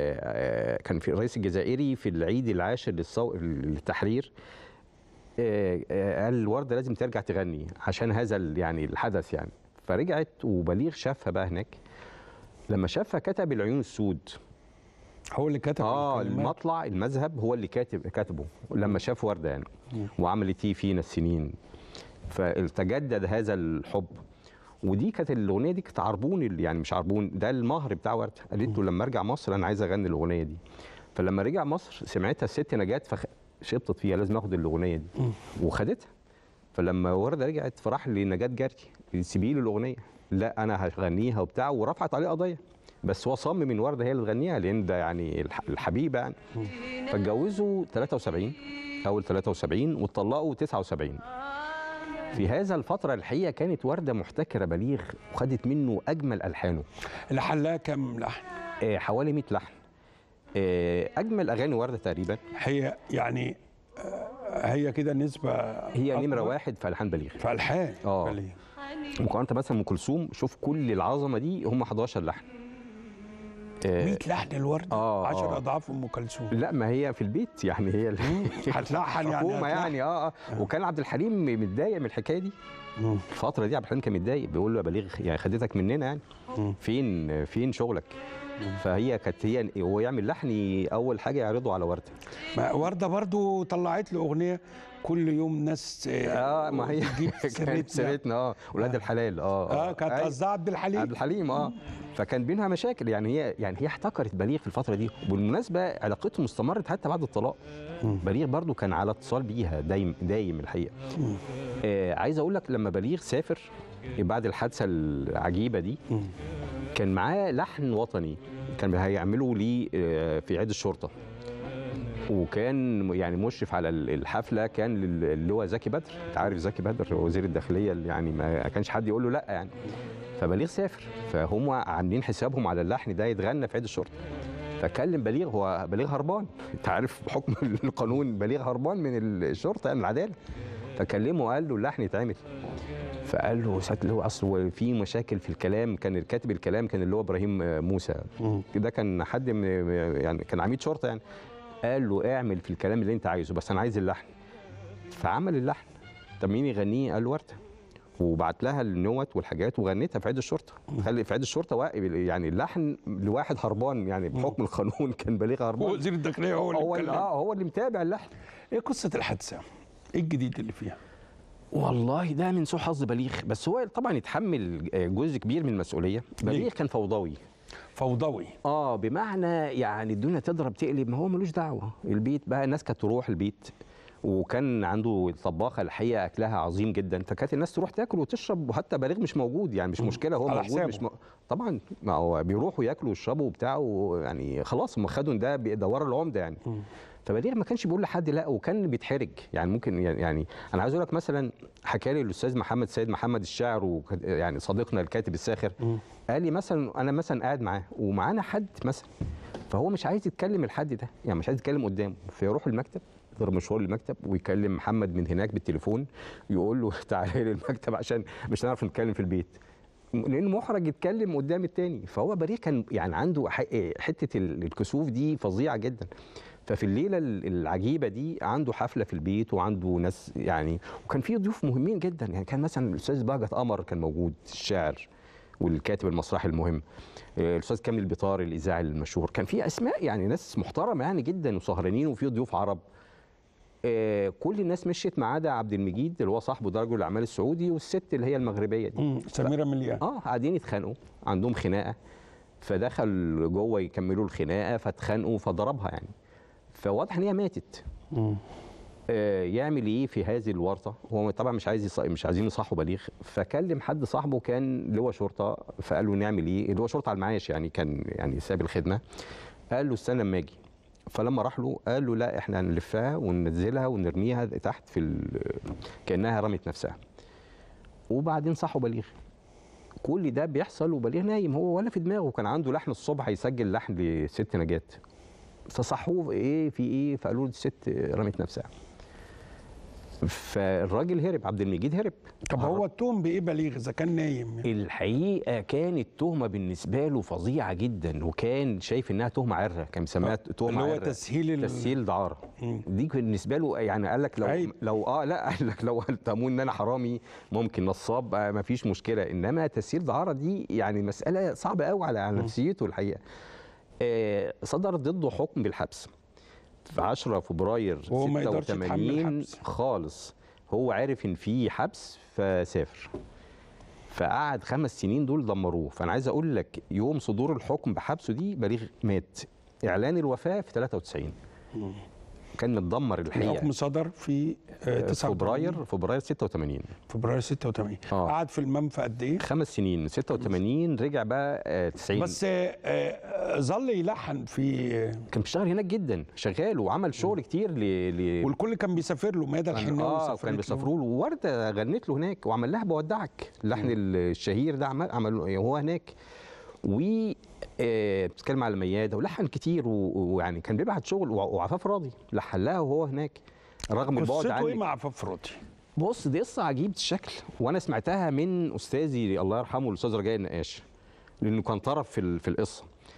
آه، كان في الرئيس الجزائري في العيد العاشر للصو... للتحرير آه، آه، قال ورده لازم ترجع تغني عشان هذا ال- يعني الحدث يعني. فرجعت وبليغ شافها بقى هناك، لما شافها كتب العيون السود. هو اللي كتب اه الكلمات. المطلع المذهب هو اللي كاتب كاتبه لما شاف ورده يعني، وعملت ايه فينا السنين، فتجدد هذا الحب. ودي كانت الاغنيه دي كانت عربون ال- يعني مش عربون، ده المهر بتاع ورده. قالت له لما ارجع مصر انا عايز اغني الاغنيه دي. فلما رجع مصر سمعتها الست نجاة فشبطت فيها لازم اخد الاغنيه دي وخدتها. فلما ورده رجعت فراح لنجاة جارتي سيبي له الاغنيه، لا انا هغنيها وبتاع، ورفعت عليه قضيه. بس هو صمم من ورده هي اللي تغنيها لان ده يعني الح- الحبيبه يعني. فاتجوزوا ثلاثة وسبعين اول ثلاثة وسبعين واتطلقوا تسعة وسبعين. في هذا الفترة الحقيقة كانت وردة محتكرة بليغ وخدت منه أجمل ألحانه. لحن لها كم لحن؟ آه حوالي مئة لحن. آه أجمل أغاني وردة تقريبا. هي يعني آه، هي كده نسبة هي أكبر. نمرة واحد في ألحان بليغ. في ألحان اه بليغ. مقارنة مثلا أم كلثوم، شوف كل العظمة دي هم حداشر لحن. مية لحن الورده اه عشر آه. اضعاف ام كلثوم. لا ما هي في البيت يعني هي هتلحن يعني حكومه هتلحن. يعني اه اه وكان عبد الحليم متضايق من الحكايه دي. الفتره دي عبد الحليم كان متضايق بيقول له يا بليغ يعني خدتك مننا يعني فين فين شغلك. فهي كانت هي هو يعمل لحن اول حاجه يعرضه على ورده. ما ورده برضو طلعت له اغنيه كل يوم ناس اه ما هي كانت سيرتنا اه ولاد الحلال اه اه كانت قصدها عبد الحليم عبد الحليم اه فكان بينها مشاكل يعني هي يعني هي احتكرت بليغ في الفتره دي. وبالمناسبه علاقتهم استمرت حتى بعد الطلاق. بليغ برضو كان على اتصال بيها دايم دايم الحقيقه. آه عايز اقول لك لما بليغ سافر بعد الحادثه العجيبه دي كان معاه لحن وطني كان هيعملوا ليه في عيد الشرطه. وكان يعني مشرف على الحفله كان اللي هو زكي بدر. انت عارف زكي بدر وزير الداخليه اللي يعني ما كانش حد يقول له لا يعني. فبليغ سافر فهم عاملين حسابهم على اللحن ده يتغنى في عيد الشرطه. فكلم بليغ هو بليغ هربان. انت عارف بحكم القانون بليغ هربان من الشرطه يعني العداله. فكلمه وقال له اللحن يتعمل. فقال له ساعه اللي هو اصل في مشاكل في الكلام كان كاتب الكلام كان اللي هو ابراهيم موسى. ده كان حد من يعني كان عميد شرطه يعني. قال له اعمل في الكلام اللي انت عايزه بس انا عايز اللحن. فعمل اللحن. طب مين يغنيه؟ قال ورده. وبعت لها النوت والحاجات وغنتها في عيد الشرطه. خلي في عيد الشرطه يعني اللحن لواحد هربان يعني بحكم القانون كان بليغ هربان. وزير الداخليه هو اللي هو اه هو اللي متابع اللحن. ايه قصه الحادثه؟ ايه الجديد اللي فيها؟ والله ده من سوء حظ بليغ بس هو طبعا يتحمل جزء كبير من المسؤوليه. بليغ كان فوضوي. فوضوي اه بمعنى يعني الدنيا تضرب تقلب ما هو ملوش دعوه. البيت بقى الناس كانت تروح البيت وكان عنده طباخه الحقيقه اكلها عظيم جدا فكانت الناس تروح تاكل وتشرب وحتى بليغ مش موجود يعني مش مشكله هو موجود مش م... طبعا ما هو بيروحوا ياكلوا ويشربوا وبتاع يعني خلاص هم خدوا ده دوار العمده يعني. فبليغ ما كانش بيقول لحد لا وكان بيتحرج يعني ممكن يعني انا عايز اقول لك مثلا حكى لي الاستاذ محمد سيد محمد الشاعر ويعني صديقنا الكاتب الساخر قال لي مثلا انا مثلا قاعد معاه ومعانا حد مثلا فهو مش عايز يتكلم الحد ده يعني مش عايز يتكلم قدامه فيروح المكتب يضرب مشوار المكتب ويكلم محمد من هناك بالتليفون يقول له تعالى لي المكتب عشان مش هنعرف نتكلم في البيت لانه محرج يتكلم قدام التاني. فهو بليغ كان يعني عنده حته الكسوف دي فظيعه جدا. ففي الليله العجيبه دي عنده حفله في البيت وعنده ناس يعني وكان في ضيوف مهمين جدا يعني كان مثلا الاستاذ بهجت قمر كان موجود الشاعر والكاتب المسرحي المهم. الاستاذ كامل البطار الاذاعي المشهور. كان في اسماء يعني ناس محترمه يعني جدا وسهرانين وفي ضيوف عرب. كل الناس مشيت ما عدا عبد المجيد اللي هو صاحبه ده رجل الاعمال السعودي والست اللي هي المغربيه دي سميره مليان. اه قاعدين يتخانقوا عندهم خناقه فدخل جوه يكملوا الخناقه فاتخانقوا فضربها يعني. فواضح ان هي ماتت. آه يعمل ايه في هذه الورطه؟ هو طبعا مش عايز يص... مش عايزين يصحوا بليغ فكلم حد صاحبه كان لواء شرطه فقال له نعمل ايه؟ اللواء شرطه على المعاش يعني كان يعني ساب الخدمه. قال له استنى اما اجي. فلما راح له قال له لا احنا هنلفها وننزلها ونرميها تحت في ال... كانها رمت نفسها. وبعدين صحوا بليغ. كل ده بيحصل وبليغ نايم هو ولا في دماغه. كان عنده لحن الصبح هيسجل لحن لست نجاة. فصحوه ايه في ايه فقالوا له الست رمت نفسها. فالراجل هرب عبد المجيد هرب. طب هو اتهم بايه بليغ اذا كان نايم؟ الحقيقه كانت تهمه بالنسبه له فظيعه جدا وكان شايف انها تهمه عره كان مسميها تهمه اللي هو عره تسهيل تسهيل دعاره. دي بالنسبه له يعني قال لك لو عيب. لو اه لا قال لك لو اتهموني ان انا حرامي ممكن نصاب آه ما فيش مشكله انما تسهيل دعاره دي يعني مساله صعبه قوي على نفسيته الحقيقه. آه صدر ضده حكم بالحبس في عشرة فبراير ستة وثمانين خالص. هو عارف ان في حبس فسافر فقعد خمس سنين دول دمروه. فانا عايز اقول لك يوم صدور الحكم بحبسه دي بليغ مات. اعلان الوفاه في ثلاثة وتسعين كان متدمر الحقيقه. الحكم صدر في فبراير فبراير ستة وثمانين فبراير ستة وثمانين آه. قعد في المنفى قد ايه؟ خمس سنين ستة وثمانين رجع بقى تسعين بس ظل يلحن في كان بيشتغل هناك جدا شغال وعمل شغل كتير ل... ل... والكل كان بيسافر له ميادة الحناوي اه كان بيسافروا له وورده غنت له هناك وعمل لها بودعك اللحن الشهير ده عمل عمل هو هناك و آه بتتكلم على ميادة ولحن كتير ويعني كان بيبعت شغل وعفاف راضي لحن لها وهو هناك رغم البعد عنك. قصته ايه مع عفاف راضي؟ بص دي قصه عجيبه الشكل وانا سمعتها من استاذي الله يرحمه الاستاذ رجاء النقاش لانه كان طرف في في القصه.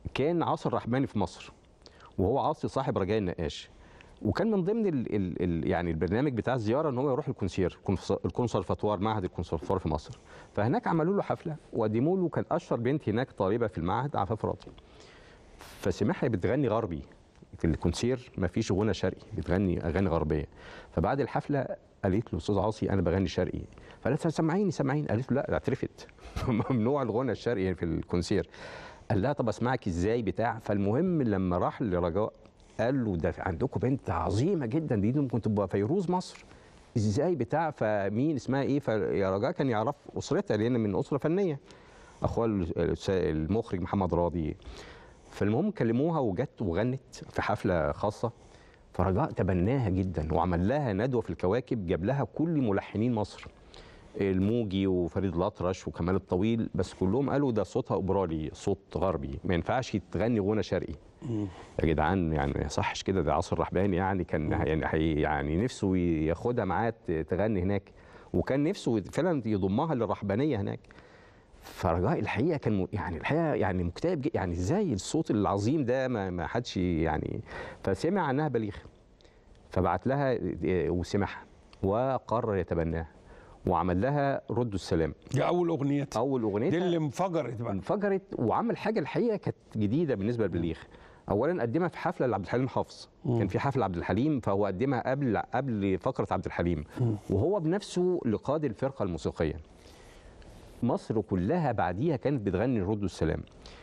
كان عاصي الرحباني في مصر، وهو عاصي صاحب رجاء النقاش، وكان من ضمن ال ال ال يعني البرنامج بتاع الزياره ان هو يروح الكونسير الكونسرفاتوار معهد الكونسرفاتوار في مصر. فهناك عملوا له حفله وقدموا له، كان اشهر بنت هناك طالبه في المعهد عفاف راضي، فسمعها بتغني غربي في الكونسير، ما فيش غنى شرقي، بتغني اغاني غربيه. فبعد الحفله قالت له استاذ عاصي انا بغني شرقي، فقالت له سمعيني سمعيني، قالت له لا اعترفت ممنوع الغنى الشرقي في الكونسير. قال لها طب اسمعك ازاي بتاع. فالمهم لما راح لرجاء قال له ده عندكم بنت عظيمه جدا دي ممكن تبقى فيروز مصر ازاي بتاع، فمين اسمها ايه؟ فيا رجاء كان يعرف اسرتها لان من اسره فنيه، اخوها المخرج محمد راضي. فالمهم كلموها وجت وغنت في حفله خاصه، فرجاء تبناها جدا وعمل لها ندوه في الكواكب، جاب لها كل ملحنين مصر، الموجي وفريد الأطرش وكمال الطويل، بس كلهم قالوا ده صوتها اوبرالي، صوت غربي، ما ينفعش تغني غنى شرقي. يا جدعان يعني ما يصحش كده، ده عاصي الرحباني يعني كان يعني يعني نفسه ياخدها معاه تغني هناك، وكان نفسه فعلا يضمها للرحبانيه هناك. فرجاء الحقيقه كان يعني الحقيقه يعني مكتئب، يعني ازاي الصوت العظيم ده ما, ما حدش يعني. فسمع عنها بليغ فبعت لها وسمعها وقرر يتبناها وعمل لها ردوا السلام. دي اول اغنيتها اول اغنيتها دي اللي انفجرت بقى انفجرت وعمل حاجه الحقيقه كانت جديده بالنسبه لبليغ. اولا قدمها في حفله لعبد الحليم حافظ، كان في حفله عبد الحليم فهو قدمها قبل قبل فقره عبد الحليم، وهو بنفسه لقاد الفرقه الموسيقيه. مصر كلها بعديها كانت بتغني ردوا السلام.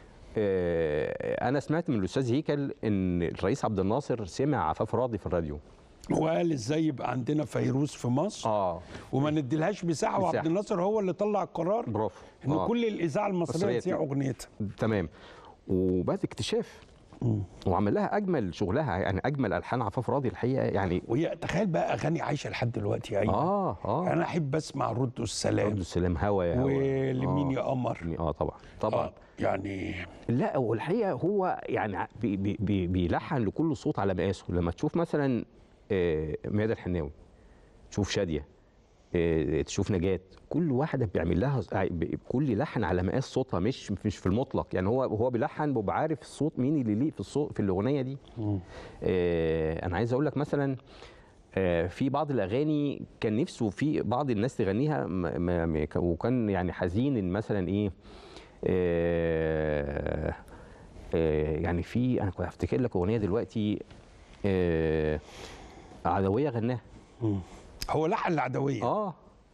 انا سمعت من الاستاذ هيكل ان الرئيس عبد الناصر سمع عفاف راضي في الراديو وقال ازاي يبقى عندنا فيروز في مصر اه وما نديلهاش مساحه، وعبد الناصر هو اللي طلع القرار برافو ان آه. كل الاذاعه المصريه تذيع اغنيتها. تمام. وبعد اكتشاف مم. وعمل لها اجمل شغلها، يعني اجمل الحان عفاف راضي الحقيقه يعني. وهي تخيل بقى اغاني عايشه لحد دلوقتي يا اه اه انا احب اسمع ردوا السلام، ردوا السلام، هوا يا هوا، ولمين آه. يا قمر. اه طبعا طبعا آه. يعني لا والحقيقه هو يعني بي بي بيلحن لكل صوت على مقاسه. لما تشوف مثلا آه ميادة الحناوي، تشوف شاديه، آه تشوف نجاة، كل واحده بيعمل لها كل لحن على مقاس صوتها، مش مش في المطلق يعني. هو هو بيلحن بيبقى عارف الصوت مين اللي يليق في الصوت في الاغنيه دي. آه انا عايز اقول لك مثلا آه في بعض الاغاني كان نفسه في بعض الناس تغنيها وكان يعني حزين مثلا ايه آه آه يعني في انا كنت هفتكر لك اغنيه دلوقتي آه عدويه غناها. هو لحن العدويه اه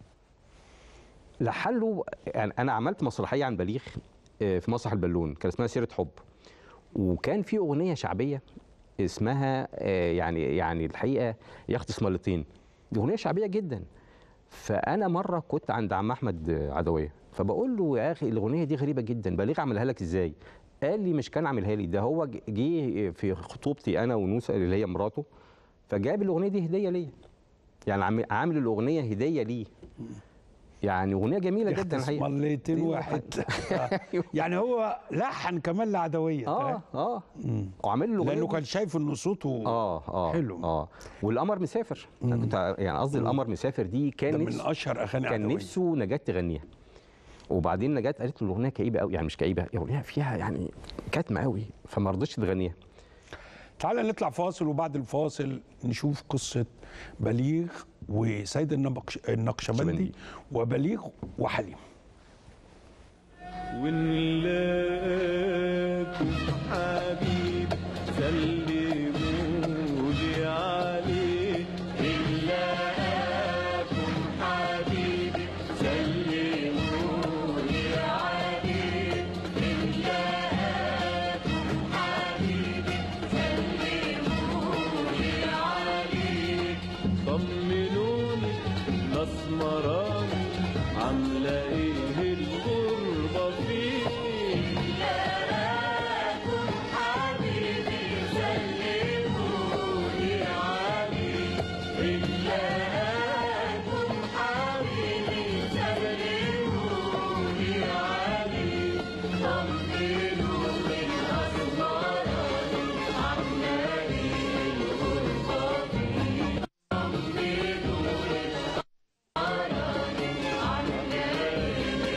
لحن له. يعني انا عملت مسرحيه عن بليغ آه في مسرح البالون كان اسمها سيره حب، وكان في اغنيه شعبيه اسمها آه يعني يعني الحقيقه يا اختي اسمالتين، دي اغنيه شعبيه جدا. فانا مره كنت عند عم احمد عدويه فبقول له يا اخي الاغنيه دي غريبه جدا، بليغ عملها لك ازاي؟ قال لي مش كان عاملها لي، ده هو جه في خطوبتي انا ونوسه اللي هي مراته، فجاب الاغنيه دي هديه ليا، يعني عامل الاغنيه هديه ليه. يعني اغنيه جميله جدا الحقيقه. مليتين واحد يعني هو لحن كمان العدويه. اه اه وعامل له الاغنيه لانه كان شايف ان صوته اه اه حلو. اه والقمر مسافر انا كنت يعني قصدي القمر مسافر دي كان من اشهر اغاني كان عدوية. نفسه نجاة تغنيها، وبعدين نجاة قالت له الاغنيه كئيبه قوي، يعني مش كئيبه، اغنيه فيها يعني كاتمه قوي، فما رضتش تغنيها. تعالى نطلع فاصل، وبعد الفاصل نشوف قصه بليغ وسيد النقشبندي وبليغ وحليم. ونلاقيكم حبيب سلموا لي عليه، نلاقيكم حبيب سلموا لي عليه، نلاقيكم حبيب سلموا لي عليه. طمنوني الاسمراني عامله ايه الغربه فيه، نلاقيكم حبيبي سلموا لي عليه، نلاقيكم حبيبي سلموا لي عليه. طمنوني الاسمراني عامله ايه الغربه فيه، طمنوني الاسمراني عامله ايه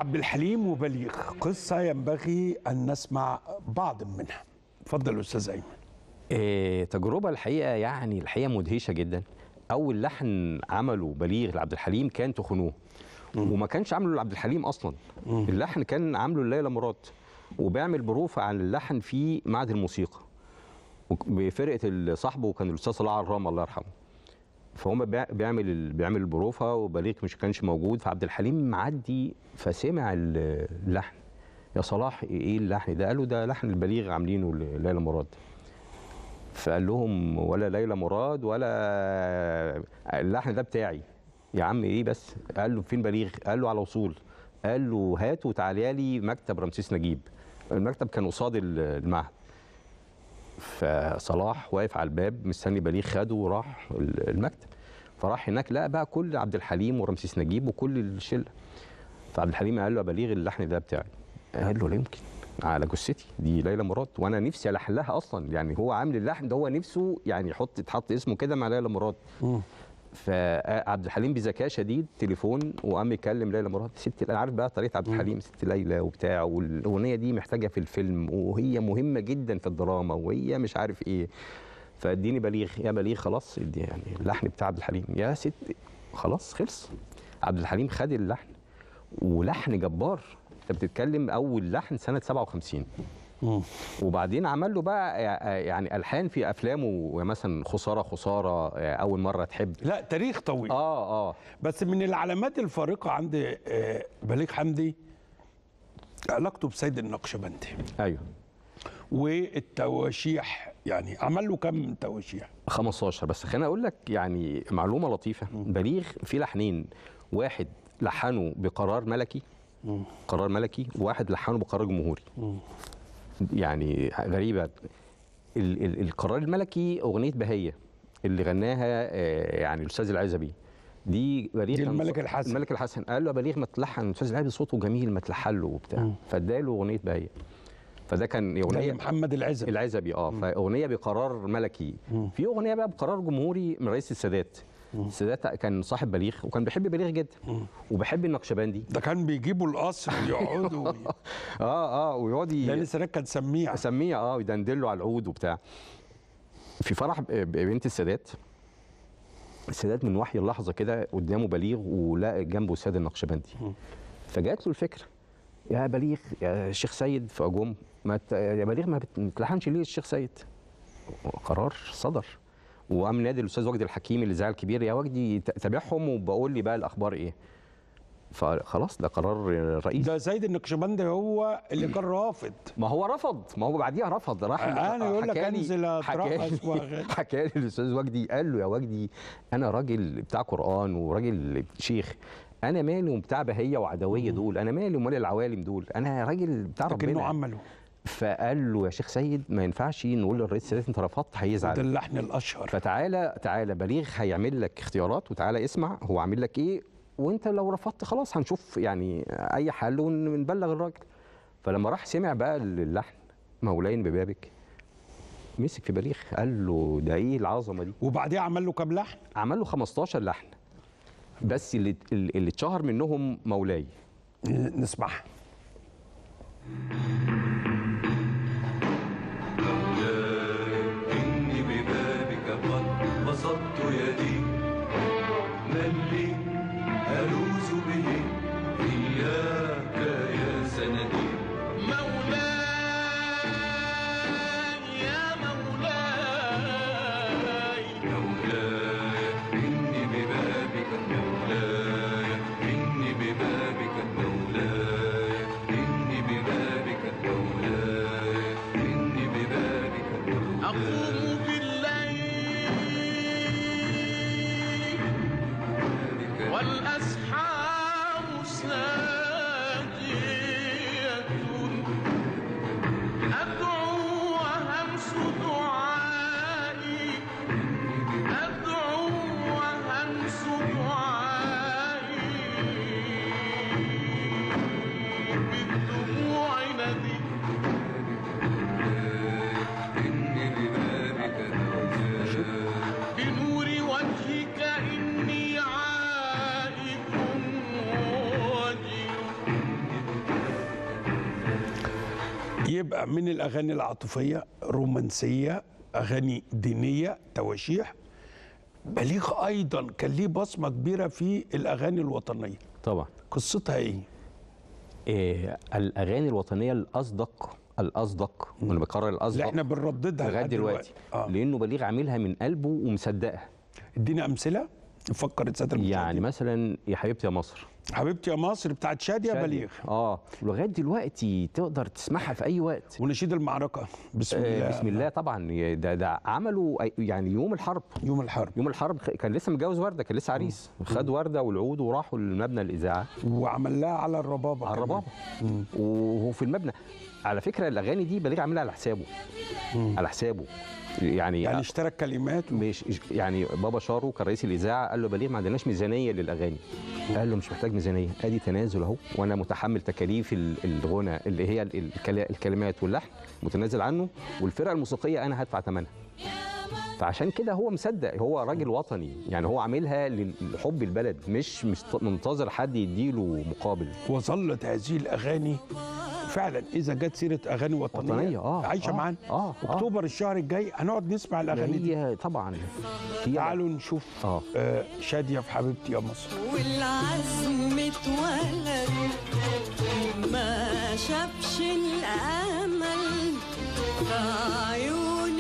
عبد الحليم وبليغ قصة ينبغي أن نسمع بعض منها. اتفضل أستاذ أيمن. إيه تجربة الحقيقة يعني الحقيقة مدهشة جدا. أول لحن عمله بليغ لعبد الحليم كان تخنوه، وما كانش عامله لعبد الحليم أصلا. مم. اللحن كان عامله لليلى مراد، وبيعمل بروفة عن اللحن في معهد الموسيقى بفرقة صاحبه كان الأستاذ صلاح عرام الله يرحمه. فهم بيعمل بيعمل البروفة وبليغ مش كانش موجود، فعبد الحليم معدي فسمع اللحن. يا صلاح ايه اللحن ده؟ قالوا ده لحن البليغ عاملينه لليلى مراد. فقال لهم ولا ليلى مراد ولا اللحن ده بتاعي يا عم. ايه بس؟ قال له فين بليغ؟ قال له على وصول. قال له هات وتعالى لي مكتب رمسيس نجيب. المكتب كان قصاد المعهد. فصلاح واقف على الباب مستني بليغ، خده وراح المكتب. فراح هناك لقى بقى كل عبد الحليم ورمسيس نجيب وكل الشله. فعبد الحليم قال له يا بليغ اللحن ده بتاعي. قال له لا يمكن، على جثتي دي ليلى مراد وانا نفسي الحن لها اصلا. يعني هو عامل اللحن ده هو نفسه يعني يحط يتحط اسمه كده مع ليلى مراد. فعبد الحليم بذكاء شديد تليفون وقام يكلم ليلى مراد. ست انا عارف بقى طريقه عبد الحليم، ست ليلى وبتاع، والاغنيه دي محتاجه في الفيلم وهي مهمه جدا في الدراما وهي مش عارف ايه. فاديني بليغ. يا بليغ خلاص ادي يعني اللحن بتاع عبد الحليم. يا ست خلاص خلص. عبد الحليم خد اللحن ولحن جبار. انت بتتكلم اول لحن سنه سبعة وخمسين. مم. وبعدين عمل له بقى يعني الحان في افلامه مثلا خساره خساره، اول مره تحب. لا تاريخ طويل. اه اه بس من العلامات الفارقه عند بليغ حمدي علاقته بسيد النقشبندي. ايوه. والتواشيح، يعني عمل له كم تواشيح؟ خمستاشر. بس خليني اقول لك يعني معلومه لطيفه. بليغ في لحنين، واحد لحنه بقرار ملكي، مم. قرار ملكي، وواحد لحنه بقرار جمهوري. مم. يعني غريبه. ال ال القرار الملكي اغنيه بهيه اللي غناها آه يعني الاستاذ العزبي. دي بليغ، دي الملك الحسن. الملك الحسن قال له يا بليغ ما تلحن، الاستاذ العزبي صوته جميل ما تلحن له وبتاع، فاداله اغنيه بهيه. فده كان اغنيه محمد العزبي العزبي اه مم. فاغنيه بقرار ملكي. مم. في اغنيه بقى بقرار جمهوري من رئيس السادات. السادات كان صاحب بليغ وكان بيحب بليغ جدا. مم. وبيحب النقشبندي. ده كان بيجيبوا القصر ويقعدوا اه اه ويقعد لان السادات كان سميع سميع اه ويدندل له على العود وبتاع. في فرح بنت السادات، السادات من وحي اللحظه كده قدامه بليغ ولقى جنبه السيد النقشبندي. فجات له الفكره يا بليغ يا شيخ سيد فاجوم ما ت... يا بليغ ما بتلحنش ليه الشيخ سيد؟ قرار صدر. وقام نادي الاستاذ وجدي الحكيم اللي زعل كبير، يا وجدي تابعهم وبقول لي بقى الاخبار ايه. فخلاص ده قرار رئيس. ده سيد النقشبندي هو اللي كان رافض. ما هو رفض، ما هو بعديها رفض. راح انا يقول لك انزل اترقص حكى لي الاستاذ وجدي قال له يا وجدي انا راجل بتاع قران وراجل شيخ، انا مالي وبتاع بهيه وعدويه دول، انا مالي ومال العوالم دول، انا راجل بتاع ربنا. لكنه عمله. فقال له يا شيخ سيد ما ينفعش نقول للرئيس السادات انت رفضت هيزعل. ده اللحن الاشهر. فتعالى تعالى بليغ هيعمل لك اختيارات وتعالى اسمع هو عامل لك ايه، وانت لو رفضت خلاص هنشوف يعني اي حل ونبلغ الراجل. فلما راح سمع بقى اللحن مولاي ببابك مسك في بليغ قال له ده ايه العظمه دي. وبعديها عمل له كام لحن؟ عمل له خمستاشر لحن، بس اللي اللي اتشهر منهم مولاي. نسمعها. إني ببابك قد بسطت يدي، من لي ألوذ به إياك يا سندي. مولاي يا مولاي مولاي إني ببابك مولاي إني ببابك مولاي إني ببابك يبقى من الاغاني العاطفيه، رومانسيه، اغاني دينيه، تواشيح. بليغ ايضا كان ليه بصمه كبيره في الاغاني الوطنيه. طبعا. قصتها ايه؟ إيه الاغاني الوطنيه الاصدق الاصدق وانا بكرر الاصدق اللي احنا بنرددها لغايه دلوقتي آه. لانه بليغ عاملها من قلبه ومصدقها. ادينا امثله نفكر الساده المشاهدين. يعني مثلا يا حبيبتي يا مصر، حبيبتي يا مصر بتاعت شاديه بليغ. اه ولغايه دلوقتي تقدر تسمعها في اي وقت. ونشيد المعركه بسم الله. آه بسم الله طبعا. ده ده عملوا يعني يوم الحرب يوم الحرب يوم الحرب كان لسه متجوز ورده، كان لسه عريس، خد ورده والعود وراحوا لمبنى الاذاعه وعمل لها على الربابه. على الربابه وهو في المبنى. على فكره الاغاني دي بليغ عاملها على حسابه مم. على حسابه يعني يعني اشترى كلمات و... مش يعني بابا شارو كان رئيس الاذاعه قال له بليغ ما عندناش ميزانيه للاغاني. قال له مش محتاج ميزانيه، ادي تنازل اهو وانا متحمل تكاليف الغنى اللي هي الكلمات واللحن متنازل عنه، والفرقه الموسيقيه انا هدفع ثمنها. فعشان كده هو مصدق، هو راجل وطني يعني، هو عاملها لحب البلد، مش مش منتظر حد يديله مقابل. وظلت هذه الاغاني فعلا اذا جت سيره اغاني وطنيه, وطنية آه عايشه آه معانا. آه اكتوبر آه الشهر الجاي هنقعد نسمع الاغاني دي طبعا. تعالوا نشوف آه. آه شاديه في حبيبتي يا مصر. والعزم اتولد ما شافش الامل في عيون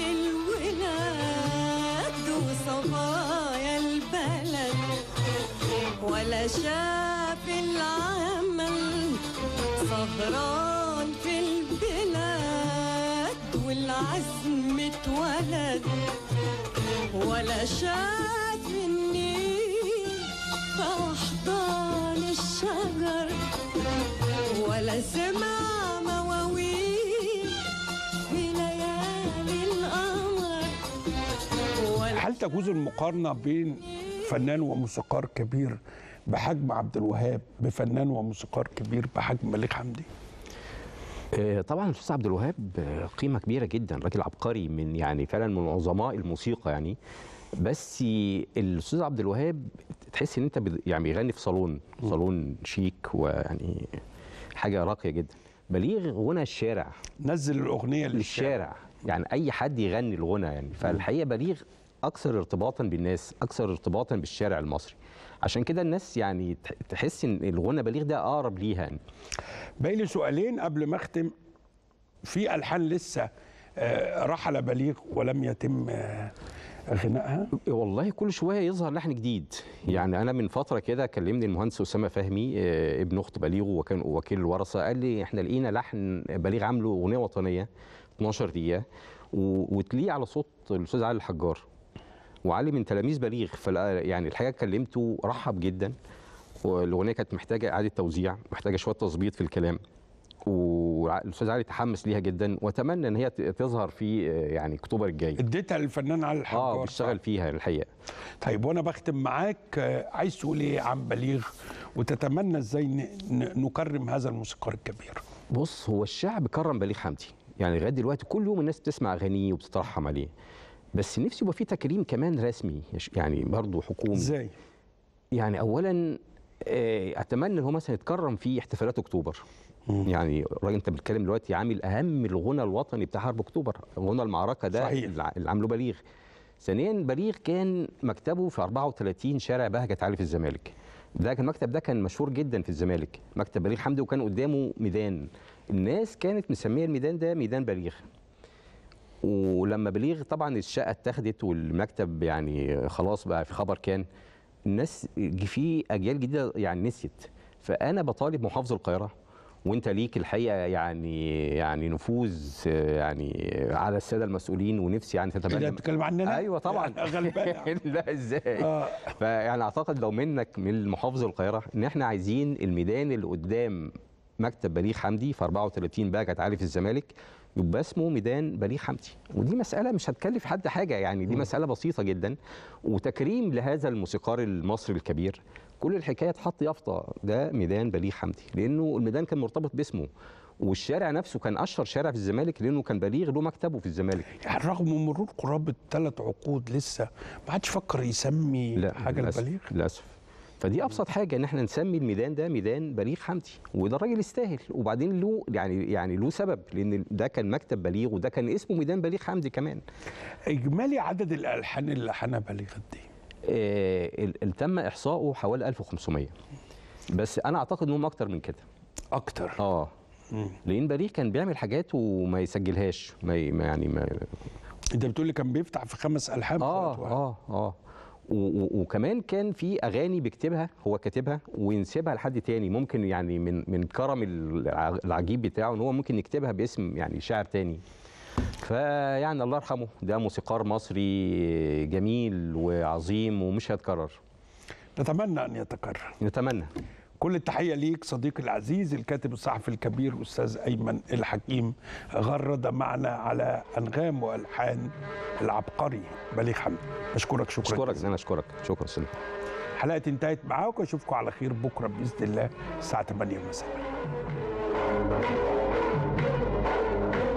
الولاد وصبايا البلد، ولا شاف العمل سهران في البلاد. والعزم اتولد ولا شاف النيل في أحضان الشجر، ولا سمع مواويل في ليالي القمر. هل تجوز المقارنه بين فنان وموسيقار كبير بحجم عبد الوهاب بفنان وموسيقار كبير بحجم بليغ حمدي؟ طبعا الاستاذ عبد الوهاب قيمه كبيره جدا، راجل عبقري من يعني فعلا من عظماء الموسيقى يعني. بس الاستاذ عبد الوهاب تحس ان انت يعني بيغني في صالون صالون شيك ويعني حاجه راقيه جدا. بليغ غنى الشارع، نزل الاغنيه للشارع يعني اي حد يغني الغنى يعني. فالحقيقه بليغ اكثر ارتباطا بالناس، اكثر ارتباطا بالشارع المصري. عشان كده الناس يعني تحس ان الغنى بليغ ده اقرب ليها يعني. باقي لي سؤالين قبل ما اختم. في الحان لسه رحل بليغ ولم يتم غنائها؟ والله كل شويه يظهر لحن جديد يعني. انا من فتره كده كلمني المهندس اسامه فهمي ابن اخت بليغ وكان وكيل الورثه، قال لي احنا لقينا لحن بليغ عامله اغنيه وطنيه اتناشر دقيقه وتليه على صوت الاستاذ علي الحجار، وعلي من تلاميذ بليغ. يعني الحقيقه كلمته رحب جدا، والاغنيه كانت محتاجه اعاده توزيع، محتاجه شويه تظبيط في الكلام، والاستاذ علي تحمس ليها جدا واتمنى ان هي تظهر في يعني اكتوبر الجاي. اديتها للفنان علي الحجار. اه بيشتغل فيها الحقيقه. طيب وانا بختم معاك، عايز تقول ايه عن بليغ وتتمنى ازاي نكرم هذا الموسيقار الكبير؟ بص، هو الشعب كرم بليغ حمدي يعني لغايه دلوقتي، كل يوم الناس بتسمع اغانيه وبتترحم عليه، بس نفسي يبقى في تكريم كمان رسمي يعني برضه حكومي. ازاي؟ يعني اولا اتمنى ان هو مثلا يتكرم في احتفالات اكتوبر. مم. يعني الراجل انت بتتكلم دلوقتي عامل اهم الغنى الوطني بتاع حرب اكتوبر، غنى المعركه ده صحيح. اللي عامله بليغ. ثانيا بليغ كان مكتبه في أربعة وثلاثين شارع بهجت علي في الزمالك. ده كان المكتب ده كان مشهور جدا في الزمالك، مكتب بليغ حمدي، وكان قدامه ميدان. الناس كانت مسميه الميدان ده ميدان بليغ. ولما بليغ طبعا الشقه اتاخدت والمكتب يعني خلاص بقى في خبر كان، الناس في اجيال جديده يعني نسيت. فانا بطالب محافظ القاهره، وانت ليك الحقيقه يعني يعني نفوذ يعني على الساده المسؤولين، ونفسي يعني تتبنى. انت بتتكلم عننا؟ ايوه طبعا. غلبان. لا ازاي؟ آه. فيعني اعتقد لو منك من محافظ القاهره ان احنا عايزين الميدان اللي قدام مكتب بليغ حمدي في أربعة وثلاثين بهجت علي في الزمالك يبقى اسمه ميدان بليغ حمدي. ودي مساله مش هتكلف حد حاجه يعني، دي مساله بسيطه جدا، وتكريم لهذا الموسيقار المصري الكبير. كل الحكايه تحط يافطه ده ميدان بليغ حمدي، لانه الميدان كان مرتبط باسمه، والشارع نفسه كان اشهر شارع في الزمالك لانه كان بليغ له مكتبه في الزمالك. يعني رغم مرور قرابه ثلاث عقود لسه ما حدش فكر يسمي لا حاجه للأسف. لبليغ؟ للاسف فدي ابسط حاجه ان احنا نسمي الميدان ده ميدان بليغ حمدي، وده الراجل يستاهل. وبعدين له يعني يعني له سبب، لان ده كان مكتب بليغ وده كان اسمه ميدان بليغ حمدي كمان. اجمالي عدد الالحان اللي لحنها بليغ قد ايه؟ آه تم احصائه حوالي ألف وخمسمية، بس انا اعتقد انهم اكتر من كده. اكتر؟ اه مم. لان بليغ كان بيعمل حاجات وما يسجلهاش، ما يعني ما انت بتقول لي كان بيفتح في خمس الحان اه اه اه وكمان كان في اغاني بيكتبها هو كاتبها وينسبها لحد تاني، ممكن يعني من من كرم العجيب بتاعه ان هو ممكن يكتبها باسم يعني شاعر تاني. فيعني الله يرحمه، ده موسيقار مصري جميل وعظيم ومش هيتكرر. نتمنى ان يتكرر. نتمنى. كل التحية ليك صديقي العزيز الكاتب الصحفي الكبير أستاذ أيمن الحكيم، غرد معنا على أنغام وألحان العبقري بليغ حمدي. أشكرك شكرا. أشكرك أنا أشكرك شكرا سلام. حلقة انتهت معاكم، أشوفكم على خير بكرة بإذن الله الساعة ثمانية مساء.